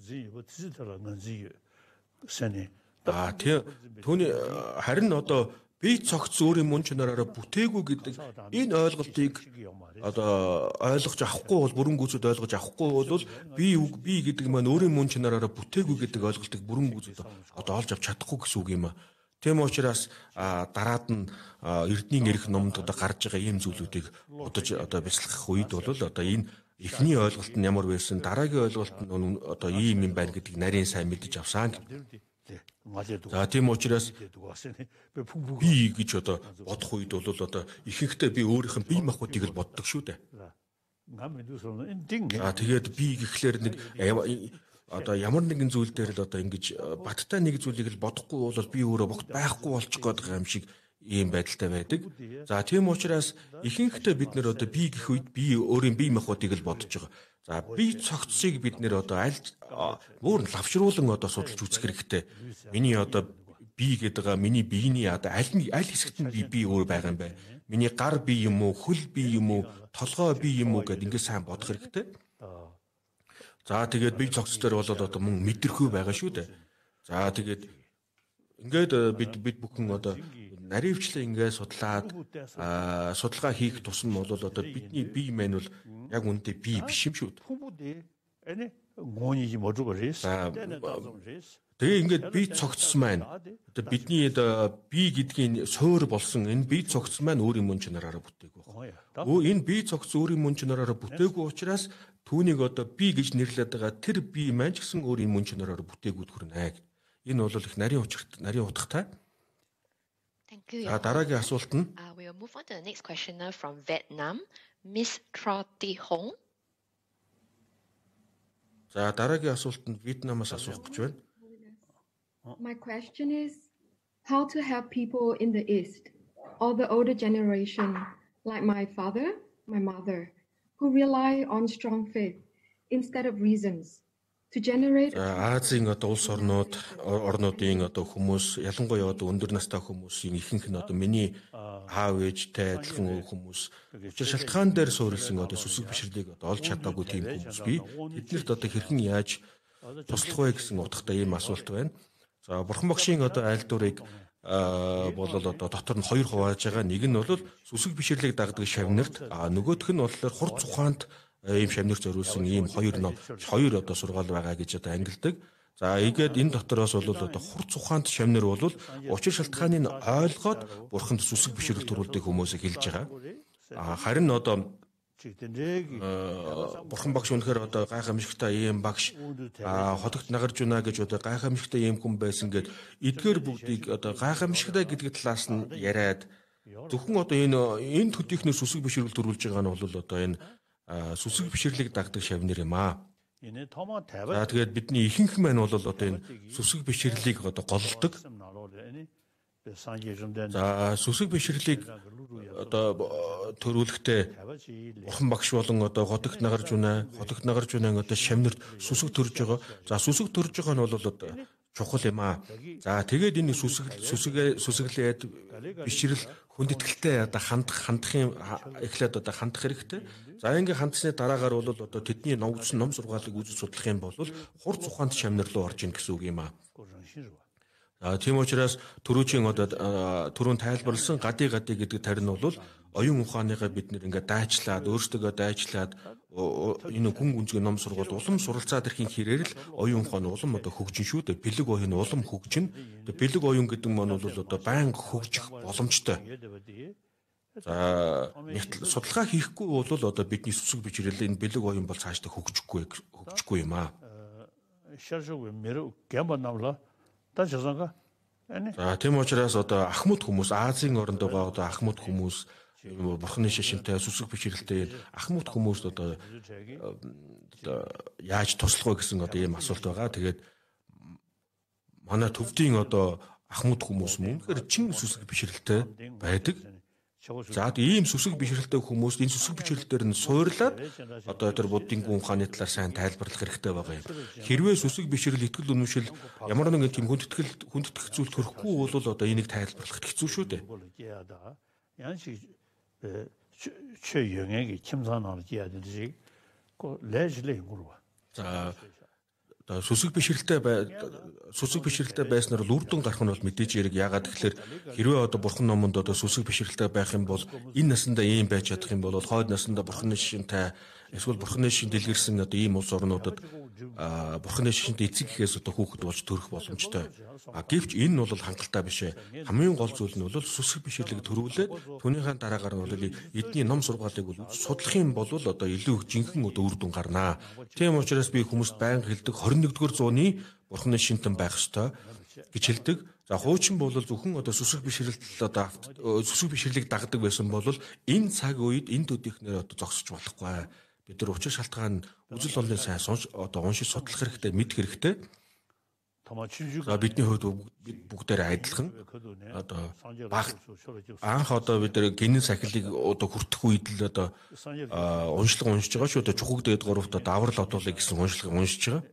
Түүний харин одоо би цогц өөрийн мөн чанараараа бүтээгүй гэдэг энэ ойлголтыг одоо ойлгож авахгүй бол бүрэн гүйцэд ойлгож авахгүй бол би гэдэг маань өөрийн мөн чанараараа бүтээгүй гэдэг ойлголтыг бүрэн гүйцэд одоо олж авч чадахгүй гэсэн үг юм аа. Тийм учраас дараад нь Эрдэнийн эрх номонд одоо гарч байгаа ийм зүйлүүдийг бодож одоо бяцлах үед бол одоо энэ эхний ойлголт нь ямар байсан, дараагийн ойлголт нь одоо ийм юм байна гэдгийг нарийн сайн мэдэж авсан. За тийм учраас би гэж одоо бодох үед бол одоо ихэнхдээ би өөрийнх нь бие махбодыг л боддог шүү дээ. Тэгээд би гэхлээр нэг одоо ямар нэгэн зүйл дээр л одоо ингэж баттай нэг зүйлийг л бодохгүй бол би өөрөө богт байхгүй болчих гээд байгаа юм шиг ийм байдалтай байдаг. За тийм учраас ихэнхдээ бид нэр одоо би гэх үед би өөрийн бие махбодыг л бодож байгаа. За би цогцсыг бид нэр одоо аль өөр нь лавшруулан одоо судалж үзэх хэрэгтэй. Миний одоо би гэдэг байгаа миний биений одоо аль хэсэгт нь би өөр байгаа юм бэ? Миний гар би юм уу, хөл би юм уу, толгой би юм уу гэдээ ингээд сайн бодох хэрэгтэй. За тэгээд бие цогц дээр бол одоо мөн мэдрэхүй байгаа шүү дээ. За тэгээд ингээд бид бүхэн одоо наривчлаа ингээд судлаад судалгаа хийх тусам бол одоо бидний бие маань бол яг үнэндээ бие биш юм шүү дээ. Тэгээ ингээд бие цогц маань одоо бидний бие гэдгийн суур болсон энэ бие цогц маань өөрийн мөн чанараараа бүтээгүй байна. Энэ бие цогц өөрийн мөн чанараараа бүтээгүй учраас түүнийг одоо би гэж нэрлэдэг байгаа тэр бие маань ч гэсэн өөрийн мөн чанараараа бүтээгүүд хүрнэ. Энэ бол их нарийн утгатай. Thank you. Дараагийн асуулт нь we will move on to the next questioner from Vietnam, Miss Troti Hong. За дараагийн асуулт нь Вьетнамаас асуух гэж байна. My question is how to help people in the East or the older generation like my father, my mother, who rely on strong faith instead of reasons to generate Азийн одоо улс орнуудын одоо хүмүүс ялангуяа одоо өндөр настай хүмүүсийн ихэнх нь одоо миний аав ээжтэй адилхан хүмүүс учир шалтгаан дээр суурилсан одоо сүсэг бишрлийг одоо олж чадаагүй тийм хүмүүс би тэднэрт одоо хэрхэн яаж туслах вэ гэсэн утгатай ийм асуулт байна. За бурхан багшийн одоо айлдуурыг болол одоо дотор нь хоёр хувааж байгаа. Нэг нь бол сүсэг бишрлийг дагдаг шавнарт нөгөөх нь болохоор хурц ухаанд ийм шавнар зориулсан ийм хоёр одоо сургаал байгаа гэж одоо ангилдаг. За ийгээд энэ дотороос бол одоо хурц ухаанд шавнар бол учир шалтгааныг ойлгоод бурханд сүсэг бишрэл төрүүлдэг хүмүүсийг хэлж байгаа. Харин одоо бурхан багш үнэхээр одоо гайхамшигтай ийм багш хотогт нагарж байна гэж одоо гайхамшигтай ийм хүн байсан гэд эдгээр бүгдийг одоо гайхамшигтай гэдэг талаас нь яриад зөвхөн одоо энэ төдийхнээ сүсэг бишрэл төрүүлж байгаа нь бол одоо энэ сүсэг бишрлийг дагдаг шавнар юм аа. За тэгээд бидний ихэнх маань бол одоо энэ сүсэг бишрлийг одоо голлдог. За сүсэг бишрлийг одоо төрүүлэхдээ бурхан багш болон одоо хотогт нагарж байна одоо шавнарт сүсэг төрж байгаа. За сүсэг төрж байгаа нь бол одоо чухал юм аа. За тэгээд энэ сүсэглээд бишрэл хүндэтгэлтэй одоо хандахын эхлээд одоо хандах хэрэгтэй. За ингээ хандсны дараагаар бол одоо тэдний ном сургаалыг үзэж судлах юм бол хурц ухаанд шавнар руу орж ийн гэсэн үг юм аа. Тийм учраас түрүүчийн одоо түрүүн тайлбарлсан гади гэдэг тарин бол оюун ухааныгаа бид нэр ингээ дайчлаад өөрсдөө дайчлаад энэ хүн гүнзгий ном сургууль улам суралцаад ирэхин хэрээр л оюун ухааны улам одоо хөгжин шүү дээ. Бэлэг оюун улам хөгжин. Бэлэг оюун гэдэг нь бол одоо байнга хөгжих боломжтой. За судалгаа хийхгүй бол одоо бидний сүсэг бишрэл энэ бэлэг оюун бол цаашдаа хөгжихгүй юм аа. За тийм учраас одоо ахмад хүмүүс Азийн оронд байгаа одоо ахмад хүмүүс бурхны шашинтай сүсэг бишрэлтэй ахмад хүмүүст одоо яаж туслах вэ гэсэн одоо ийм асуулт байгаа. Тэгээд манай төвдийн одоо ахмад хүмүүс мөн тэгэхээр чин сүсэг бишрэлтэй байдаг. За ийм сүсэг бишрэлтэй хүмүүс энэ сүсэг бишрэлтээр нь суурлаад одоо тэр буддын гүн ухааны талаар сайн тайлбарлах хэрэгтэй байгаа юм. Хэрвээ сүсэг бишрэл итгэл үнэмшил ямар нэгэн тийм хүндэтгэх зүйл төрөхгүй бол одоо энийг тайлбарлах хэцүү шүү дээ. За сүсэг бишрэлтэй байснаар үр дүн гарах нь бол мэдээж яриг яагаад тэгэхээр хэрвээ одоо бурхан номонд одоо сүсэг бишрэлтэй байх юм бол энэ насандаа ийм байж чадах юм бол хойд насандаа бурханы шишинтэй эсвэл бурханы шишин дэлгэрсэн одоо ийм улс орнуудад бурханы шишинт эцэг гэхээс одоо хүүхэд болж төрөх боломжтой. Гэвч энэ нь бол хангалттай биш ээ. Хамгийн гол зүйл нь бол сүсэг бишрлэг төрүүлээд түүнийхэн дараагаар нь бол эдний ном сургаалыг бол судлах юм бол одоо илүү жинхэнэ одоо үр дүн гарнаа. Тийм учраас би хүмүүст байнга хэлдэг 21-р зууны бурханы шинтэн байх ёстой гэж хэлдэг. За хуучин бол зөвхөн одоо сүсэг бишрэлт одоо сүсэг бишрлийг дагдаг байсан бол энэ цаг үед энэ төдийхнэр одоо зогсож болохгүй. Бид нар учир шалтгаан үзэл болны сайн одоо уншиж судлах хэрэгтэй, мэдэх хэрэгтэй. За бидний хувьд бүгдээр адилхан одоо анх одоо бид нар генийн сахилыг одоо хүртэх үед л одоо уншлага уншиж байгаа шүү. Одоо чухаг дээд гуравт одоо аврал одуулыг гэсэн уншлагыг уншиж байгаа.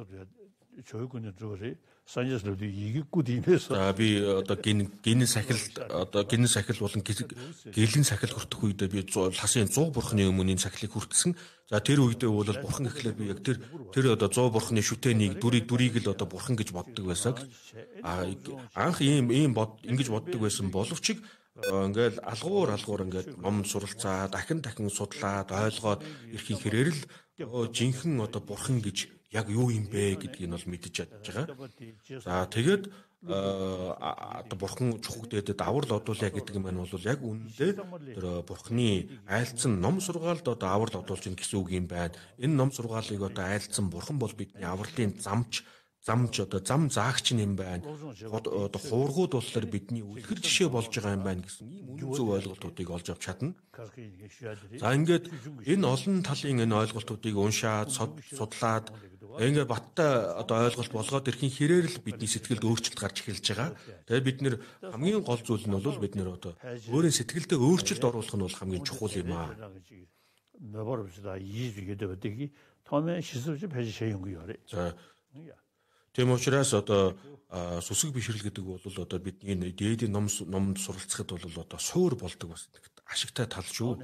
За би одоо генийн сахил болон гэлэн сахил хүртэх үедээ би хасын 100 бурхны өмнө энэ сахилыг хүртсэн. За тэр үедээ бол бурхан гэхлээр би яг тэр одоо 100 бурхны шүтээнийг дүрийг л одоо бурхан гэж боддог байсан. Анх ийм ингэж боддог байсан боловч ингээл алгуур ингээд ном суралцаа дахин судлаад ойлгоод ирэхин хэрээр л жинхэнэ одоо бурхан гэж яг юу юм бэ гэдгийг нь бол мэдэж чадж байгаа. За тэгээд одоо бурхан чухаг дээдэд аврал одуулъя гэдэг юм бол яг үнэндээ тэр бурханы айлцсан ном сургаалд одоо аврал одуулж ийн гэсэн үг юм байна. Энэ ном сургаалыг одоо айлцсан бурхан бол бидний авралын зам заагч юм байна. Одоо хуургууд болохоор бидний үлгэр жишээ болж байгаа юм байна гэсэн ийм үнэн зөв ойлголтуудыг олж авч чадна. За ингээд энэ олон талын энэ ойлголтуудыг уншаад судлаад ингээд баттай одоо ойлголт болгоод ирэхин хэрээр л бидний сэтгэлд өөрчлөлт гарч эхэлж байгаа. Тэгээд бид нэр хамгийн гол зүйл нь бол бид нэр одоо өөрийн сэтгэлдээ өөрчлөлт оруулах нь бол хамгийн чухал юм аа. За тийм учраас одоо сүсэг бишрэл гэдэг бол одоо бидний дээдийн номд суралцахад бол одоо суур болдог бас ашигтай тал шүү.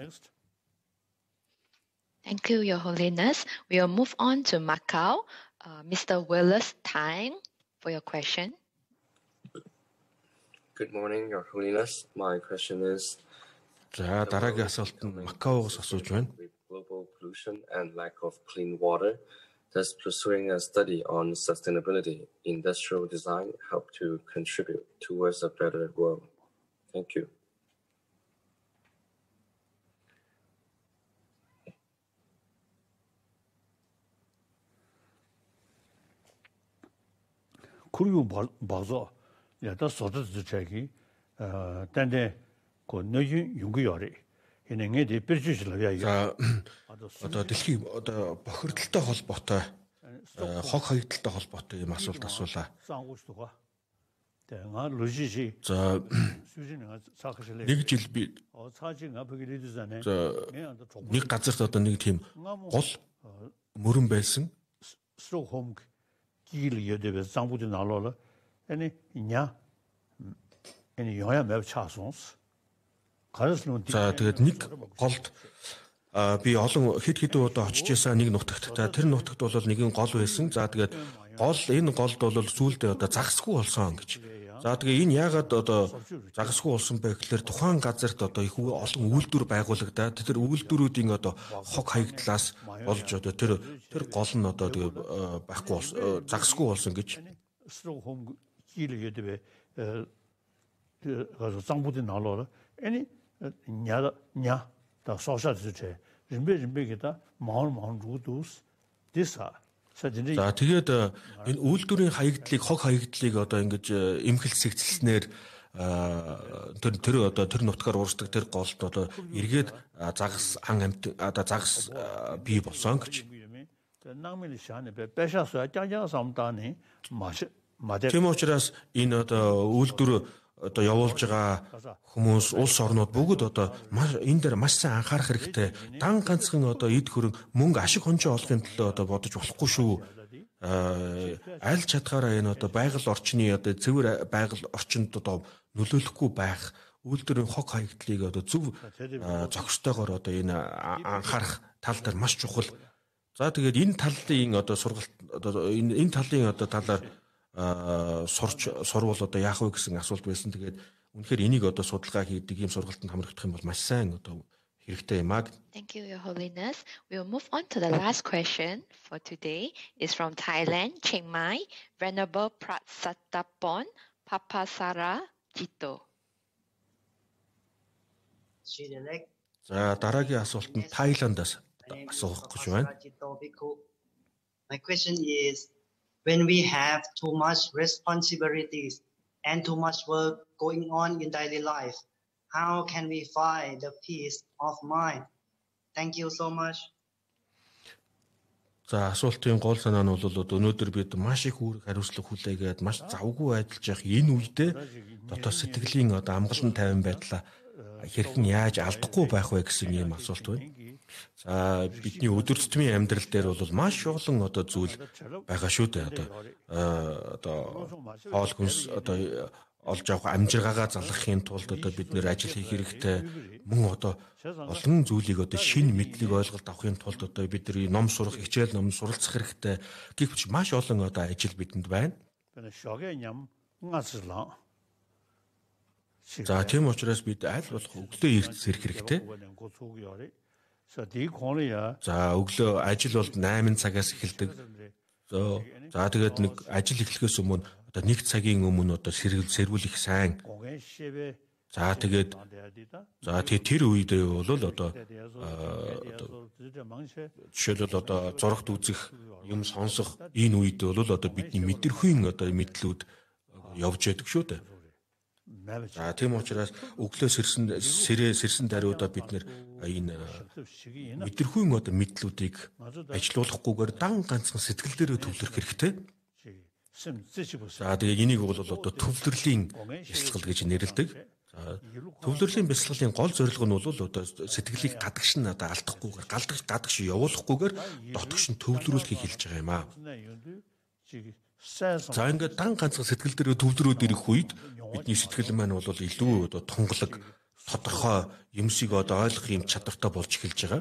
Thank you, Your Holiness. We'll move on to Macau. Mr. Willis Tang, for your question. Good morning, Your Holiness. My question is, за дараагийн асуулт нь Макаогоос асууж байна. With global pollution and lack of clean water, does pursuing a study on sustainability industrial design help to contribute towards a better world? Thank you. 그리고 봐서 야다 소득 주체기 단데 그 너희 연구열이 이능에 대표주실이야. За одоо дэлхийн одоо бохирдолтой холбоотой хог хаягдaltaй холбоотой юм асуулт асуулаа. За нэг жил би нэг газарт одоо нэг тийм гол мөрөн байсан. 기일이여대베 장부도 나로라 아니 냐 아니 요야 매우 차송스 가르스는 за тэгээд нэг голд би олон хэд удаа очиж байсан нэг нутагт тэр нутагт бол нэгэн гол байсан. За тэгээд энэ голд бол сүүлдээ одоо загасгүй болсон гэж. За тэгээ энэ яагаад одоо загасгүй болсон бэ гэхээр тухайн газарт одоо их олон үйлдвэр байгуулагдаад тэр үйлдвэрүүдийн одоо хог хаягдлаас болж одоо тэр гол нь одоо тэгээ байхгүй болсон загасгүй болсон гэж. 장부도 나로라 아니 냐 다 소셜주체 림베게다 마을 루두스 디사 За тэгээд энэ үйлдвэрийн хаягдлыг хог хаягдлыг одоо ингэж эмхэлсэгцлснээр тэр нутгаар уурсдаг тэр голд одоо эргээд загас ан амт одоо загас бий болсон гэж. Тийм учраас энэ одоо үйлдвэр одоо явуулж байгаа хүмүүс улс орнууд бүгд одоо энэ дээр маш сайн анхаарах хэрэгтэй. Дан ганцхан одоо эд хөрөнгө мөнгө ашиг хонжоо олохын төлөө одоо бодож болохгүй шүү. Аль чадхаараа энэ одоо байгаль орчны одоо цэвэр байгаль орчинд одоо нөлөөлөхгүй байх үйлдвэрийн хог хаягдлыг одоо зөв зохистойгоор одоо энэ анхаарах тал дээр маш чухал. За тэгээд энэ талын одоо сургалт одоо энэ талын одоо талаар сурвал одоо яах вэ гэсэн асуулт байсан. Тэгээд үнэхээр энийг одоо судалгаа хийдэг ийм сургалтанд хамрагдах юм бол маш сайн одоо хэрэгтэй юм аа. Thank you, Your Holiness. We will move on to the last question for today. Is from Thailand, Chiang Mai, Venerable Pratsatapon Papasara Jito. За дараагийн асуулт нь Таиландаас асуух гэж байна. My question is, when we have too much responsibilities and too much work going on in daily life, how can we find the peace of mind? Thank you so much. За асуултын гол санаа нь бол өнөөдөр бид маш их үүрэг хариуцлага хүлээгээд маш завгүй ажиллаж явах энэ үедээ дотоод сэтгэлийн одоо амгалан тайван байдлаа хэрхэн яаж алдахгүй байх вэ гэсэн ийм асуулт байна. За бидний өдөр тутмын амьдрал дээр бол маш олон одоо зүйл байгаа шүү дээ. Одоо хоол хүнс одоо олж авах амжиргаагаа залгахын тулд одоо бид нэр ажил хийх хэрэгтэй. Мөн одоо олон зүйлийг одоо шинэ мэдлэг ойлголт авахын тулд одоо бид нар ном сурах, хичээл ном суралцах хэрэгтэй. Гэвч маш олон одоо ажил бидэнд байна. За тийм учраас бид аль болох өглөө эрт сэрэх хэрэгтэй. За өглөө ажил бол 8 цагаас эхэлдэг. За тэгээд нэг ажил эхлэхээс өмнө одоо 1 цагийн өмнө одоо сэргүүл их сайн. За тэгээд тэр үедээ бол одоо жишээлбэл одоо зурагт үзэх, юм сонсох энэ үед бол одоо бидний мэдрэхүйн одоо мэдлүүд явж байдаг шүү дээ. За тийм учраас өглөө сэрсэн даруйдаа бид нэр энэ мэдрэхүйн одоо мэдлүүдийг ажилуулахгүйгээр дан ганцхан сэтгэл дээрээ төвлөрөх хэрэгтэй. За тэгээ энийг бол одоо төвлөрлийн бясалгал гэж нэрлэдэг. Төвлөрлийн бясалгалын гол зорилго нь бол одоо сэтгэлийг гадагш нь одоо алдахгүйгээр гадагш явуулахгүйгээр дотогш нь төвлөрүүлэхийг хэлж байгаа юм аа. За ингээд дан ганцхан сэтгэл дээрээ төвлөрөөд ирэх үед бидний сэтгэл маань бол илүү одоо тунгалаг, тодорхой юмсыг одоо ойлгох юм чадвартай болж эхэлж байгаа.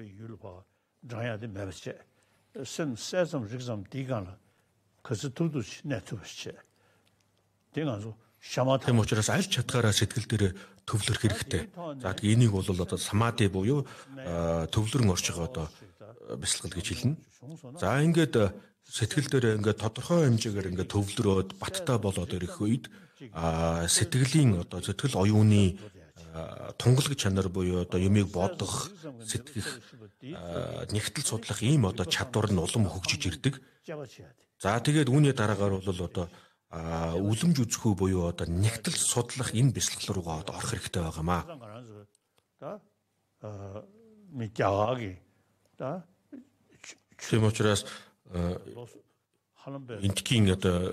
Тийм учраас аль чадгаараа сэтгэл дээрээ төвлөрөх хэрэгтэй. За тэгээ энийг бол одоо самади буюу төвлөрөн орчих одоо бясалгал гэж хэлнэ. За ингээд сэтгэл дээр ингээд тодорхой хэмжээгээр ингээд төвлөрөөд баттай болоод ирэх үед сэтгэлийн одоо сэтгэл оюуны тунгалаг чанар буюу одоо юмыг бодох, сэтгэх, нэгтэл судлах ийм одоо чадвар нь улам хөгжиж ирдэг. За тэгээд үүний дараагаар бол одоо үлэмж үзэхүй буюу одоо нэгтэл судлах энэ бясалгал руугаа одоо орох хэрэгтэй байгаамаа. Тийм учраас энтхийн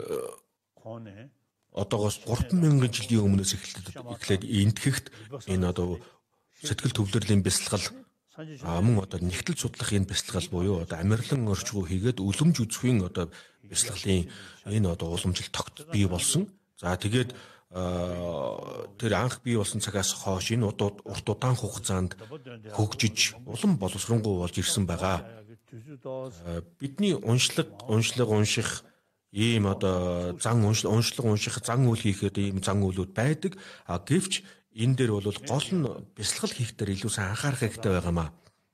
одоогоос 3000 жилийн өмнөөс эхлээд энтгэхт энэ одоо сэтгэл төвлөрлийн бясалгал мөн одоо нэгтэл судлах энэ бясалгал буюу одоо амарлан орчгоо хийгээд үлэмж үзэхүйн одоо бясалгалын энэ одоо уламжлалт тогт бий болсон. За тэгээд тэр анх бий болсон цагаас хойш энэ урт удаан хугацаанд хөгжиж улам боловсронгуй болж ирсэн байгаа. Бидний унших ийм одоо унших зан үйл хийхэд ийм зан үйлүүд байдаг. Гэвч энэ дээр бол гол нь бясалгал хийх дээр илүү сайн анхаарах хэрэгтэй байгаамаа.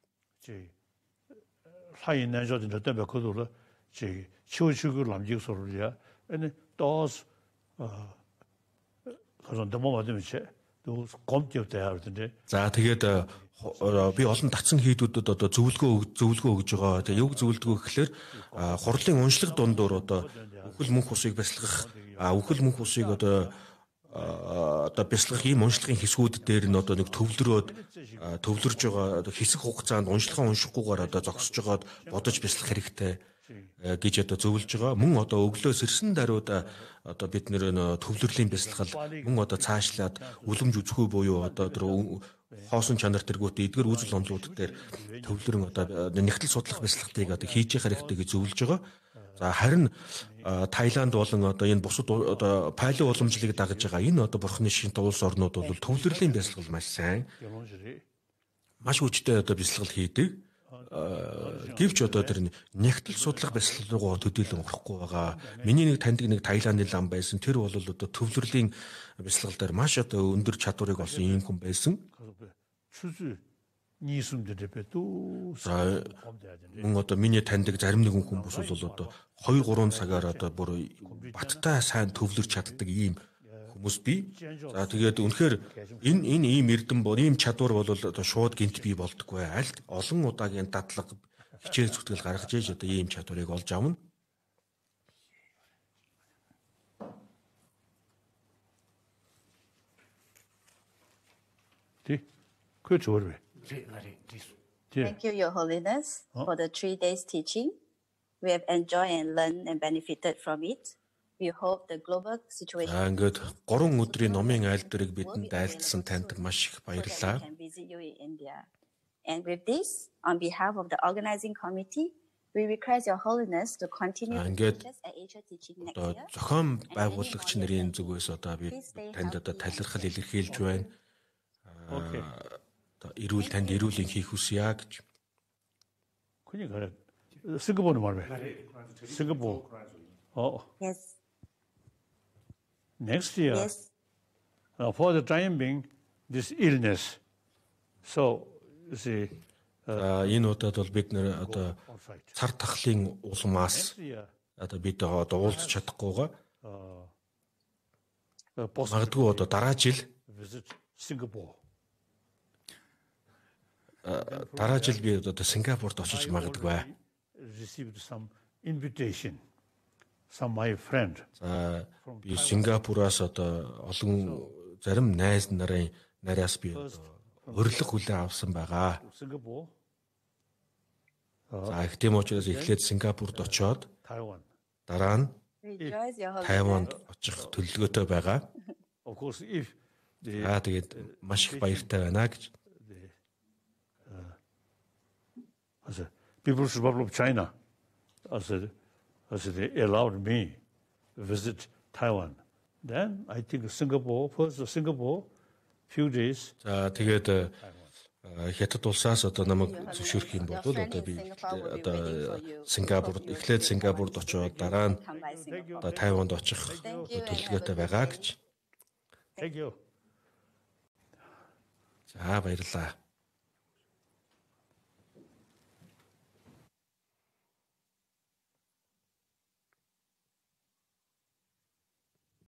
За тэгээд би олон татсан хийдүүдэд одоо зөвлөгөө өгж байгаа. Тэгээ юг зөвлөдгөө гэхэлэр хурлын уншлаг дундуур одоо үхэл мөнх усыг бясалгах, үхэл мөнх усыг одоо одоо бяцлах ийм уншлагын хэсгүүд дээр нь одоо нэг төвлөрж байгаа хэсэг хугацаанд уншлагаа уншихгүйгээр одоо зогсож байгаад бодож бяцлах хэрэгтэй гэж одоо зөвлөж байгаа. Мөн одоо өглөө сэрсэн даруйд одоо бид нэр төвлөрлийн бяцлахал мөн одоо цаашлаад үлэмж үзэхгүй буюу одоо хоосон чанар тэргүүтээ эдгээр үзэл онолууд дээр төвлөрөн одоо нэгтэл судлах бяцлахтыг одоо хийж явах хэрэгтэй гэж зөвлөж байгаа. За харин Таиланд болон одоо энэ бусад одоо палео уламжлалыг дагаж байгаа энэ одоо бурхны шинэ улс орнууд бол төвлөрлийн бяцлал маш сайн, маш хүчтэй одоо бяцлал хийдэг. Гэвч одоо тэр нэгтэл судлах бяцлал руу төдийлөн орохгүй байгаа. Миний нэг таньдаг нэг Таиландын лам байсан. Тэр бол одоо төвлөрлийн бяцлал дээр маш одоо өндөр чадварыг олсон юм хүн байсан. Мөн одоо миний таньдаг зарим нэгэн хүмүүс бол одоо 2-3 цагаар одоо бүр баттай сайн төвлөрч чаддаг ийм хүмүүс бий. За тэгээд үнэхээр энэ ийм эрдэм бол ийм чадвар бол одоо шууд гинт бий болдоггүй. Аль олон удаагийн дадлага хичээл зүтгэл гаргаж ээж одоо ийм чадварыг олж авна. Thank you, Your Holiness, for the 3 days teaching. We have enjoyed and learned and benefited from it. We hope the global situation. Ингээд 3 өдрийн номын айлдварыг бидэнд айлтсан танд маш их баярлалаа. Can visit you in India. And with this, on behalf of the organizing committee, we request Your Holiness to continue ингээд at Asia teaching next одоо year. зохион байгуулагч нарын зүгээс одоо би танд одоо талархал илэрхийлж байна. Эрүүл танд эрүүлийн хийх хүсье гэж. Singapore 말해. Singapore. Yes. Next year. Yes. For the time being, this illness. So, you see. Энэ удаад бол бид нэр одоо цар тахлын улмаас одоо бид одоо уулзч чадахгүйгаа. Магадгүй одоо дараа жил Singapore. Дараа жил би одоо Сингапурт очиж магадгүй. Received some invitation. Some my friend. За би Сингапураас одоо олон зарим найз нараас би урилга хүлээн авсан байгаа. Singapore. За их тийм учраас эхлээд Сингапурт очоод дараа нь Тайванд очих төлөвлөгөөтэй байгаа. Of course, if тэгээд маш их баяртай байна гэж. People's Republic of China, as they allowed me to visit Taiwan. Then I think Singapore, few days. За тэгээд Хятад улсаас одоо намайг зөвшөөрөх юм бол одоо би одоо Сингапурт эхлээд Сингапурт очоод дараа нь одоо Тайванд очих төлөвлөгөөтэй байгаа гэж. Thank you. За баярлалаа.